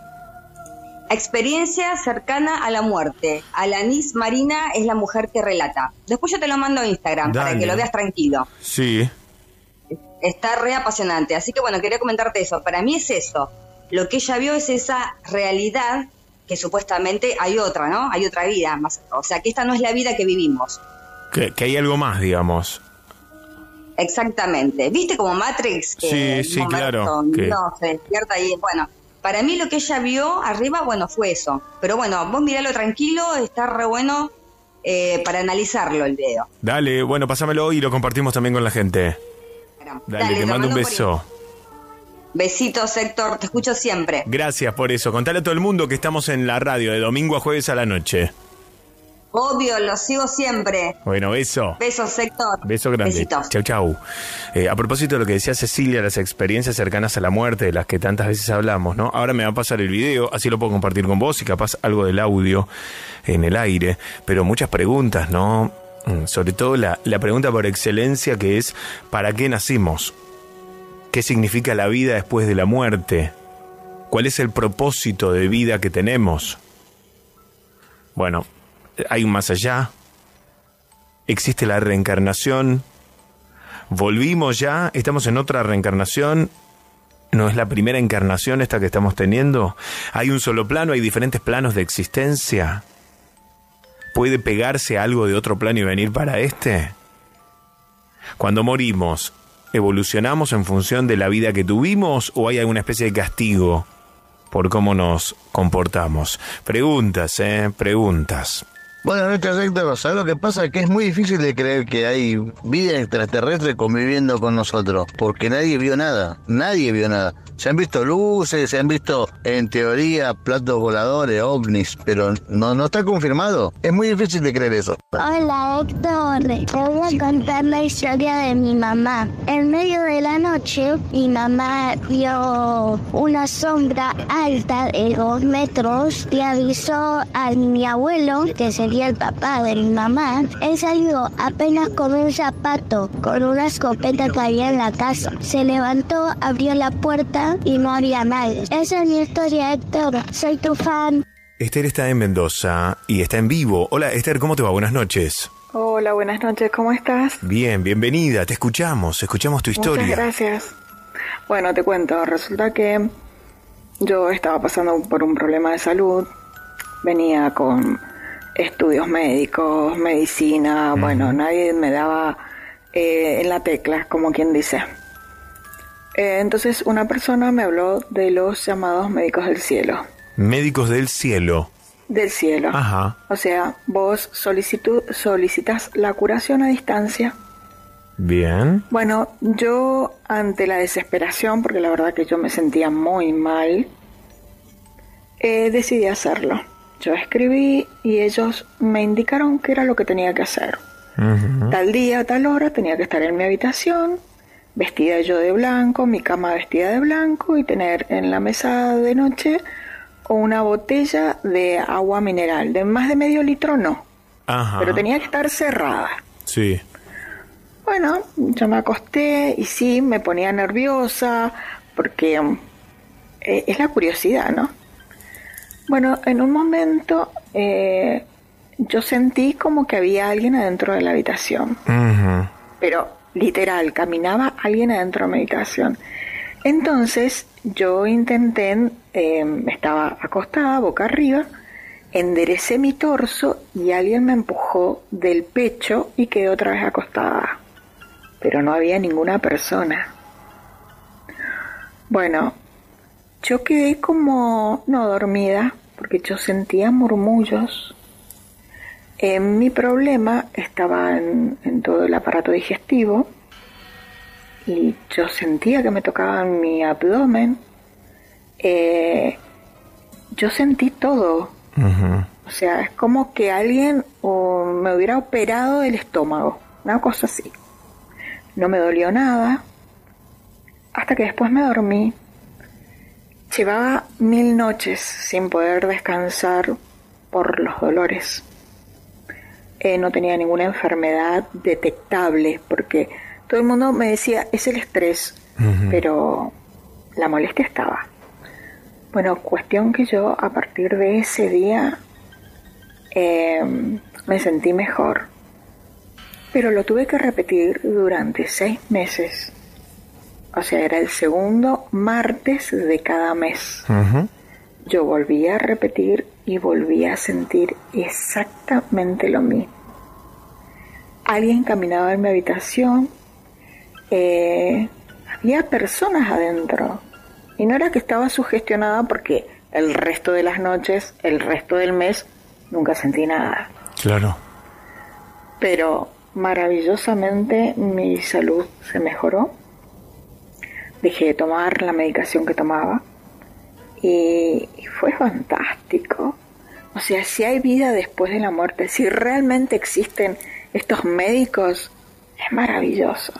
Experiencia cercana a la muerte. Alanis Marina es la mujer que relata. Después yo te lo mando a Instagram. Dale. Para que lo veas tranquilo. Sí. Está re apasionante. Así que bueno, quería comentarte eso. Para mí es eso. Lo que ella vio es esa realidad que supuestamente hay otra, ¿no? Hay otra vida. Más, o sea, que esta no es la vida que vivimos. Que, que hay algo más, digamos. Exactamente. ¿Viste como Matrix? Que sí, sí, claro. Que... No, se despierta ahí. Bueno, para mí lo que ella vio arriba, bueno, fue eso. Pero bueno, vos miralo tranquilo, está re bueno eh, para analizarlo el video. Dale, bueno, pásamelo y lo compartimos también con la gente. Dale, Dale te mando un beso. Besitos, Héctor, te escucho siempre. Gracias por eso. Contale a todo el mundo que estamos en la radio de domingo a jueves a la noche. Obvio, lo sigo siempre. Bueno, beso. Besos, Héctor. Beso grande. Besitos. Chau, chau. Eh, a propósito de lo que decía Cecilia, las experiencias cercanas a la muerte, de las que tantas veces hablamos, ¿no? Ahora me va a pasar el video, así lo puedo compartir con vos y capaz algo del audio en el aire. Pero muchas preguntas, ¿no? Sobre todo la, la pregunta por excelencia que es, ¿para qué nacimos? ¿Qué significa la vida después de la muerte? ¿Cuál es el propósito de vida que tenemos? Bueno, hay un más allá. ¿Existe la reencarnación? ¿Volvimos ya? ¿Estamos en otra reencarnación? ¿No es la primera encarnación esta que estamos teniendo? ¿Hay un solo plano? ¿Hay diferentes planos de existencia? ¿Puede pegarse algo de otro plano y venir para este? Cuando morimos, ¿evolucionamos en función de la vida que tuvimos o hay alguna especie de castigo por cómo nos comportamos? Preguntas, ¿eh? Preguntas. Buenas noches, Héctor. ¿Sabes lo que pasa? Que es muy difícil de creer que hay vida extraterrestre conviviendo con nosotros, porque nadie vio nada, nadie vio nada. Se han visto luces, se han visto, en teoría, platos voladores, ovnis, pero no, no está confirmado. Es muy difícil de creer eso. Hola, Héctor. Te voy a contar la historia de mi mamá. En medio de la noche, mi mamá vio una sombra alta de dos metros y avisó a mi abuelo, que sería el papá de mi mamá. Él salió apenas con un zapato, con una escopeta que había en la casa. Se levantó, abrió la puerta y no había nadie. Esa es mi historia, Héctor. Soy tu fan. Esther está en Mendoza y está en vivo. Hola, Esther, ¿cómo te va? Buenas noches. Hola, buenas noches. ¿Cómo estás? Bien, bienvenida. Te escuchamos, escuchamos tu historia. Muchas gracias. Bueno, te cuento. Resulta que yo estaba pasando por un problema de salud. Venía con estudios médicos, medicina. Uh-huh. Bueno, nadie me daba eh, en la tecla, como quien dice. Eh, entonces una persona me habló de los llamados médicos del cielo. Médicos del cielo. Del cielo. Ajá. O sea, vos solicitu- solicitas la curación a distancia. Bien. Bueno, yo ante la desesperación, porque la verdad que yo me sentía muy mal, eh, decidí hacerlo. Yo escribí y ellos me indicaron qué era lo que tenía que hacer. Uh-huh. Tal día, tal hora tenía que estar en mi habitación, vestida yo de blanco, mi cama vestida de blanco y tener en la mesa de noche una botella de agua mineral, de más de medio litro no, Ajá. pero tenía que estar cerrada. Sí. Bueno, yo me acosté y sí, me ponía nerviosa porque eh, es la curiosidad, ¿no? Bueno, en un momento eh, yo sentí como que había alguien adentro de la habitación, uh-huh. pero literal, caminaba alguien adentro de mi habitación. Entonces yo intenté, eh, estaba acostada, boca arriba, enderecé mi torso y alguien me empujó del pecho y quedé otra vez acostada. Pero no había ninguna persona. Bueno, yo quedé como, no dormida, porque yo sentía murmullos. Eh, mi problema estaba en, en todo el aparato digestivo y yo sentía que me tocaban mi abdomen. Eh, yo sentí todo. Uh-huh. O sea, es como que alguien o me hubiera operado el estómago, una cosa así. No me dolió nada hasta que después me dormí. Llevaba mil noches sin poder descansar por los dolores. Eh, no tenía ninguna enfermedad detectable porque todo el mundo me decía es el estrés, uh-huh. pero la molestia estaba. Bueno, cuestión que yo a partir de ese día eh, me sentí mejor, pero lo tuve que repetir durante seis meses. O sea, era el segundo martes de cada mes. Uh-huh. Yo volvía a repetir y volvía a sentir exactamente lo mismo. Alguien caminaba en mi habitación, eh, había personas adentro. Y no era que estaba sugestionada porque el resto de las noches, el resto del mes, nunca sentí nada. Claro. Pero maravillosamente mi salud se mejoró. Dejé de tomar la medicación que tomaba. Y, y fue fantástico. O sea, si hay vida después de la muerte, si realmente existen estos médicos, es maravilloso.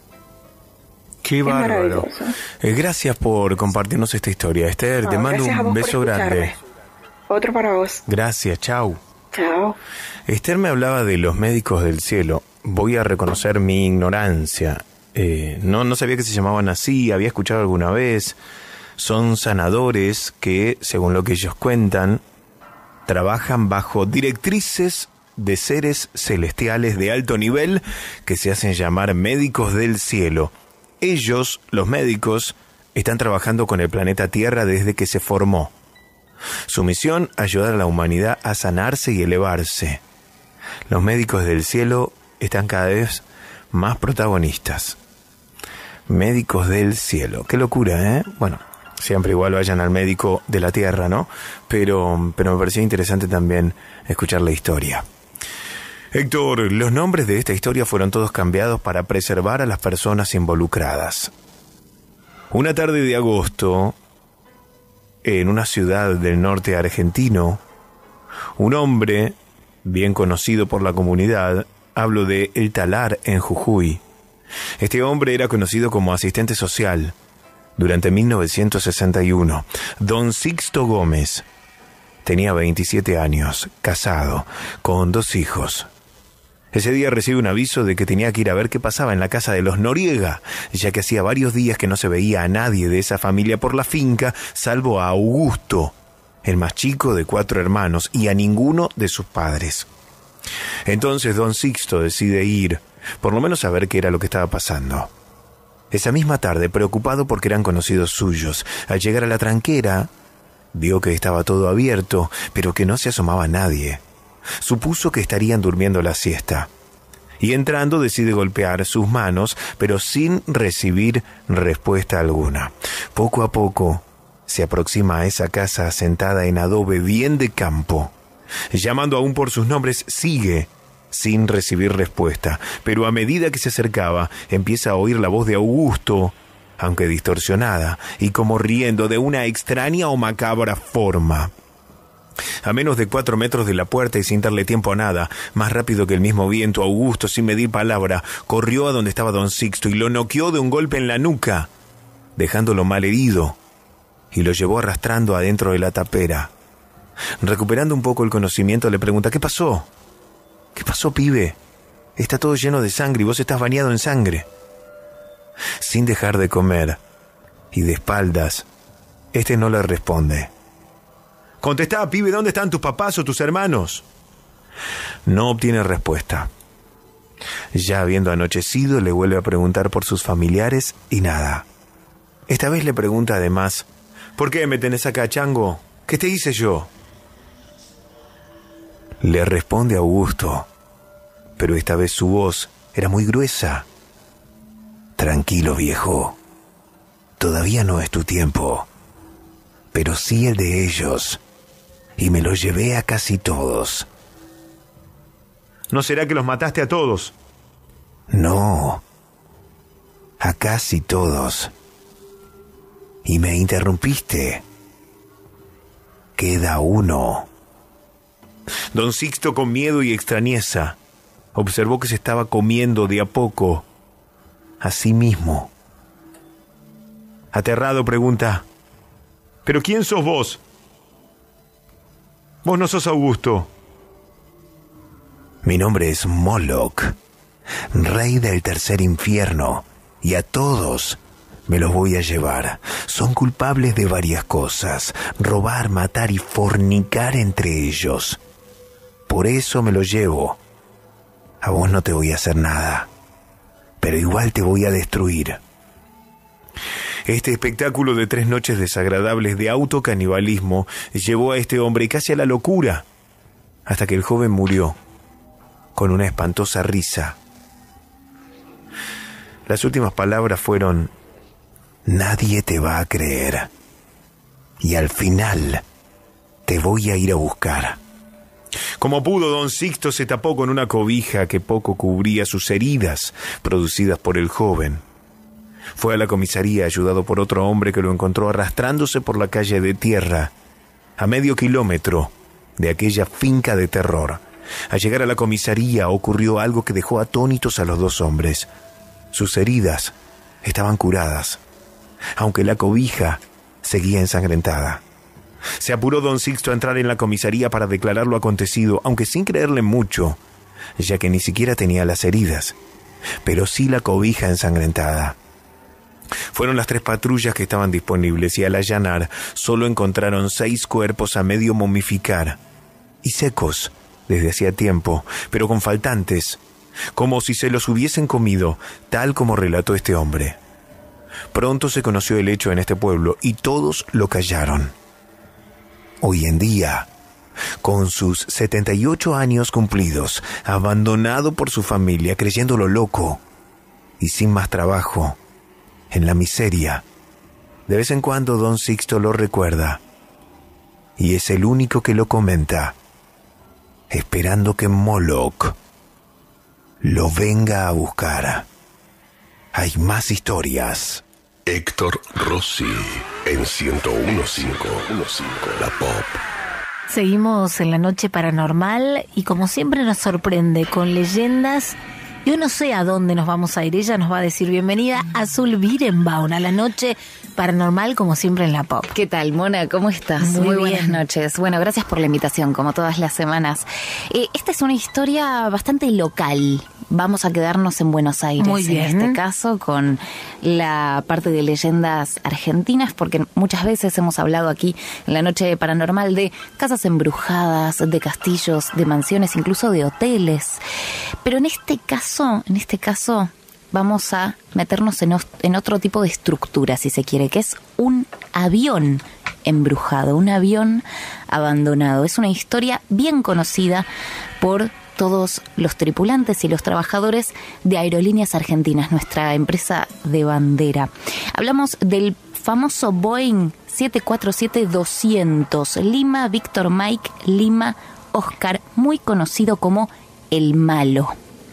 Qué bárbaro. Eh, gracias por compartirnos esta historia, Esther. No, te mando un beso grande. Otro para vos. Gracias, chau. Chao. Esther me hablaba de los médicos del cielo. Voy a reconocer mi ignorancia. Eh, no, no sabía que se llamaban así, había escuchado alguna vez. Son sanadores que, según lo que ellos cuentan, trabajan bajo directrices de seres celestiales de alto nivel que se hacen llamar médicos del cielo. Ellos, los médicos, están trabajando con el planeta Tierra desde que se formó. Su misión, ayudar a la humanidad a sanarse y elevarse. Los médicos del cielo están cada vez más protagonistas. Médicos del cielo. Qué locura, ¿eh? Bueno, siempre igual vayan al médico de la tierra, ¿no? Pero, pero me parecía interesante también escuchar la historia. Héctor, los nombres de esta historia fueron todos cambiados para preservar a las personas involucradas. Una tarde de agosto, en una ciudad del norte argentino, un hombre bien conocido por la comunidad, hablo de El Talar en Jujuy. Este hombre era conocido como asistente social durante mil novecientos sesenta y uno. Don Sixto Gómez tenía veintisiete años, casado, con dos hijos. Ese día recibe un aviso de que tenía que ir a ver qué pasaba en la casa de los Noriega, ya que hacía varios días que no se veía a nadie de esa familia por la finca, salvo a Augusto, el más chico de cuatro hermanos, y a ninguno de sus padres. Entonces don Sixto decide ir, por lo menos a ver qué era lo que estaba pasando. Esa misma tarde, preocupado porque eran conocidos suyos, al llegar a la tranquera, vio que estaba todo abierto, pero que no se asomaba nadie. Supuso que estarían durmiendo la siesta. Y entrando decide golpear sus manos, pero sin recibir respuesta alguna. Poco a poco se aproxima a esa casa asentada en adobe bien de campo. Llamando aún por sus nombres, sigue sin recibir respuesta. Pero a medida que se acercaba, empieza a oír la voz de Augusto, aunque distorsionada, y como riendo de una extraña o macabra forma. A menos de cuatro metros de la puerta y sin darle tiempo a nada, más rápido que el mismo viento, Augusto, sin medir palabra, corrió a donde estaba don Sixto y lo noqueó de un golpe en la nuca, dejándolo malherido, y lo llevó arrastrando adentro de la tapera. Recuperando un poco el conocimiento, le pregunta: ¿qué pasó? ¿Qué pasó, pibe? Está todo lleno de sangre y vos estás bañado en sangre. Sin dejar de comer, y de espaldas, este no le responde. Contestá, pibe, ¿dónde están tus papás o tus hermanos? No obtiene respuesta. Ya habiendo anochecido, le vuelve a preguntar por sus familiares y nada. Esta vez le pregunta además: ¿por qué me tenés acá, chango? ¿Qué te hice yo? Le responde Augusto, pero esta vez su voz era muy gruesa. Tranquilo, viejo. Todavía no es tu tiempo, pero sí el de ellos. Y me los llevé a casi todos. ¿No será que los mataste a todos? No, a casi todos. Y me interrumpiste. Queda uno. Don Sixto, con miedo y extrañeza, observó que se estaba comiendo de a poco a sí mismo. Aterrado pregunta: ¿pero quién sos vos? Vos no sos Augusto. Mi nombre es Moloch, rey del tercer infierno, y a todos me los voy a llevar. Son culpables de varias cosas: robar, matar y fornicar entre ellos. Por eso me los llevo. A vos no te voy a hacer nada, pero igual te voy a destruir. Este espectáculo de tres noches desagradables de autocanibalismo llevó a este hombre casi a la locura, hasta que el joven murió con una espantosa risa. Las últimas palabras fueron: nadie te va a creer, y al final te voy a ir a buscar. Como pudo, don Sixto se tapó con una cobija que poco cubría sus heridas producidas por el joven. Fue a la comisaría ayudado por otro hombre que lo encontró arrastrándose por la calle de tierra, a medio kilómetro de aquella finca de terror. Al llegar a la comisaría ocurrió algo que dejó atónitos a los dos hombres. Sus heridas estaban curadas, aunque la cobija seguía ensangrentada. Se apuró don Sixto a entrar en la comisaría para declarar lo acontecido, aunque sin creerle mucho, ya que ni siquiera tenía las heridas, pero sí la cobija ensangrentada. Fueron las tres patrullas que estaban disponibles y al allanar solo encontraron seis cuerpos a medio momificar y secos desde hacía tiempo, pero con faltantes, como si se los hubiesen comido, tal como relató este hombre. Pronto se conoció el hecho en este pueblo y todos lo callaron. Hoy en día, con sus setenta y ocho años cumplidos, abandonado por su familia, creyéndolo loco y sin más trabajo, en la miseria, de vez en cuando don Sixto lo recuerda y es el único que lo comenta, esperando que Moloch lo venga a buscar. Hay más historias. Héctor Rossi en ciento uno punto cinco, La Pop. Seguimos en la noche paranormal y como siempre nos sorprende con leyendas. Yo no sé a dónde nos vamos a ir. Ella nos va a decir bienvenida a Azul Birenbaum, a la noche paranormal como siempre en La Pop. ¿Qué tal, Mona? ¿Cómo estás? Muy, Muy bien. buenas noches. Bueno, gracias por la invitación, como todas las semanas. Eh, esta es una historia bastante local. Vamos a quedarnos en Buenos Aires. Muy bien. En este caso, con la parte de leyendas argentinas, porque muchas veces hemos hablado aquí en la noche paranormal de casas embrujadas, de castillos, de mansiones, incluso de hoteles. Pero en este caso, en este caso, vamos a meternos en, en otro tipo de estructura, si se quiere, que es un avión embrujado, un avión abandonado. Es una historia bien conocida por todos los tripulantes y los trabajadores de Aerolíneas Argentinas, nuestra empresa de bandera. Hablamos del famoso Boeing siete cuatro siete doscientos, Lima, Víctor Mike, Lima, Oscar, muy conocido como el Malo.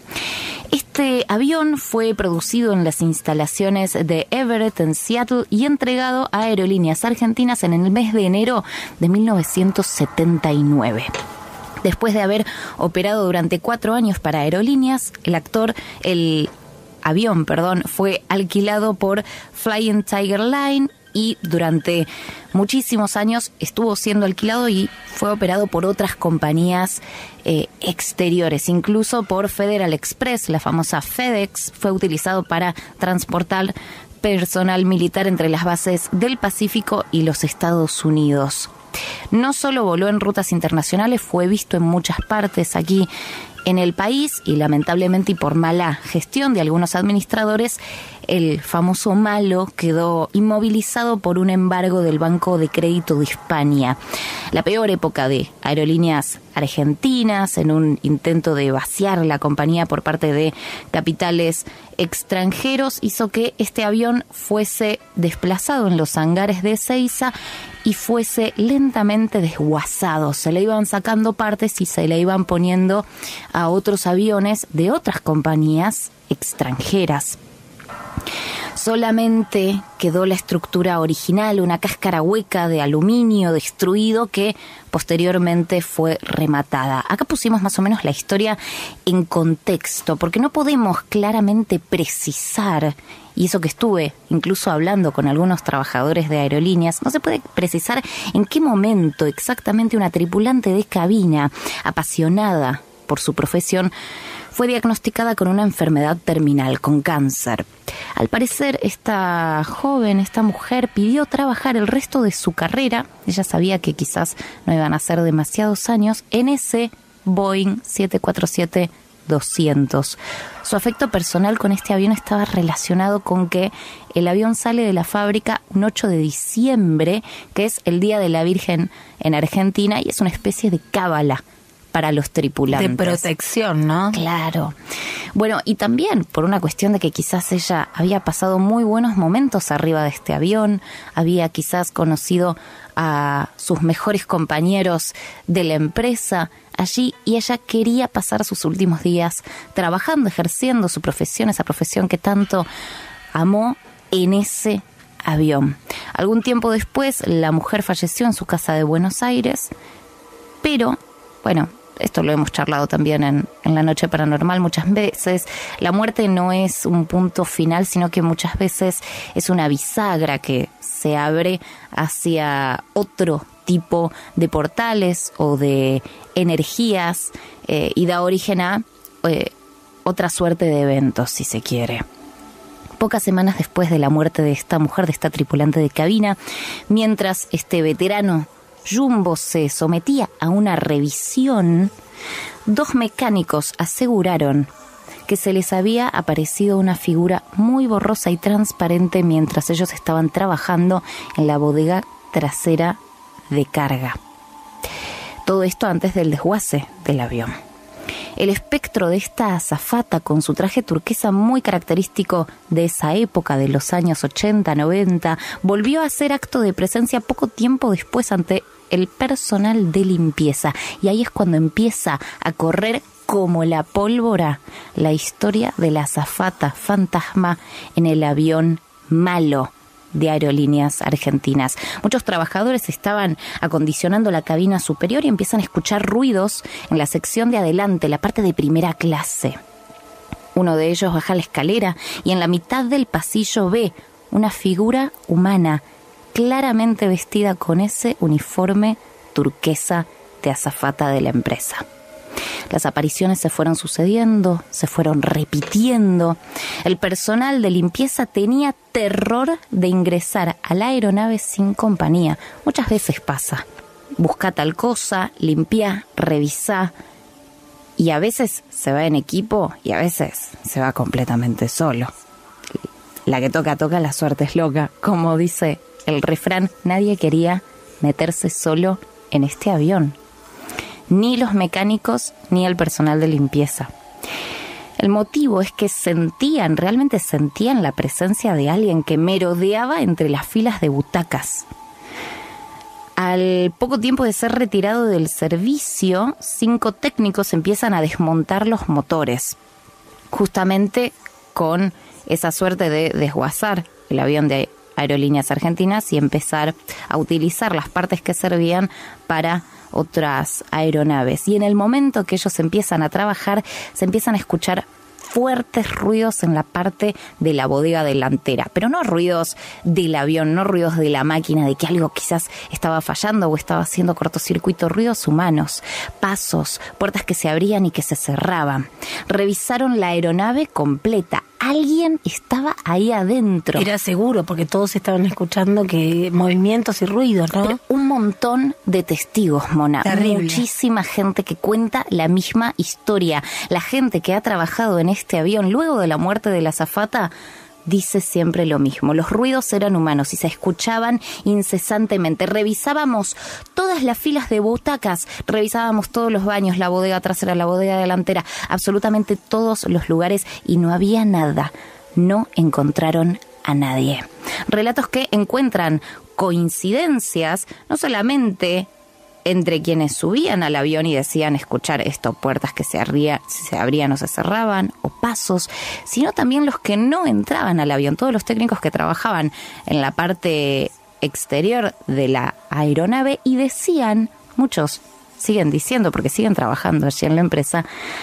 Este avión fue producido en las instalaciones de Everett en Seattle y entregado a Aerolíneas Argentinas en el mes de enero de mil novecientos setenta y nueve. Después de haber operado durante cuatro años para Aerolíneas, el actor, el avión, perdón, fue alquilado por Flying Tiger Line y durante muchísimos años estuvo siendo alquilado y fue operado por otras compañías eh, exteriores, incluso por Federal Express, la famosa FedEx, fue utilizado para transportar personal militar entre las bases del Pacífico y los Estados Unidos. No solo voló en rutas internacionales, fue visto en muchas partes aquí en el país y lamentablemente y por mala gestión de algunos administradores, el famoso Malo quedó inmovilizado por un embargo del Banco de Crédito de Hispania. La peor época de Aerolíneas Argentinas, en un intento de vaciar la compañía por parte de capitales extranjeros, hizo que este avión fuese desplazado en los hangares de Ezeiza y fuese lentamente desguazado. Se le iban sacando partes y se le iban poniendo a otros aviones de otras compañías extranjeras. Solamente quedó la estructura original, una cáscara hueca de aluminio destruido que posteriormente fue rematada. Acá pusimos más o menos la historia en contexto, porque no podemos claramente precisar, y eso que estuve incluso hablando con algunos trabajadores de aerolíneas, no se puede precisar en qué momento exactamente una tripulante de cabina, apasionada por su profesión, fue diagnosticada con una enfermedad terminal, con cáncer. Al parecer, esta joven, esta mujer, pidió trabajar el resto de su carrera, ella sabía que quizás no iban a ser demasiados años, en ese Boeing siete cuatro siete doscientos. Su afecto personal con este avión estaba relacionado con que el avión sale de la fábrica un ocho de diciembre, que es el Día de la Virgen en Argentina, y es una especie de cábala para los tripulantes. De protección, ¿no? Claro. Bueno, y también por una cuestión de que quizás ella había pasado muy buenos momentos arriba de este avión, había quizás conocido a sus mejores compañeros de la empresa allí y ella quería pasar sus últimos días trabajando, ejerciendo su profesión, esa profesión que tanto amó en ese avión. Algún tiempo después, la mujer falleció en su casa de Buenos Aires, pero, bueno, esto lo hemos charlado también en, en la noche paranormal muchas veces, la muerte no es un punto final, sino que muchas veces es una bisagra que se abre hacia otro tipo de portales o de energías eh, y da origen a eh, otra suerte de eventos, si se quiere. Pocas semanas después de la muerte de esta mujer, de esta tripulante de cabina, mientras este veterano Jumbo se sometía a una revisión, dos mecánicos aseguraron que se les había aparecido una figura muy borrosa y transparente mientras ellos estaban trabajando en la bodega trasera de carga. Todo esto antes del desguace del avión. El espectro de esta azafata con su traje turquesa muy característico de esa época, de los años ochenta, noventa, volvió a hacer acto de presencia poco tiempo después ante el personal de limpieza. Y ahí es cuando empieza a correr como la pólvora la historia de la azafata fantasma en el avión malo de Aerolíneas Argentinas. Muchos trabajadores estaban acondicionando la cabina superior y empiezan a escuchar ruidos en la sección de adelante, la parte de primera clase. Uno de ellos baja la escalera y en la mitad del pasillo ve una figura humana claramente vestida con ese uniforme turquesa de azafata de la empresa. Las apariciones se fueron sucediendo, se fueron repitiendo. El personal de limpieza tenía terror de ingresar a la aeronave sin compañía. Muchas veces pasa. Busca tal cosa, limpia, revisa. Y a veces se va en equipo y a veces se va completamente solo. La que toca, toca, la suerte es loca. Como dice el refrán, nadie quería meterse solo en este avión. Ni los mecánicos ni el personal de limpieza. El motivo es que sentían, realmente sentían la presencia de alguien que merodeaba entre las filas de butacas. Al poco tiempo de ser retirado del servicio, cinco técnicos empiezan a desmontar los motores, justamente con esa suerte de desguazar el avión de Aerolíneas Argentinas y empezar a utilizar las partes que servían para otras aeronaves. Y en el momento que ellos empiezan a trabajar, se empiezan a escuchar fuertes ruidos en la parte de la bodega delantera, pero no ruidos del avión, no ruidos de la máquina, de que algo quizás estaba fallando o estaba haciendo cortocircuito, ruidos humanos, pasos, puertas que se abrían y que se cerraban. Revisaron la aeronave completa. Alguien estaba ahí adentro. Era seguro, porque todos estaban escuchando que movimientos y ruidos, ¿no? Pero un montón de testigos, Mona. Terrible. Muchísima gente que cuenta la misma historia. La gente que ha trabajado en este avión luego de la muerte de la azafata dice siempre lo mismo. Los ruidos eran humanos y se escuchaban incesantemente. Revisábamos todas las filas de butacas, revisábamos todos los baños, la bodega trasera, la bodega delantera, absolutamente todos los lugares y no había nada. No encontraron a nadie. Relatos que encuentran coincidencias, no solamente entre quienes subían al avión y decían escuchar esto, puertas que se, abría, se abrían o se cerraban, o pasos, sino también los que no entraban al avión, todos los técnicos que trabajaban en la parte exterior de la aeronave y decían, muchos siguen diciendo porque siguen trabajando allí en la empresa,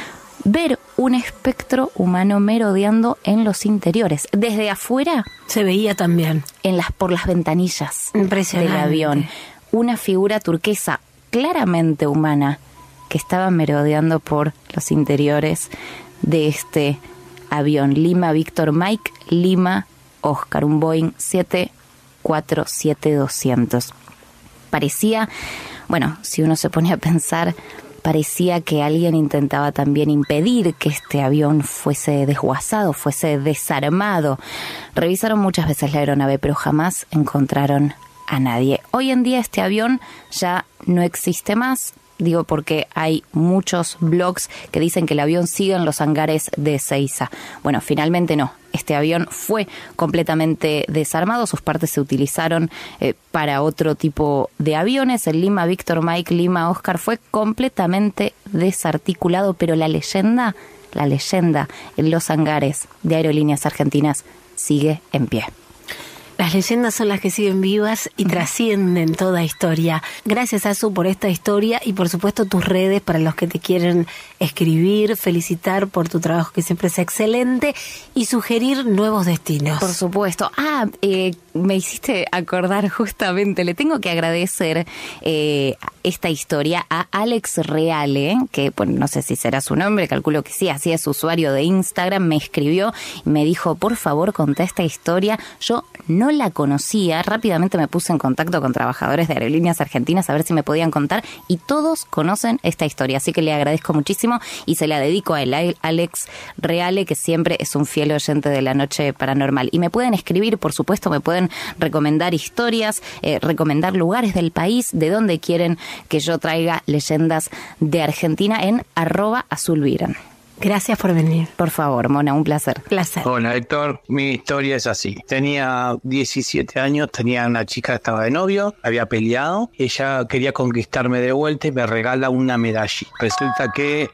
ver un espectro humano merodeando en los interiores. Desde afuera se veía también en las por las ventanillas del avión una figura turquesa claramente humana que estaba merodeando por los interiores de este avión. Lima Víctor Mike, Lima Oscar, un Boeing siete cuatro siete doscientos. Parecía, bueno, si uno se pone a pensar, parecía que alguien intentaba también impedir que este avión fuese desguazado, fuese desarmado. Revisaron muchas veces la aeronave, pero jamás encontraron a nadie. Hoy en día este avión ya no existe más, digo porque hay muchos blogs que dicen que el avión sigue en los hangares de Ezeiza. Bueno, finalmente no. Este avión fue completamente desarmado, sus partes se utilizaron eh, para otro tipo de aviones. El Lima Víctor Mike, Lima Oscar fue completamente desarticulado, pero la leyenda, la leyenda en los hangares de Aerolíneas Argentinas sigue en pie. Las leyendas son las que siguen vivas y trascienden toda historia. Gracias, Azu, por esta historia y por supuesto tus redes para los que te quieren escribir, felicitar por tu trabajo que siempre es excelente y sugerir nuevos destinos. Por supuesto. Ah, eh, me hiciste acordar justamente, le tengo que agradecer eh, esta historia a Alex Reale, que bueno, no sé si será su nombre, calculo que sí, así es su usuario de Instagram, me escribió y me dijo, por favor, contá esta historia. Yo no la conocía, rápidamente me puse en contacto con trabajadores de Aerolíneas Argentinas a ver si me podían contar y todos conocen esta historia, así que le agradezco muchísimo y se la dedico a él, Alex Reale, que siempre es un fiel oyente de La Noche Paranormal. Y me pueden escribir, por supuesto, me pueden recomendar historias, eh, recomendar lugares del país, de donde quieren que yo traiga leyendas de Argentina en arroba azulviran. Gracias por venir. Por favor, Mona, un placer. Placer. Hola, Héctor. Mi historia es así. Tenía diecisiete años, tenía una chica que estaba de novio, había peleado, ella quería conquistarme de vuelta y me regala una medalla. Resulta que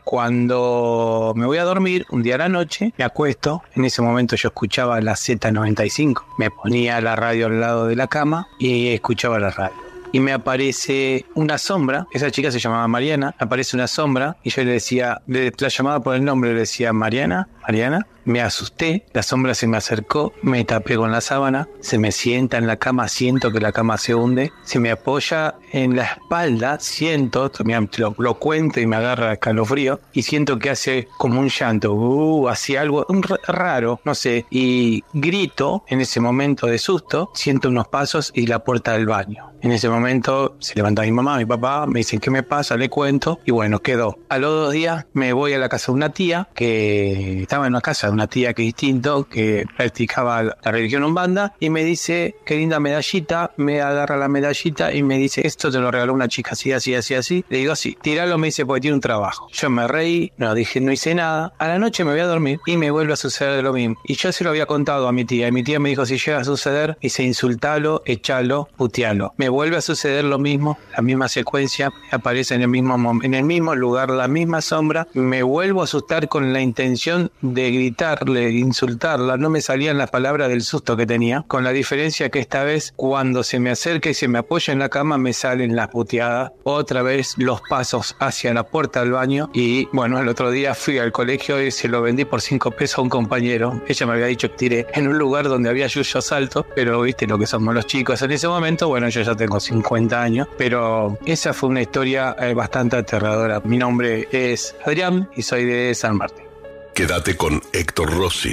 cuando me voy a dormir, un día a la noche, me acuesto, en ese momento yo escuchaba la Z noventa y cinco, me ponía la radio al lado de la cama y escuchaba la radio. Y me aparece una sombra, esa chica se llamaba Mariana, aparece una sombra y yo le decía, le, la llamaba por el nombre, le decía Mariana, Mariana, me asusté, la sombra se me acercó, me tapé con la sábana, se me sienta en la cama, siento que la cama se hunde, se me apoya en la espalda, siento, lo, lo cuento y me agarra escalofrío y siento que hace como un llanto, uh, hacía algo un raro, no sé, y grito en ese momento de susto, siento unos pasos y la puerta del baño. En ese momento se levanta mi mamá, mi papá, me dicen qué me pasa, le cuento y bueno, quedó. A los dos días me voy a la casa de una tía que estaba en una casa de una tía que es distinto, que practicaba la religión umbanda y me dice, qué linda medallita, me agarra la medallita y me dice, esto te lo regaló una chica así, así, así, así. Le digo, sí, tiralo, me dice, porque tiene un trabajo. Yo me reí, no dije, no hice nada. A la noche me voy a dormir y me vuelve a suceder lo mismo. Y yo se lo había contado a mi tía y mi tía me dijo, si llega a suceder, dice, insultalo, echalo, putealo. Me vuelve a suceder lo mismo, la misma secuencia, aparece en el mismo mom- en el mismo lugar, la misma sombra, me vuelvo a asustar con la intención de gritarle, insultarla, no me salían las palabras del susto que tenía, con la diferencia que esta vez cuando se me acerca y se me apoya en la cama me salen las puteadas, otra vez los pasos hacia la puerta del baño y bueno, el otro día fui al colegio y se lo vendí por cinco pesos a un compañero, ella me había dicho que tiré en un lugar donde había yuyos altos, pero viste lo que somos los chicos en ese momento, bueno, yo ya tengo cincuenta años, pero esa fue una historia eh, bastante aterradora. Mi nombre es Adrián y soy de San Martín. Quédate con Héctor Rossi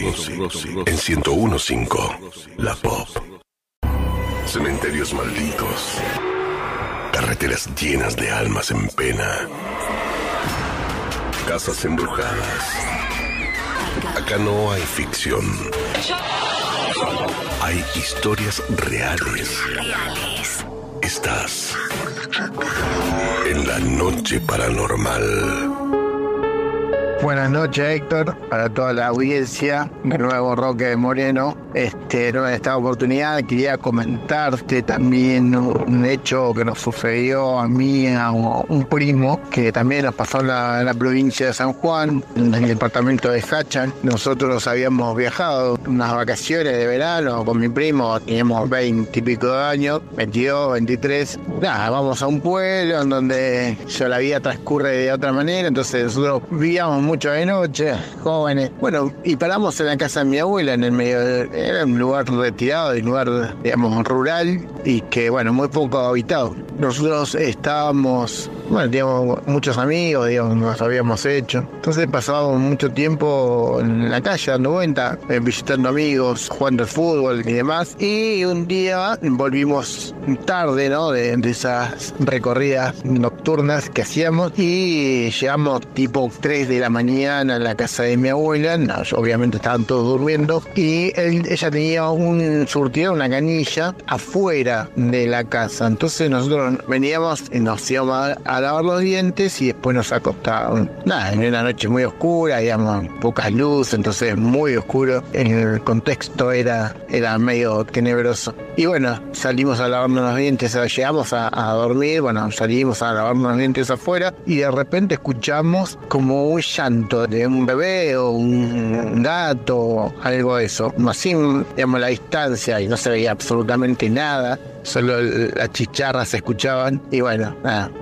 en ciento uno punto cinco La Pop. Cementerios malditos, carreteras llenas de almas en pena, casas embrujadas. Acá no hay ficción, hay historias reales. Estás en La Noche Paranormal. Buenas noches, Héctor, para toda la audiencia. De nuevo, Roque de Moreno. Este, en esta oportunidad quería comentarte también un hecho que nos sucedió a mí, a un primo, que también nos pasó en la, en la provincia de San Juan, en el departamento de Hachan. Nosotros habíamos viajado unas vacaciones de verano con mi primo, teníamos veinte y pico de años, veintidós, veintitrés. Nada, vamos a un pueblo en donde ya la vida transcurre de otra manera, entonces nosotros vivíamos mucho de noche, jóvenes. Bueno, y paramos en la casa de mi abuela, en el medio de, era un lugar retirado, un lugar, digamos, rural y que, bueno, muy poco habitado. Nosotros estábamos, bueno, teníamos muchos amigos, digamos, nos habíamos hecho. Entonces pasábamos mucho tiempo en la calle dando vuelta, eh, visitando amigos, jugando al fútbol y demás. Y un día volvimos tarde, ¿no? De, de esas recorridas nocturnas que hacíamos y llegamos tipo tres de la mañana a la casa de mi abuela. No, obviamente estaban todos durmiendo y él, ella tenía un surtidor, una canilla afuera de la casa. Entonces nosotros veníamos y nos íbamos a, a lavar los dientes y después nos acostábamos. Nada, en una noche muy oscura, digamos, pocas luces, entonces muy oscuro. El contexto era, era medio tenebroso. Y bueno, salimos a lavarnos los dientes, llegamos a, a dormir, bueno, salimos a lavarnos los dientes afuera y de repente escuchamos como un llanto de un bebé o un gato, algo de eso. Así, digamos, la distancia y no se veía absolutamente nada. Solo las chicharras se escuchaban y bueno, nada,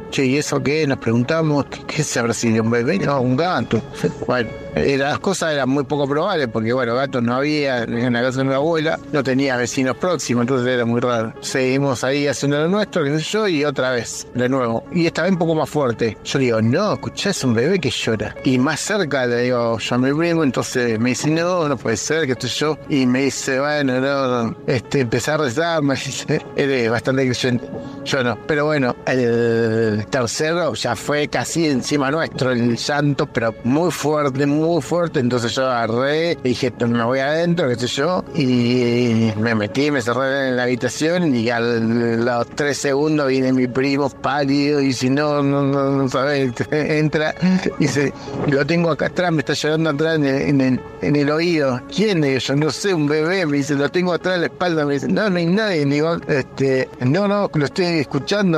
che, ¿y eso qué? Nos preguntamos, ¿qué, qué se habrá sido? ¿Un bebé? No, un gato. Bueno, eh, las cosas eran muy poco probables porque, bueno, gatos no había en la casa de mi abuela, no tenía vecinos próximos, entonces era muy raro. Seguimos ahí haciendo lo nuestro, qué sé yo, y otra vez, de nuevo. Y esta vez un poco más fuerte. Yo digo, no, escuchá, es un bebé que llora. Y más cerca le digo, yo a mi primo, entonces me dice, no, no puede ser, que estoy yo. Y me dice, bueno, no, no. Este, empecé a rezar, me dice, eres bastante creyente. Yo no. Pero bueno, el tercero ya fue casi encima nuestro, el llanto, pero muy fuerte, muy fuerte. Entonces yo agarré, dije, me voy adentro, qué sé yo, y me metí, me cerré en la habitación, y a los tres segundos viene mi primo pálido, y si no, no, no, no sabes, entra, y dice, lo tengo acá atrás, me está llorando atrás en el, en el, en el oído. ¿Quién es? Yo no sé, un bebé, me dice, lo tengo atrás en la espalda, me dice, no, no hay nadie. Digo, este, no, no, lo estoy escuchando.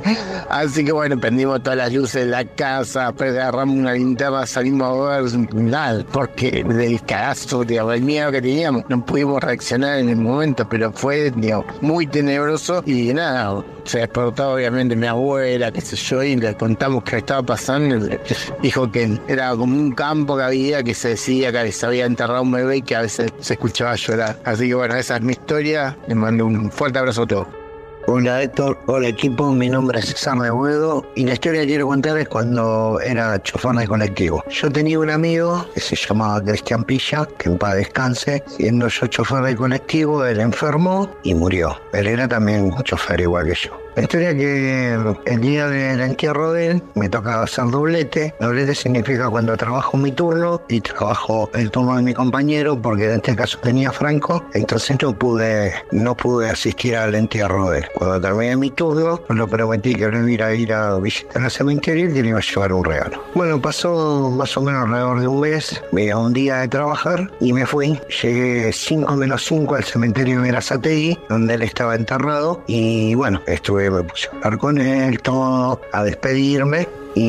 Así que bueno, prendimos todas las luces de la casa, agarramos una linterna, salimos a ver, nada, porque del cagazo, digamos, el miedo que teníamos, no pudimos reaccionar en el momento, pero fue, digamos, muy tenebroso. Y nada, se despertó obviamente mi abuela, qué sé yo, y le contamos qué estaba pasando. Dijo que era como un campo que había, que se decía que se había enterrado un bebé y que a veces se escuchaba llorar. Así que bueno, esa es mi historia. Les mando un fuerte abrazo a todos. Hola Héctor, hola equipo, mi nombre es César Rebuedo y la historia que quiero contar es cuando era chofer de colectivo. Yo tenía un amigo que se llamaba Cristian Pilla, que en paz descanse. Siendo yo chofer de colectivo, él enfermó y murió. Él era también chofer igual que yo. La historia que el día del entierro de él me tocaba hacer doblete. Doblete significa cuando trabajo mi turno y trabajo el turno de mi compañero, porque en este caso tenía Franco, entonces no pude, no pude asistir al entierro de él. Cuando terminé mi turno, lo prometí que no iba a ir a visitar el cementerio y que le iba a llevar un regalo. Bueno, pasó más o menos alrededor de un mes, me iba un día de trabajar y me fui. Llegué cinco menos cinco al cementerio de Verazategui, donde él estaba enterrado, y bueno, estuve me puse a hablar con él, todo, a despedirme,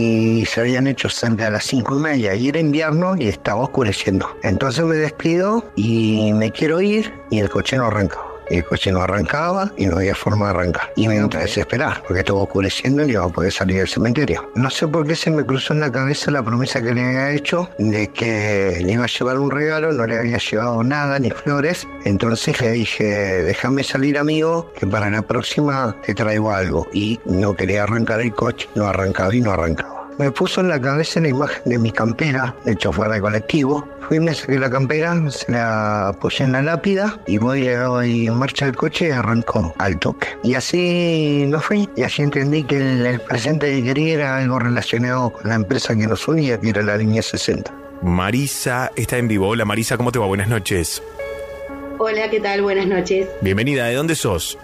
y se habían hecho cerca de las cinco y media, y era invierno y estaba oscureciendo. Entonces me despido y me quiero ir, y el coche no arrancaba. El coche no arrancaba y no había forma de arrancar. Y me entré a desesperar, porque estaba oscureciendo y no iba a poder salir del cementerio. No sé por qué se me cruzó en la cabeza la promesa que le había hecho de que le iba a llevar un regalo, no le había llevado nada, ni flores. Entonces le dije, déjame salir, amigo, que para la próxima te traigo algo. Y no quería arrancar el coche, no arrancaba y no arrancaba. Me puso en la cabeza la imagen de mi campera, de chofer de colectivo. Fui, me saqué la campera, se la apoyé en la lápida y voy y en marcha el coche y arrancó al toque. Y así no fui, y así entendí que el, el presente que quería era algo relacionado con la empresa que nos unía, que era la línea sesenta. Marisa está en vivo. Hola Marisa, ¿cómo te va? Buenas noches. Hola, ¿qué tal? Buenas noches. Bienvenida, ¿de dónde sos?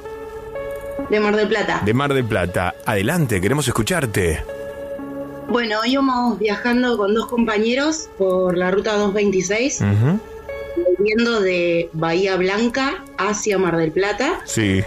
De Mar del Plata. De Mar del Plata. Adelante, queremos escucharte. Bueno, íbamos viajando con dos compañeros por la ruta doscientos veintiséis, uh-huh. Volviendo de Bahía Blanca hacia Mar del Plata. Sí.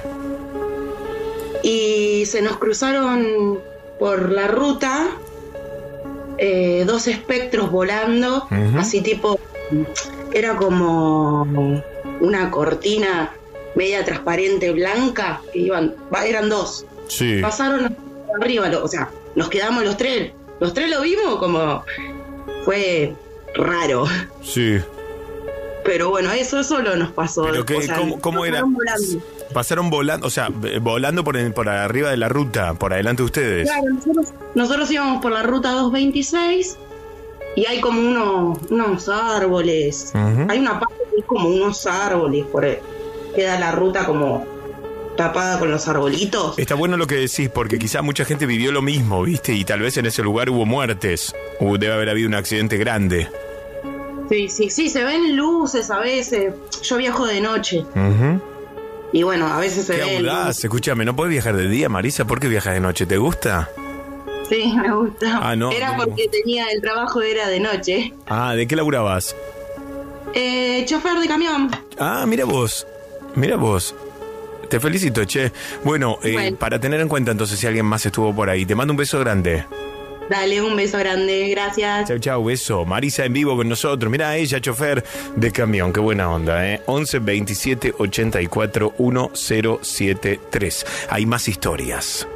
Y se nos cruzaron por la ruta eh, dos espectros volando, uh-huh. Así tipo, era como una cortina media transparente blanca, que iban, eran dos. Sí. Pasaron arriba, o sea, nos quedamos los tres. Los tres lo vimos como... Fue raro. Sí. Pero bueno, eso solo nos pasó. ¿Pero qué, o sea, ¿cómo, cómo era? Volando. Pasaron volando, o sea, volando por, el, por arriba de la ruta, por adelante de ustedes. Claro, nosotros, nosotros íbamos por la ruta doscientos veintiséis y hay como unos, unos árboles. Uh-huh. Hay una parte que es como unos árboles, por ahí. Queda la ruta como... tapada con los arbolitos. Está bueno lo que decís, porque quizá mucha gente vivió lo mismo, ¿viste? Y tal vez en ese lugar hubo muertes. Uh, debe haber habido un accidente grande. Sí, sí, sí, se ven luces a veces. Yo viajo de noche. Uh-huh. Y bueno, a veces se ¿Qué ven... audaz? Escúchame, ¿no podés viajar de día, Marisa? ¿Por qué viajas de noche? ¿Te gusta? Sí, me gusta. Ah, no. Era no. porque tenía el trabajo, era de noche. Ah, ¿de qué laburabas? Eh, chofer de camión. Ah, mira vos. Mira vos. Te felicito, che. Bueno, eh, bueno, para tener en cuenta entonces si alguien más estuvo por ahí. Te mando un beso grande. Dale, un beso grande, gracias. Chau, chau, beso. Marisa en vivo con nosotros. Mira, ella, chofer de camión. Qué buena onda, ¿eh? once veintisiete ochenta y cuatro diez setenta y tres. Hay más historias.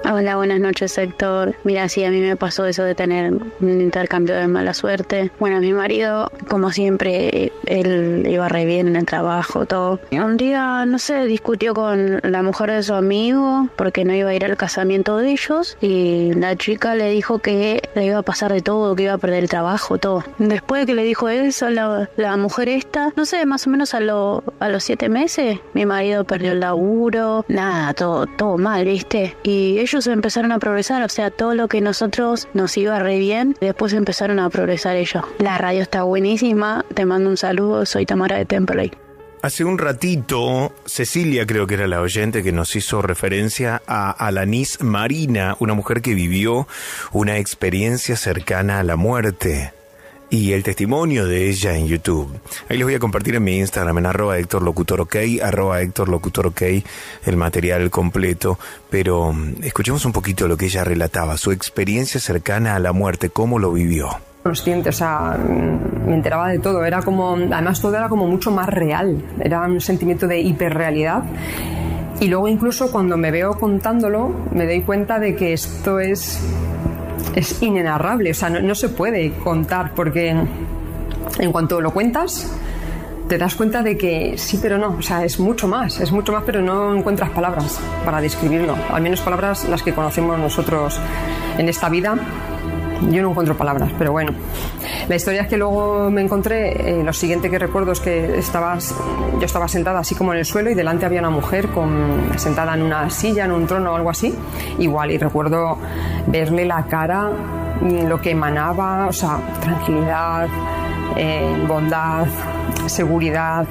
Hola, buenas noches, Héctor. Mira, sí, a mí me pasó eso de tener un intercambio de mala suerte. Bueno, mi marido, como siempre, él iba re bien en el trabajo, todo. Y un día, no sé, discutió con la mujer de su amigo porque no iba a ir al casamiento de ellos y la chica le dijo que le iba a pasar de todo, que iba a perder el trabajo, todo. Después de que le dijo eso, la, la mujer esta, no sé, más o menos a, lo, a los siete meses, mi marido perdió el laburo, nada, todo, todo mal, ¿viste? Y ellos empezaron a progresar, o sea, todo lo que nosotros nos iba re bien, después empezaron a progresar ellos. La radio está buenísima, te mando un saludo, soy Tamara de Temperley. Hace un ratito, Cecilia, creo que era la oyente que nos hizo referencia a Alanis Marina, una mujer que vivió una experiencia cercana a la muerte. Y el testimonio de ella en YouTube. Ahí les voy a compartir en mi Instagram, en arroba Héctor Locutor OK, arroba Héctor Locutor OK, el material completo. Pero escuchemos un poquito lo que ella relataba, su experiencia cercana a la muerte, cómo lo vivió. Consciente, o sea, me enteraba de todo. Era como, además todo era como mucho más real. Era un sentimiento de hiperrealidad. Y luego incluso cuando me veo contándolo, me doy cuenta de que esto es... es inenarrable, o sea, no, no se puede contar porque en cuanto lo cuentas te das cuenta de que sí pero no, o sea, es mucho más, es mucho más pero no encuentras palabras para describirlo, al menos palabras las que conocemos nosotros en esta vida. Yo no encuentro palabras, pero bueno. La historia es que luego me encontré, eh, lo siguiente que recuerdo es que estabas, yo estaba sentada así como en el suelo y delante había una mujer con, sentada en una silla, en un trono o algo así, igual, y recuerdo verle la cara, lo que emanaba, o sea, tranquilidad, eh, bondad, seguridad.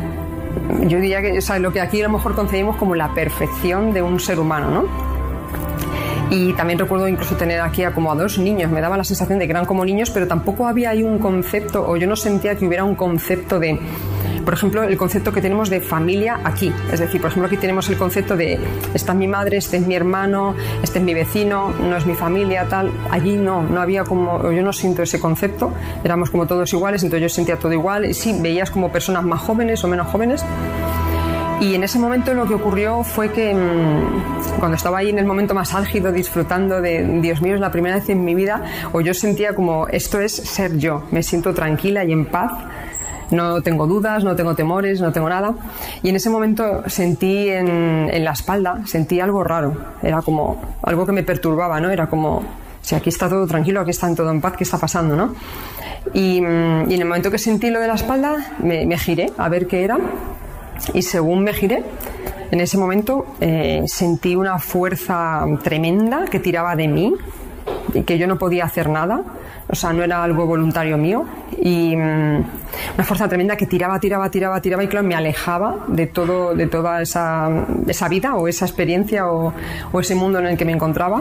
Yo diría que, o sea, lo que aquí a lo mejor concebimos como la perfección de un ser humano, ¿no? Y también recuerdo incluso tener aquí a como a dos niños, me daba la sensación de que eran como niños, pero tampoco había ahí un concepto, o yo no sentía que hubiera un concepto de, por ejemplo, el concepto que tenemos de familia aquí. Es decir, por ejemplo, aquí tenemos el concepto de esta es mi madre, este es mi hermano, este es mi vecino, no es mi familia, tal. Allí no, no había como, yo no siento ese concepto, éramos como todos iguales, entonces yo sentía todo igual, y sí, veías como personas más jóvenes o menos jóvenes. Y en ese momento lo que ocurrió fue que mmm, cuando estaba ahí en el momento más álgido disfrutando de Dios mío, es la primera vez en mi vida, o yo sentía como esto es ser yo, me siento tranquila y en paz, no tengo dudas, no tengo temores, no tengo nada. Y en ese momento sentí en, en la espalda, sentí algo raro, era como algo que me perturbaba, ¿no? Era como, si aquí está todo tranquilo, aquí está todo en paz, ¿qué está pasando, no? Y, y en el momento que sentí lo de la espalda me, me giré a ver qué era. Y según me giré, en ese momento eh, sentí una fuerza tremenda que tiraba de mí y que yo no podía hacer nada, o sea, no era algo voluntario mío, y um, una fuerza tremenda que tiraba, tiraba, tiraba, tiraba y claro, me alejaba de todo, de toda esa, esa vida o esa experiencia o, o ese mundo en el que me encontraba.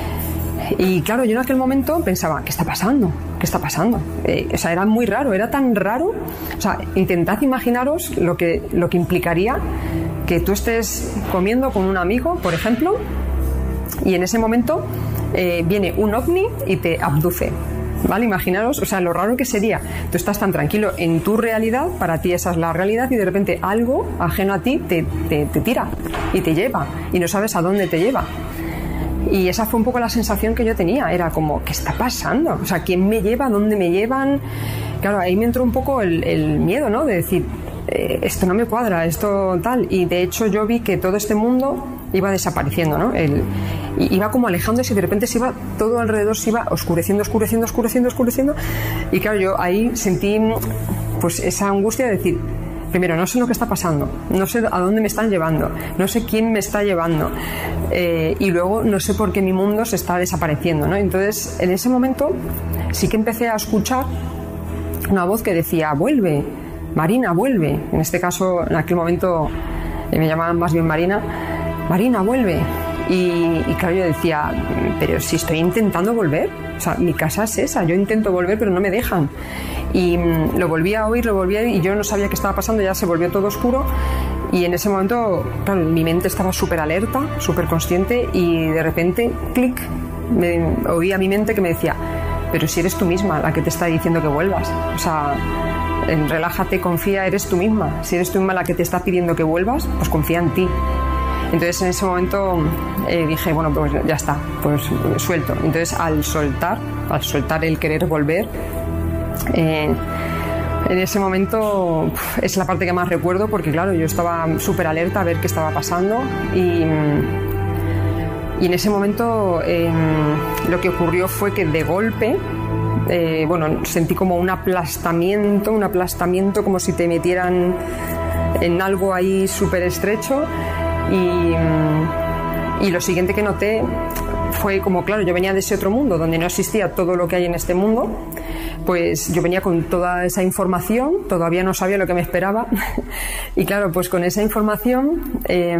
Y claro, yo en aquel momento pensaba, ¿qué está pasando? ¿Qué está pasando? Eh, o sea, era muy raro, era tan raro. O sea, intentad imaginaros lo que, lo que implicaría que tú estés comiendo con un amigo, por ejemplo, y en ese momento eh, viene un ovni y te abduce. ¿Vale? Imaginaros, o sea, lo raro que sería. Tú estás tan tranquilo en tu realidad, para ti esa es la realidad, y de repente algo ajeno a ti te, te, te tira y te lleva, y no sabes a dónde te lleva. Y esa fue un poco la sensación que yo tenía, era como, ¿qué está pasando? O sea, ¿quién me lleva? ¿Dónde me llevan? Claro, ahí me entró un poco el, el miedo, ¿no? De decir, eh, esto no me cuadra, esto tal. Y de hecho yo vi que todo este mundo iba desapareciendo, ¿no? El, iba como alejándose y de repente se iba, todo alrededor se iba oscureciendo, oscureciendo, oscureciendo, oscureciendo. Y claro, yo ahí sentí pues esa angustia de decir, primero, no sé lo que está pasando, no sé a dónde me están llevando, no sé quién me está llevando, eh, y luego no sé por qué mi mundo se está desapareciendo, ¿no? Entonces, en ese momento sí que empecé a escuchar una voz que decía, vuelve, Marina, vuelve. En este caso, en aquel momento eh, me llamaban más bien Marina, Marina, vuelve. Y, y claro, yo decía, pero si estoy intentando volver, o sea, mi casa es esa, yo intento volver pero no me dejan. Y mmm, lo volví a oír, lo volví a oír y yo no sabía qué estaba pasando, ya se volvió todo oscuro y en ese momento, claro, mi mente estaba súper alerta, súper consciente y de repente, clic, me oí a mi mente que me decía, pero si eres tú misma la que te está diciendo que vuelvas, o sea, relájate, confía, eres tú misma, si eres tú misma la que te está pidiendo que vuelvas, pues confía en ti. Entonces en ese momento eh, dije, bueno, pues ya está, pues suelto. Entonces al soltar, al soltar el querer volver, eh, en ese momento es la parte que más recuerdo, porque claro, yo estaba súper alerta a ver qué estaba pasando y, y en ese momento eh, lo que ocurrió fue que de golpe, eh, bueno, sentí como un aplastamiento, un aplastamiento como si te metieran en algo ahí súper estrecho y, y lo siguiente que noté fue como, claro, yo venía de ese otro mundo donde no existía todo lo que hay en este mundo, pues yo venía con toda esa información, todavía no sabía lo que me esperaba y claro, pues con esa información eh,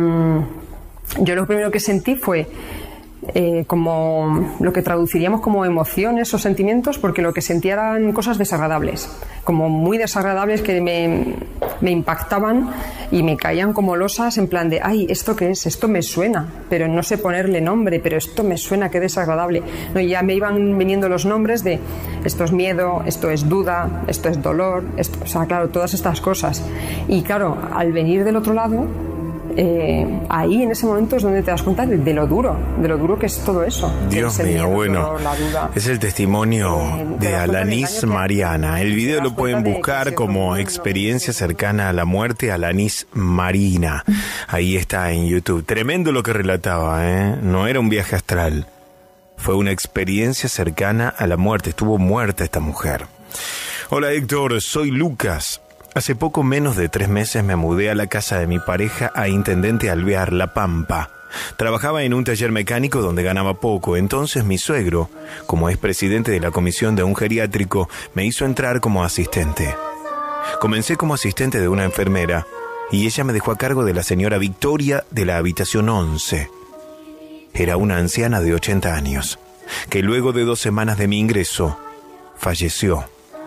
yo lo primero que sentí fue eh, como lo que traduciríamos como emociones o sentimientos, porque lo que sentía eran cosas desagradables, como muy desagradables que me, me impactaban y me caían como losas en plan de, ay, ¿esto qué es? Esto me suena, pero no sé ponerle nombre, pero esto me suena, qué desagradable. No, y ya me iban viniendo los nombres de esto es miedo, esto es duda, esto es dolor, esto, o sea, claro, todas estas cosas. Y claro, al venir del otro lado, Eh, ahí en ese momento es donde te das cuenta de, de lo duro, de lo duro que es todo eso. Dios mío, miedo, bueno, dolor, la duda. Es el testimonio eh, de Alanis Mariana. El video lo pueden buscar como Experiencia cercana a la muerte, Alanis Marina. Ahí está en YouTube. Tremendo lo que relataba, ¿eh? No era un viaje astral, fue una experiencia cercana a la muerte. Estuvo muerta esta mujer. Hola Héctor, soy Lucas. Hace poco menos de tres meses me mudé a la casa de mi pareja a Intendente Alvear, La Pampa. Trabajaba en un taller mecánico donde ganaba poco, entonces mi suegro, como es presidente de la comisión de un geriátrico, me hizo entrar como asistente. Comencé como asistente de una enfermera y ella me dejó a cargo de la señora Victoria de la habitación once. Era una anciana de ochenta años, que luego de dos semanas de mi ingreso, falleció.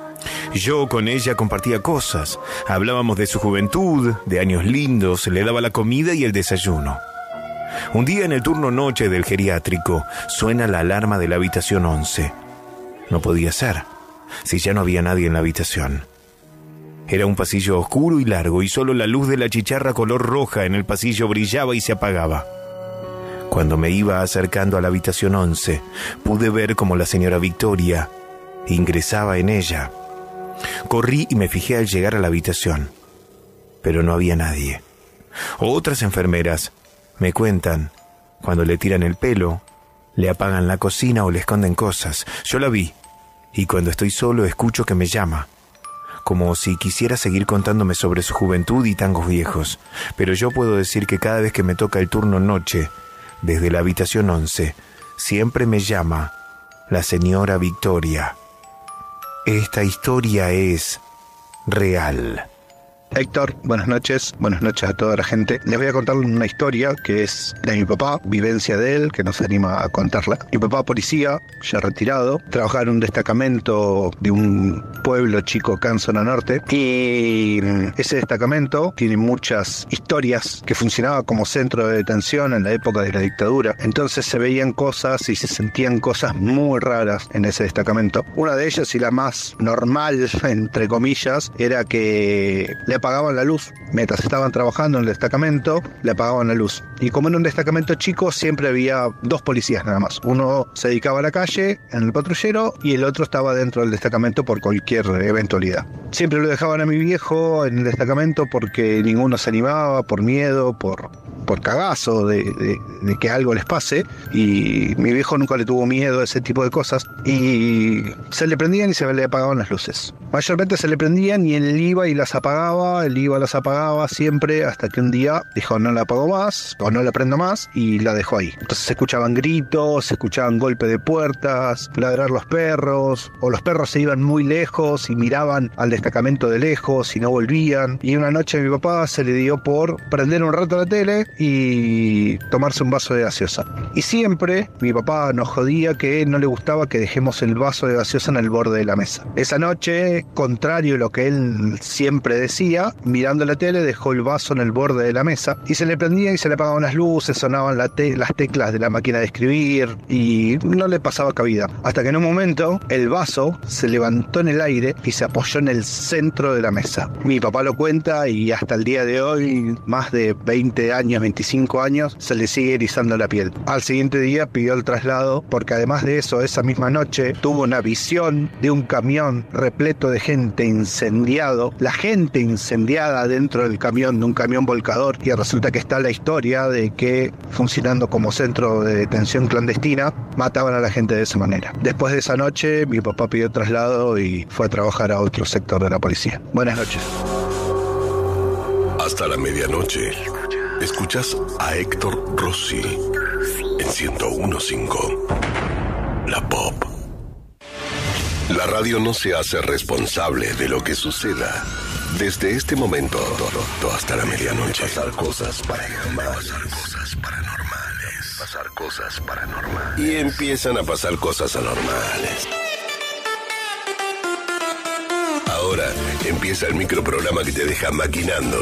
Yo con ella compartía cosas, hablábamos de su juventud, de años lindos, le daba la comida y el desayuno. Un día en el turno noche del geriátrico suena la alarma de la habitación once. No podía ser, si ya no había nadie en la habitación. Era un pasillo oscuro y largo y solo la luz de la chicharra color roja en el pasillo brillaba y se apagaba. Cuando me iba acercando a la habitación once, pude ver cómo la señora Victoria ingresaba en ella. Corrí y me fijé al llegar a la habitación, pero no había nadie. Otras enfermeras me cuentan, cuando le tiran el pelo, le apagan la cocina o le esconden cosas. Yo la vi, y cuando estoy solo escucho que me llama, como si quisiera seguir contándome sobre su juventud y tangos viejos. Pero yo puedo decir que cada vez que me toca el turno noche, desde la habitación once, siempre me llama la señora Victoria. Esta historia es real. Héctor, buenas noches, buenas noches a toda la gente. Les voy a contar una historia que es de mi papá, vivencia de él, que nos anima a contarla. Mi papá, policía, ya retirado, trabajaba en un destacamento de un pueblo chico acá en zona norte, y ese destacamento tiene muchas historias, que funcionaba como centro de detención en la época de la dictadura. Entonces se veían cosas y se sentían cosas muy raras en ese destacamento. Una de ellas, y la más normal, entre comillas, era que le apagaban la luz. Mientras estaban trabajando en el destacamento, le apagaban la luz. Y como en un destacamento chico, siempre había dos policías nada más. Uno se dedicaba a la calle, en el patrullero, y el otro estaba dentro del destacamento por cualquier eventualidad. Siempre lo dejaban a mi viejo en el destacamento porque ninguno se animaba, por miedo, por, por cagazo de, de, de que algo les pase. Y mi viejo nunca le tuvo miedo a ese tipo de cosas. Y se le prendían y se le apagaban las luces. Mayormente se le prendían y él iba y las apagaba, él iba, las apagaba siempre, hasta que un día dijo no la apago más, o no la prendo más, y la dejó ahí. Entonces se escuchaban gritos, se escuchaban golpes de puertas, ladrar los perros, o los perros se iban muy lejos y miraban al destacamento de lejos y no volvían. Y una noche a mi papá se le dio por prender un rato la tele y tomarse un vaso de gaseosa. Y siempre mi papá nos jodía que no le gustaba que dejemos el vaso de gaseosa en el borde de la mesa. Esa noche, contrario a lo que él siempre decía, día, mirando la tele, dejó el vaso en el borde de la mesa y se le prendían y se le apagaban las luces, sonaban la te- las teclas de la máquina de escribir y no le pasaba cabida. Hasta que en un momento el vaso se levantó en el aire y se apoyó en el centro de la mesa. Mi papá lo cuenta y hasta el día de hoy, más de veinte años, veinticinco años, se le sigue erizando la piel. Al siguiente día pidió el traslado porque además de eso, esa misma noche tuvo una visión de un camión repleto de gente incendiado, la gente incendiada dentro del camión, de un camión volcador, y resulta que está la historia de que, funcionando como centro de detención clandestina, mataban a la gente de esa manera. Después de esa noche, mi papá pidió traslado y fue a trabajar a otro sector de la policía. Buenas noches. Hasta la medianoche, escuchas a Héctor Rossi en ciento uno punto cinco. La Pop. La radio no se hace responsable de lo que suceda. Desde este momento hasta la medianoche. Pasar cosas paranormales. Cosas paranormales. Pasar cosas paranormales. Y empiezan a pasar cosas anormales. Ahora empieza el microprograma que te deja maquinando.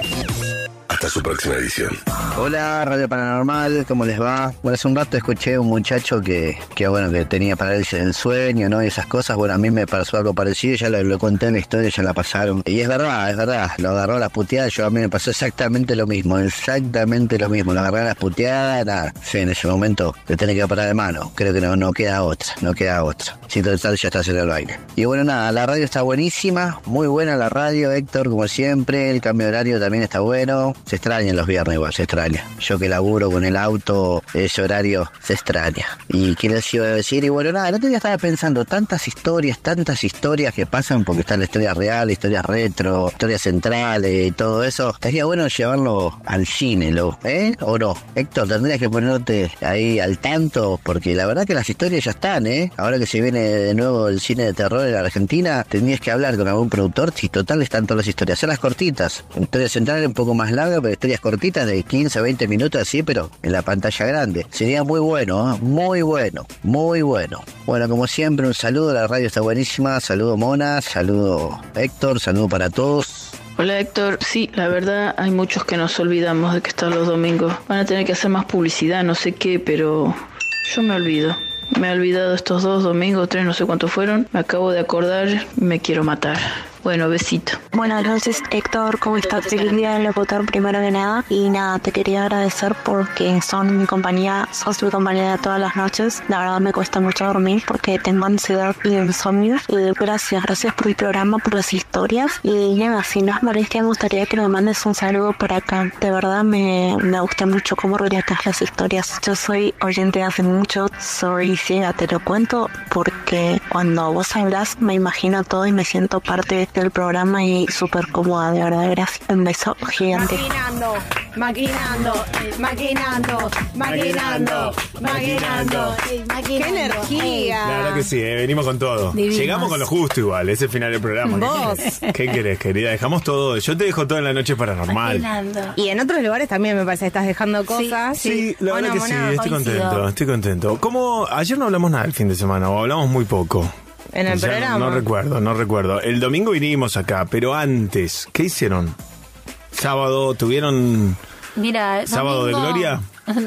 Hasta su próxima edición. Hola, Radio Paranormal, ¿cómo les va? Bueno, hace un rato escuché a un muchacho que, que bueno, que tenía parálisis del sueño, ¿no? Y esas cosas. Bueno, a mí me pasó algo parecido, ya lo, lo conté en la historia, ya la pasaron. Y es verdad, es verdad, lo agarró a las puteadas, yo a mí me pasó exactamente lo mismo, exactamente lo mismo. Lo agarré a las puteadas, nada. Sí, en ese momento te tenés que parar de mano. Creo que no, no queda otra, no queda otra. Si total ya estás en el baile. Y bueno, nada, la radio está buenísima, muy buena la radio, Héctor, como siempre. El cambio de horario también está bueno. Se extrañan los viernes igual, se extraña. Yo que laburo con el auto, ese horario se extraña. ¿Y qué les iba a decir? Y bueno, nada, el otro día estaba pensando tantas historias, tantas historias que pasan porque está la historia real, historias retro, historias centrales y todo eso. Estaría bueno llevarlo al cine, ¿lo? ¿Eh? ¿O no? Héctor, tendrías que ponerte ahí al tanto porque la verdad que las historias ya están, ¿eh? Ahora que se viene de nuevo el cine de terror en la Argentina, tendrías que hablar con algún productor si total están todas las historias. Hacerlas cortitas. Historias centrales un poco más largas, pero historias cortitas de quince a veinte minutos así, pero en la pantalla grande. Sería muy bueno, ¿eh? Muy bueno, muy bueno. Bueno, como siempre, un saludo, la radio está buenísima. Saludo Mona, saludo Héctor, saludo para todos. Hola Héctor, sí, la verdad hay muchos que nos olvidamos de que están los domingos. Van a tener que hacer más publicidad, no sé qué, pero yo me olvido. Me he olvidado estos dos domingos, tres, no sé cuántos fueron. Me acabo de acordar, me quiero matar. Bueno, besito. Buenas noches, Héctor, ¿cómo estás? Feliz día del locutor, primero que nada. Y nada, te quería agradecer porque son mi compañía, sos mi compañía de todas las noches. La verdad me cuesta mucho dormir porque tengo ansiedad y insomnio. Y gracias, gracias por el programa, por las historias. Y nada, si no es molestia, me gustaría que me mandes un saludo por acá. De verdad me, me gusta mucho cómo relatas las historias. Yo soy oyente hace mucho, soy ciega, te lo cuento porque cuando vos hablas me imagino todo y me siento parte del programa y súper cómoda, de verdad, gracias. Un beso gigante. Maquinando, maquinando, maquinando, maquinando, maquinando, maquinando. ¡Qué energía! La verdad que sí, eh, venimos con todo. Divinos. Llegamos con lo justo igual, es el final del programa. Vos. ¿Qué, ¿Qué querés, querida? Dejamos todo. Yo te dejo todo en la noche paranormal. Maquinando. Y en otros lugares también me parece que estás dejando cosas. Sí, sí, la verdad Bueno, que sí, bueno, estoy coincido. contento, estoy contento. ¿Cómo? Ayer no hablamos nada el fin de semana, o hablamos muy poco. En el Ya no- programa. No, recuerdo, no recuerdo. El domingo vinimos acá, pero antes, ¿qué hicieron? Sábado, ¿tuvieron Mira, sábado de domingo- gloria?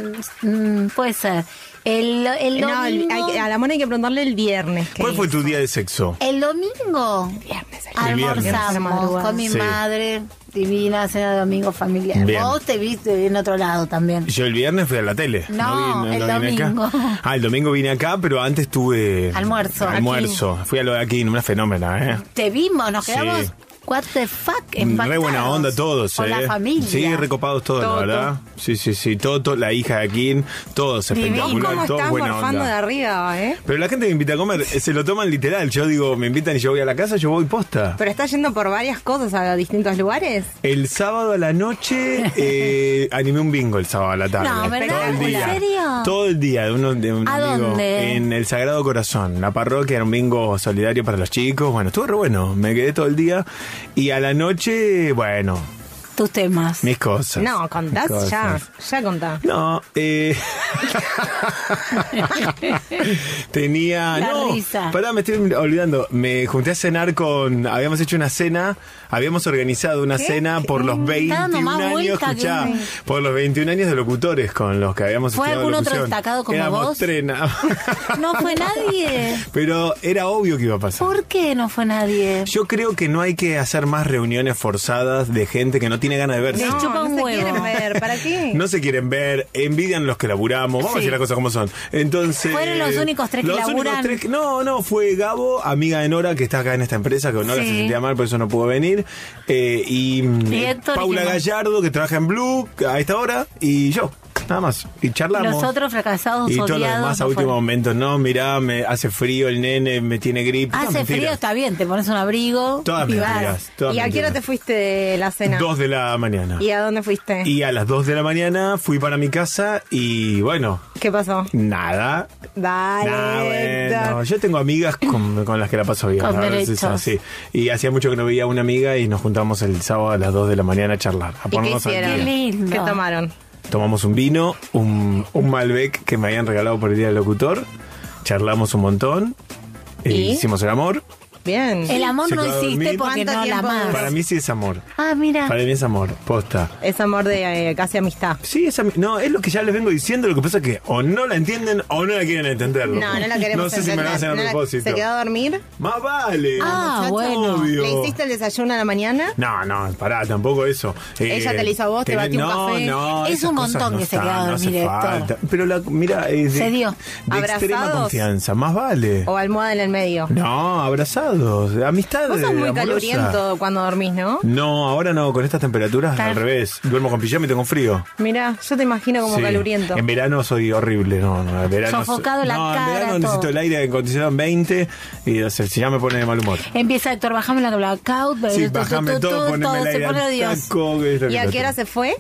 Mm, puede ser. El, el No, el- domingo... hay- a la mona hay que preguntarle el viernes. ¿qué ¿Cuál fue hizo? tu día de sexo? El domingo El viernes. almorzamos con mi Sí. madre, divina cena de domingo familiar. Bien. Vos te viste en otro lado también. Yo el viernes fui a la tele. No, vi- el vine acá. domingo. Ah, el domingo vine acá, pero antes tuve... Almuerzo. Almuerzo. Fui a lo de aquí, una fenómena, ¿eh? Te vimos, nos Sí. quedamos what the fuck impactados. Re buena onda todos, Con ¿eh? la familia. Sí, recopados todos, Todo, la verdad. Sí, sí, sí. Todo, la hija de Akin, todos ¿Y espectacular, cómo todos están buena morfando de onda. arriba, eh? Pero la gente que me invita a comer eh, se lo toman literal. Yo digo, me invitan y yo voy a la casa, yo voy posta. Pero estás yendo por varias cosas a distintos lugares. El sábado a la noche eh, animé un bingo el sábado a la tarde. No, ¿verdad? Todo el ¿En día. serio? Todo el día de, uno, de un ¿A amigo dónde? en el Sagrado Corazón, la parroquia, era un bingo solidario para los chicos. Bueno, estuvo re bueno. Me quedé todo el día y a la noche, bueno, Tus temas. mis cosas. No, contás Mis ya. cosas. Ya contá. No, eh, Tenía... La no, risa. pará, me estoy olvidando. Me junté a cenar con... Habíamos hecho una cena, habíamos organizado una ¿Qué? cena por los Está dando veintiún más años, vuelta que escuchá, un- por los veintiún años de locutores con los que habíamos ¿Fue estudiado algún otro locución. destacado como Éramos vos? tres, nada más. No fue nadie. Pero era obvio que iba a pasar. ¿Por qué no fue nadie? Yo creo que no hay que hacer más reuniones forzadas de gente que no tiene ganas de verse. Les chupa un se huevo. quieren ver, ¿para qué? No se quieren ver, envidian los que laburamos, vamos Sí. a decir las cosas como son. Entonces, ¿Fueron los únicos tres que los únicos laburan? tres que- no, no, fue Gabo, amiga de Nora, que está acá en esta empresa, que Nora Sí. se sentía mal, por eso no pudo venir. Eh, y mm, Y Héctor, ¿y Paula quién más? Gallardo, que trabaja en Blue a esta hora, y yo, nada más. Y charlamos. Los otros fracasados, y todos los odiados. demás a no último fueron. momento, no, mirá, me hace frío el nene, me tiene gripe. todas Hace mentiras. frío, está bien, te pones un abrigo. Todas y vas. mentiras. Todas ¿Y a qué hora mentiras. te fuiste de la cena? Dos de la mañana. ¿Y a dónde fuiste? Y a las dos de la mañana fui para mi casa y bueno, ¿Qué pasó? nada. Dale, Nah, Héctor. bueno, yo tengo amigas con, con las que la paso bien. Con la verdad es derechos. esa, sí. Y hacía mucho que no veía a una amiga y nos juntamos el sábado a las dos de la mañana a charlar. A ¿Y qué ponernos al hicieron? día. Qué lindo. ¿Qué tomaron? Tomamos un vino, un, un Malbec que me habían regalado por el Día del Locutor. Charlamos un montón. eh, ¿Y? Hicimos el amor. Bien. El amor Se no quedó a hiciste dormir. porque ¿Cuánto no la tiempo más. duró? Para mí sí es amor. Ah, mira. Para mí es amor, posta. Es amor de eh, casi amistad. Sí, es ami- no, es lo que ya les vengo diciendo. Lo que pasa es que o no la entienden o no la quieren entender. No, no la queremos No sé si me la entender. hacen a No la- propósito. ¿Se quedó a dormir? Más vale. Ah, Muchacho, bueno. Obvio. ¿Le hiciste el desayuno a la mañana? No, no, pará, tampoco eso. Eh, Ella te la hizo a vos, te tenés- batió un no, café. No, Es esas un cosas montón no que se están, queda a no hace dormir, Héctor. falta. Pero la, mira, es de, Se dio. de extrema ¿Abrazados? confianza. Más vale. ¿O almohada en el medio? No, abrazados. Amistad. Vos sos muy amorosa. caluriento cuando dormís, ¿no? No, ahora no, con estas temperaturas Tal- al revés. Duermo con pijama y tengo frío. Mirá, yo te imagino como Sí. caluriento. En verano soy horrible, no, no, en verano Sofocado la no, cara, en verano todo. necesito el aire acondicionado en veinte y o sea, si ya me pone de mal humor. Empieza Héctor, bajame la blackout. Sí, tu, tu, bajame tu, todo, tu, poneme el se aire pone al odioso. taco, que es lo ¿Y que a no qué hora tengo. se fue?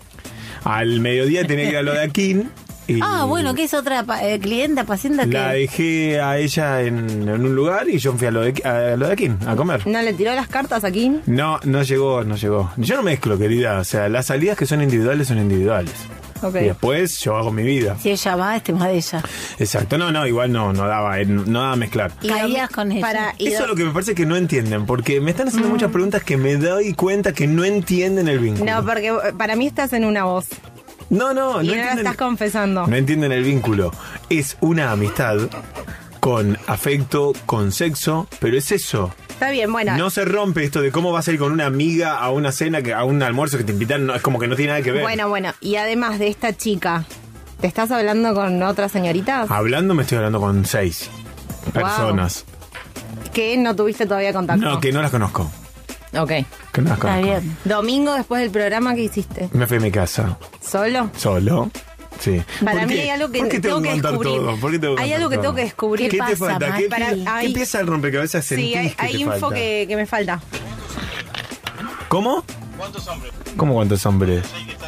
Al mediodía tenía que ir a lo de Aquín. Y Ah, bueno, ¿qué es otra pa- eh, clienta, paciente que la dejé a ella en, en un lugar y yo fui a lo de, a lo de Aquín, a comer. ¿No le tiró las cartas aquí? No, no llegó, no llegó. Yo no mezclo, querida. O sea, las salidas que son individuales son individuales. Ok. Y después yo hago mi vida. Si ella va, es tema de ella. Exacto. No, no, igual no, no daba, eh, no daba a mezclar. Y caías con ella. Para, y Eso do- es lo que me parece que no entienden, porque me están haciendo muchas preguntas que me doy cuenta que no entienden el vínculo. No, porque eh, para mí estás en una voz. No, no, no y no la entienden, estás confesando. no entienden el vínculo. Es una amistad con afecto, con sexo, pero es eso. Está bien, bueno. No se rompe esto de cómo vas a ir con una amiga a una cena, que a un almuerzo que te invitan, no, es como que no tiene nada que ver. Bueno, bueno. Y además de esta chica, ¿te estás hablando con otras señoritas? Hablando me estoy hablando con seis personas. Que no tuviste todavía contacto. No, que no las conozco. Ok. Que no las Está conozco. bien. Domingo después del programa, ¿qué hiciste? Me fui a mi casa. ¿Solo? Solo. Sí. Para ¿Por mí qué? hay algo que ¿Por qué tengo tengo que contar descubrir. todo? ¿Por qué tengo que Hay contar algo que todo? tengo que descubrir. ¿Qué, te falta? ¿Qué, Para- qué- hay- qué pieza del rompecabezas sentís Sí, hay, que hay te info falta? que, que me falta. ¿Cómo? ¿Cómo cuántos hombres?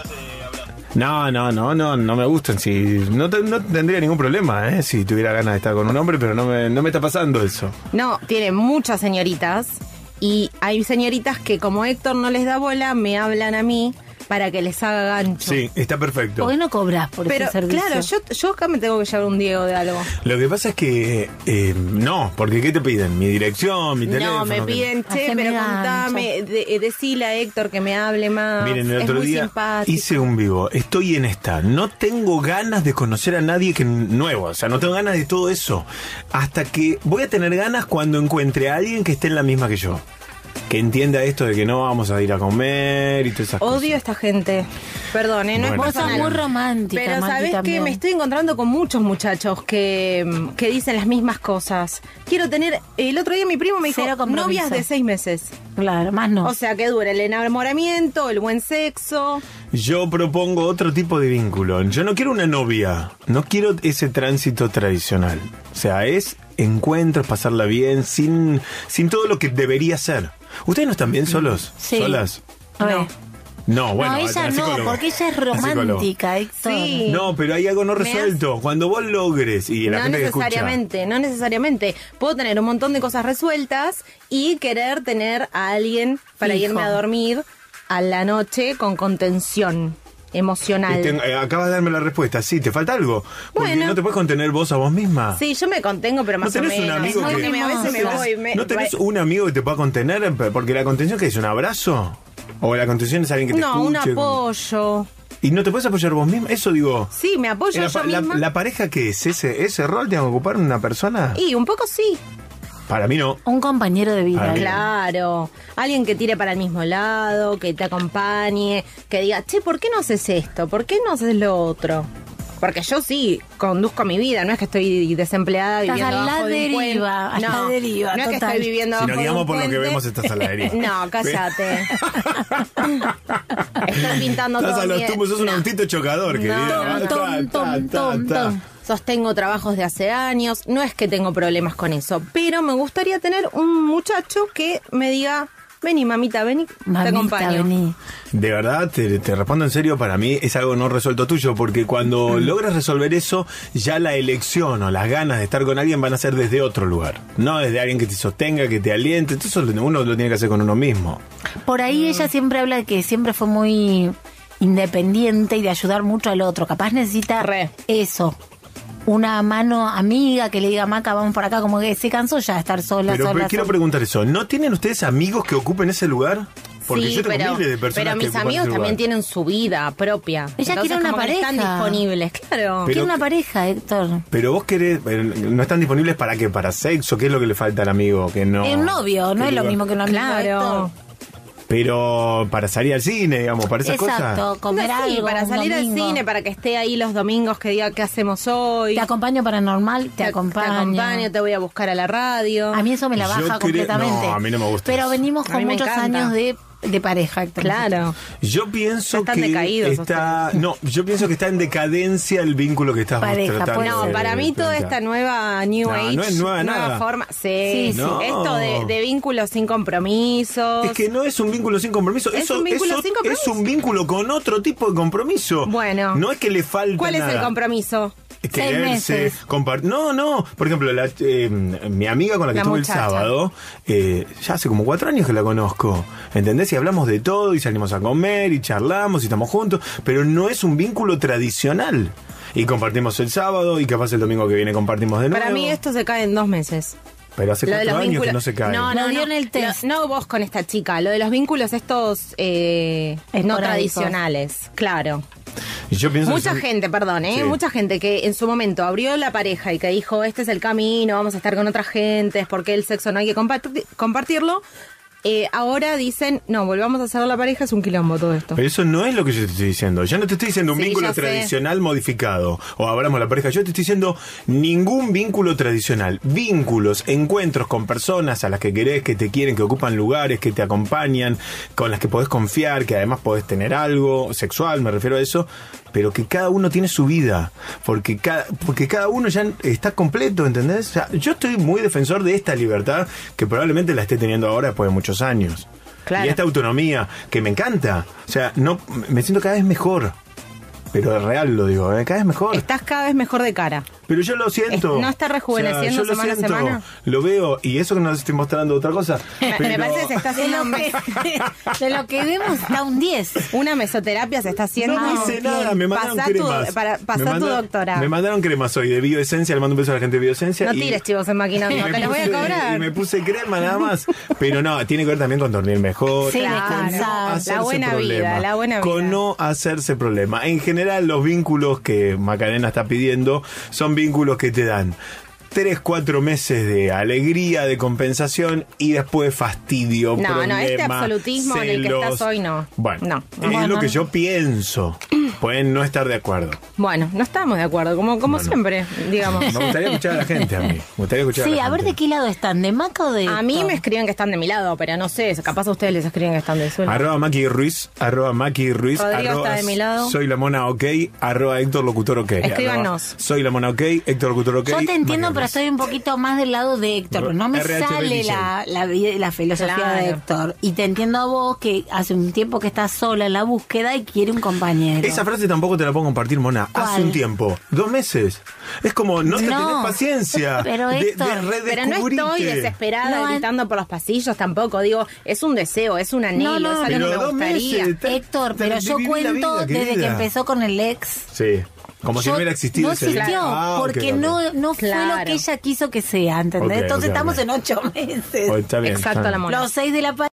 No, no, no, no, no me gustan. Si, no, te- no tendría ningún problema, ¿eh? Si tuviera ganas de estar con un hombre, pero no me, no me está pasando eso. No, tiene muchas señoritas. Y hay señoritas que como Héctor no les da bola, me hablan a mí para que les haga gancho. Sí, está perfecto. ¿Por qué no cobras por Pero ese servicio? claro, yo, yo acá me tengo que llevar un Diego de algo. Lo que pasa es que eh, no, porque ¿qué te piden? Mi dirección, mi teléfono. No, me ¿qué? piden, che, Haceme pero gancho. contame, de, eh, decile a Héctor que me hable más. Miren, el es otro muy día simpático. hice un vivo. Estoy en esta. No tengo ganas de conocer a nadie que nuevo. O sea, no tengo ganas de todo eso. Hasta que voy a tener ganas cuando encuentre a alguien que esté en la misma que yo. Que entienda esto de que no vamos a ir a comer y todas esas cosas. Odio a esta gente. Perdón, ¿eh? no Bueno. es Vos sos personal. muy romántica, Pero Mati, ¿sabés qué? también. Me estoy encontrando con muchos muchachos que, que dicen las mismas cosas. Quiero tener... El otro día mi primo me dijo, Cero compromiso. novias de seis meses. Claro, más no. O sea, que dure el enamoramiento, el buen sexo. Yo propongo otro tipo de vínculo. Yo no quiero una novia. No quiero ese tránsito tradicional. O sea, es encuentros, pasarla bien, sin, sin todo lo que debería ser. ¿Ustedes no están bien solos? Sí. ¿Solas? Re. No, bueno. no, ella al no, psicólogo. porque ella es Al psicólogo. romántica, Héctor. Sí. No, pero hay algo no Me resuelto. Cuando vos logres y la no gente que escucha. necesariamente, no necesariamente. Puedo tener un montón de cosas resueltas y querer tener a alguien para Fijo. irme a dormir a la noche con contención. emocional. Te, eh, acabas de darme la respuesta. Sí, ¿te falta algo? Porque Bueno. no te puedes contener vos a vos misma. Sí, yo me contengo, pero más ¿No o tenés menos. un amigo Muy que- bien, a veces me voy. me- ¿No tenés un amigo que te pueda contener? Porque la contención, ¿qué es? ¿Un abrazo? ¿O la contención es alguien que te No, un escuche? apoyo. ¿Y no te puedes apoyar vos misma? Eso digo... Sí, me apoyo la, yo la- misma. la pareja qué es? ¿Ese, ¿Ese rol tiene que ocupar una persona? Y un poco sí. Para mí no. Un compañero de vida. Para mí no. Claro. Alguien que tire para el mismo lado, que te acompañe, que diga, che, ¿por qué no haces esto? ¿Por qué no haces lo otro? Porque yo sí conduzco mi vida, no es que estoy desempleada Estás viviendo a la bajo de un deriva, puente. a la No, deriva, no es que total. estoy viviendo Si bajo nos de guiamos un por lo que puente. vemos, estás a la deriva. No, cállate. Estoy pintando Estás todo a los mi- tumbos, sos un No. autito chocador. Que No, diga, tom, ta, tom, ta, tom, ta, tom. Sostengo trabajos de hace años, no es que tengo problemas con eso, pero me gustaría tener un muchacho que me diga, vení mamita, vení, te Mamita, acompaño. vení. De verdad, te, te respondo en serio, para mí es algo no resuelto tuyo, porque cuando logras resolver eso, ya la elección o las ganas de estar con alguien van a ser desde otro lugar, no desde alguien que te sostenga, que te aliente. Eso uno lo tiene que hacer con uno mismo. Por ahí ella siempre habla de que siempre fue muy independiente y de ayudar mucho al otro. Capaz necesita eso. Una mano amiga que le diga, Maca, vamos por acá, como que se cansó ya de estar sola, Pero, sola, pero quiero sola. preguntar eso, ¿no tienen ustedes amigos que ocupen ese lugar? Porque Sí, yo tengo pero, miles de personas pero que mis ocupan amigos ese lugar. también tienen su vida propia. Ella Entonces, quiere una como que pareja. están disponibles, claro. Pero Quiere una que- pareja, Héctor. Pero vos querés, eh, ¿no están disponibles para qué? ¿Para sexo? ¿Qué es lo que le falta al amigo? Que no. Es un novio, no ¿Qué es lo lugar? mismo que un amigo. Claro. Héctor. Pero para salir al cine, digamos, para esas Exacto, cosas. comer No, sí, algo. para un salir al domingo. cine, para que esté ahí los domingos, que diga qué hacemos hoy. Te acompaño paranormal, te, acompaño. Te acompaño, te voy a buscar a la radio. A mí eso me la Yo baja creo- completamente. no, a mí no me gusta Pero eso. venimos A con mí me muchos encanta. años de, de pareja, Héctor. Claro. Yo pienso Están que decaídos está, no, yo pienso que está en decadencia el vínculo que estás vos Pareja, tratando puede No, de- para mí de toda plantear. esta nueva New No, Age, no es nueva nada. forma, sí, Sí, No. esto de, de vínculos sin compromisos. Es que no es un vínculo sin compromiso, Es eso, un vínculo eso sin compromiso. es un vínculo con otro tipo de compromiso. Bueno. No es que le falta ¿Cuál es nada. el compromiso? Quererse, meses. compar- No, no. Por ejemplo, la, eh, mi amiga con la que La estuve muchacha. el sábado, eh, ya hace como cuatro años que la conozco. ¿Entendés? Y hablamos de todo y salimos a comer y charlamos y estamos juntos. Pero no es un vínculo tradicional. Y compartimos el sábado y capaz el domingo que viene compartimos de nuevo. Para mí esto se cae en dos meses. Pero hace Lo de cuatro los años vínculos. que no se cae. No, Lo no, dio no. en el test. Lo- no vos con esta chica. Lo de los vínculos estos eh, no Esporádicos. tradicionales. Claro. Y yo pienso que Mucha son- gente, perdón, ¿eh? Sí. Mucha gente que en su momento abrió la pareja y que dijo, este es el camino, vamos a estar con otra gente, es porque el sexo no hay que comparti- compartirlo. Eh, ahora dicen, no, volvamos a hacer la pareja, es un quilombo todo esto. Pero eso no es lo que yo te estoy diciendo. Yo no te estoy diciendo un Sí, vínculo ya sé. tradicional modificado o abramos la pareja. Yo te estoy diciendo ningún vínculo tradicional. Vínculos, encuentros con personas a las que querés, que te quieren, que ocupan lugares, que te acompañan, con las que podés confiar, que además podés tener algo sexual, me refiero a eso, pero que cada uno tiene su vida. Porque cada, porque cada uno ya está completo, ¿entendés? O sea, yo estoy muy defensor de esta libertad que probablemente la esté teniendo ahora después de muchos años. Claro. Y esta autonomía que me encanta. O sea, no me siento cada vez mejor. Pero de real lo digo, ¿eh? Cada vez mejor. Estás cada vez mejor de cara. Pero yo lo siento. Es- ¿no está rejuveneciendo O sea, yo lo semana a siento, semana? Lo veo, y eso que no les estoy mostrando otra cosa. Me pero- parece que se está haciendo un mes. De lo que vemos está un diez. Una mesoterapia se está haciendo. No hice nada, me mandaron Pasá tu- cremas. para- Me pasá tu manda- doctora. Me mandaron cremas hoy de Bioesencia, le mando un beso a la gente de Bioesencia. No y- tires chivos en máquina, y no, me te los voy a puse- cobrar. Y me puse crema nada más. Pero no, tiene que ver también con dormir mejor. Sí, con descansar. no La hacerse buena problema, vida, la buena Con vida. no hacerse problema. En general, los vínculos que Macarena está pidiendo son vínculos que te dan tres, cuatro meses de alegría, de compensación y después fastidio, No, problema, no, este absolutismo en el que celos. estás hoy no. Bueno, No. es Bueno, lo que no. yo pienso. Pueden no estar de acuerdo. Bueno, no estamos de acuerdo, como, como Bueno. siempre, digamos. Me gustaría escuchar a la gente a mí. Me gustaría escuchar Sí, a la a ver gente. de qué lado están, ¿de Maca o de A mí Héctor? me escriben que están de mi lado, pero no sé, capaz a ustedes les escriben que están de su lado. Arroba Maki Ruiz, arroba Maki Ruiz, Rodrigo arroba está de mi lado. Soy la mona ok, arroba Héctor Locutor ok. Escríbanos. Arroba Soy la mona ok, Héctor Locutor ok. Yo te entiendo, Maki pero pero estoy un poquito más del lado de Héctor. No me R H sale la, la, la filosofía Claro. de Héctor. Y te entiendo a vos que hace un tiempo que estás sola en la búsqueda y quiere un compañero. Esa frase tampoco te la puedo compartir, Mona. ¿Cuál? Hace un tiempo. Dos meses. Es como, no te No, tenés paciencia. pero de- de Héctor, Pero no redescubrirte. estoy desesperada No, gritando por los pasillos tampoco. Digo, es un deseo, es un anhelo, No, no, es algo pero que me dos gustaría. meses. Te- Héctor, te- pero te yo viví la cuento vida, desde que querida. empezó con el ex. Sí. Como si Yo- no hubiera existido No ese existió, día. Ah, ok, porque ok. no, no fue lo Claro. que ella quiso que sea, ¿entendés? Ok, Entonces ok, estamos ok. en ocho meses. Oh, está bien, Exacto, está la bien. mona. Los seis de la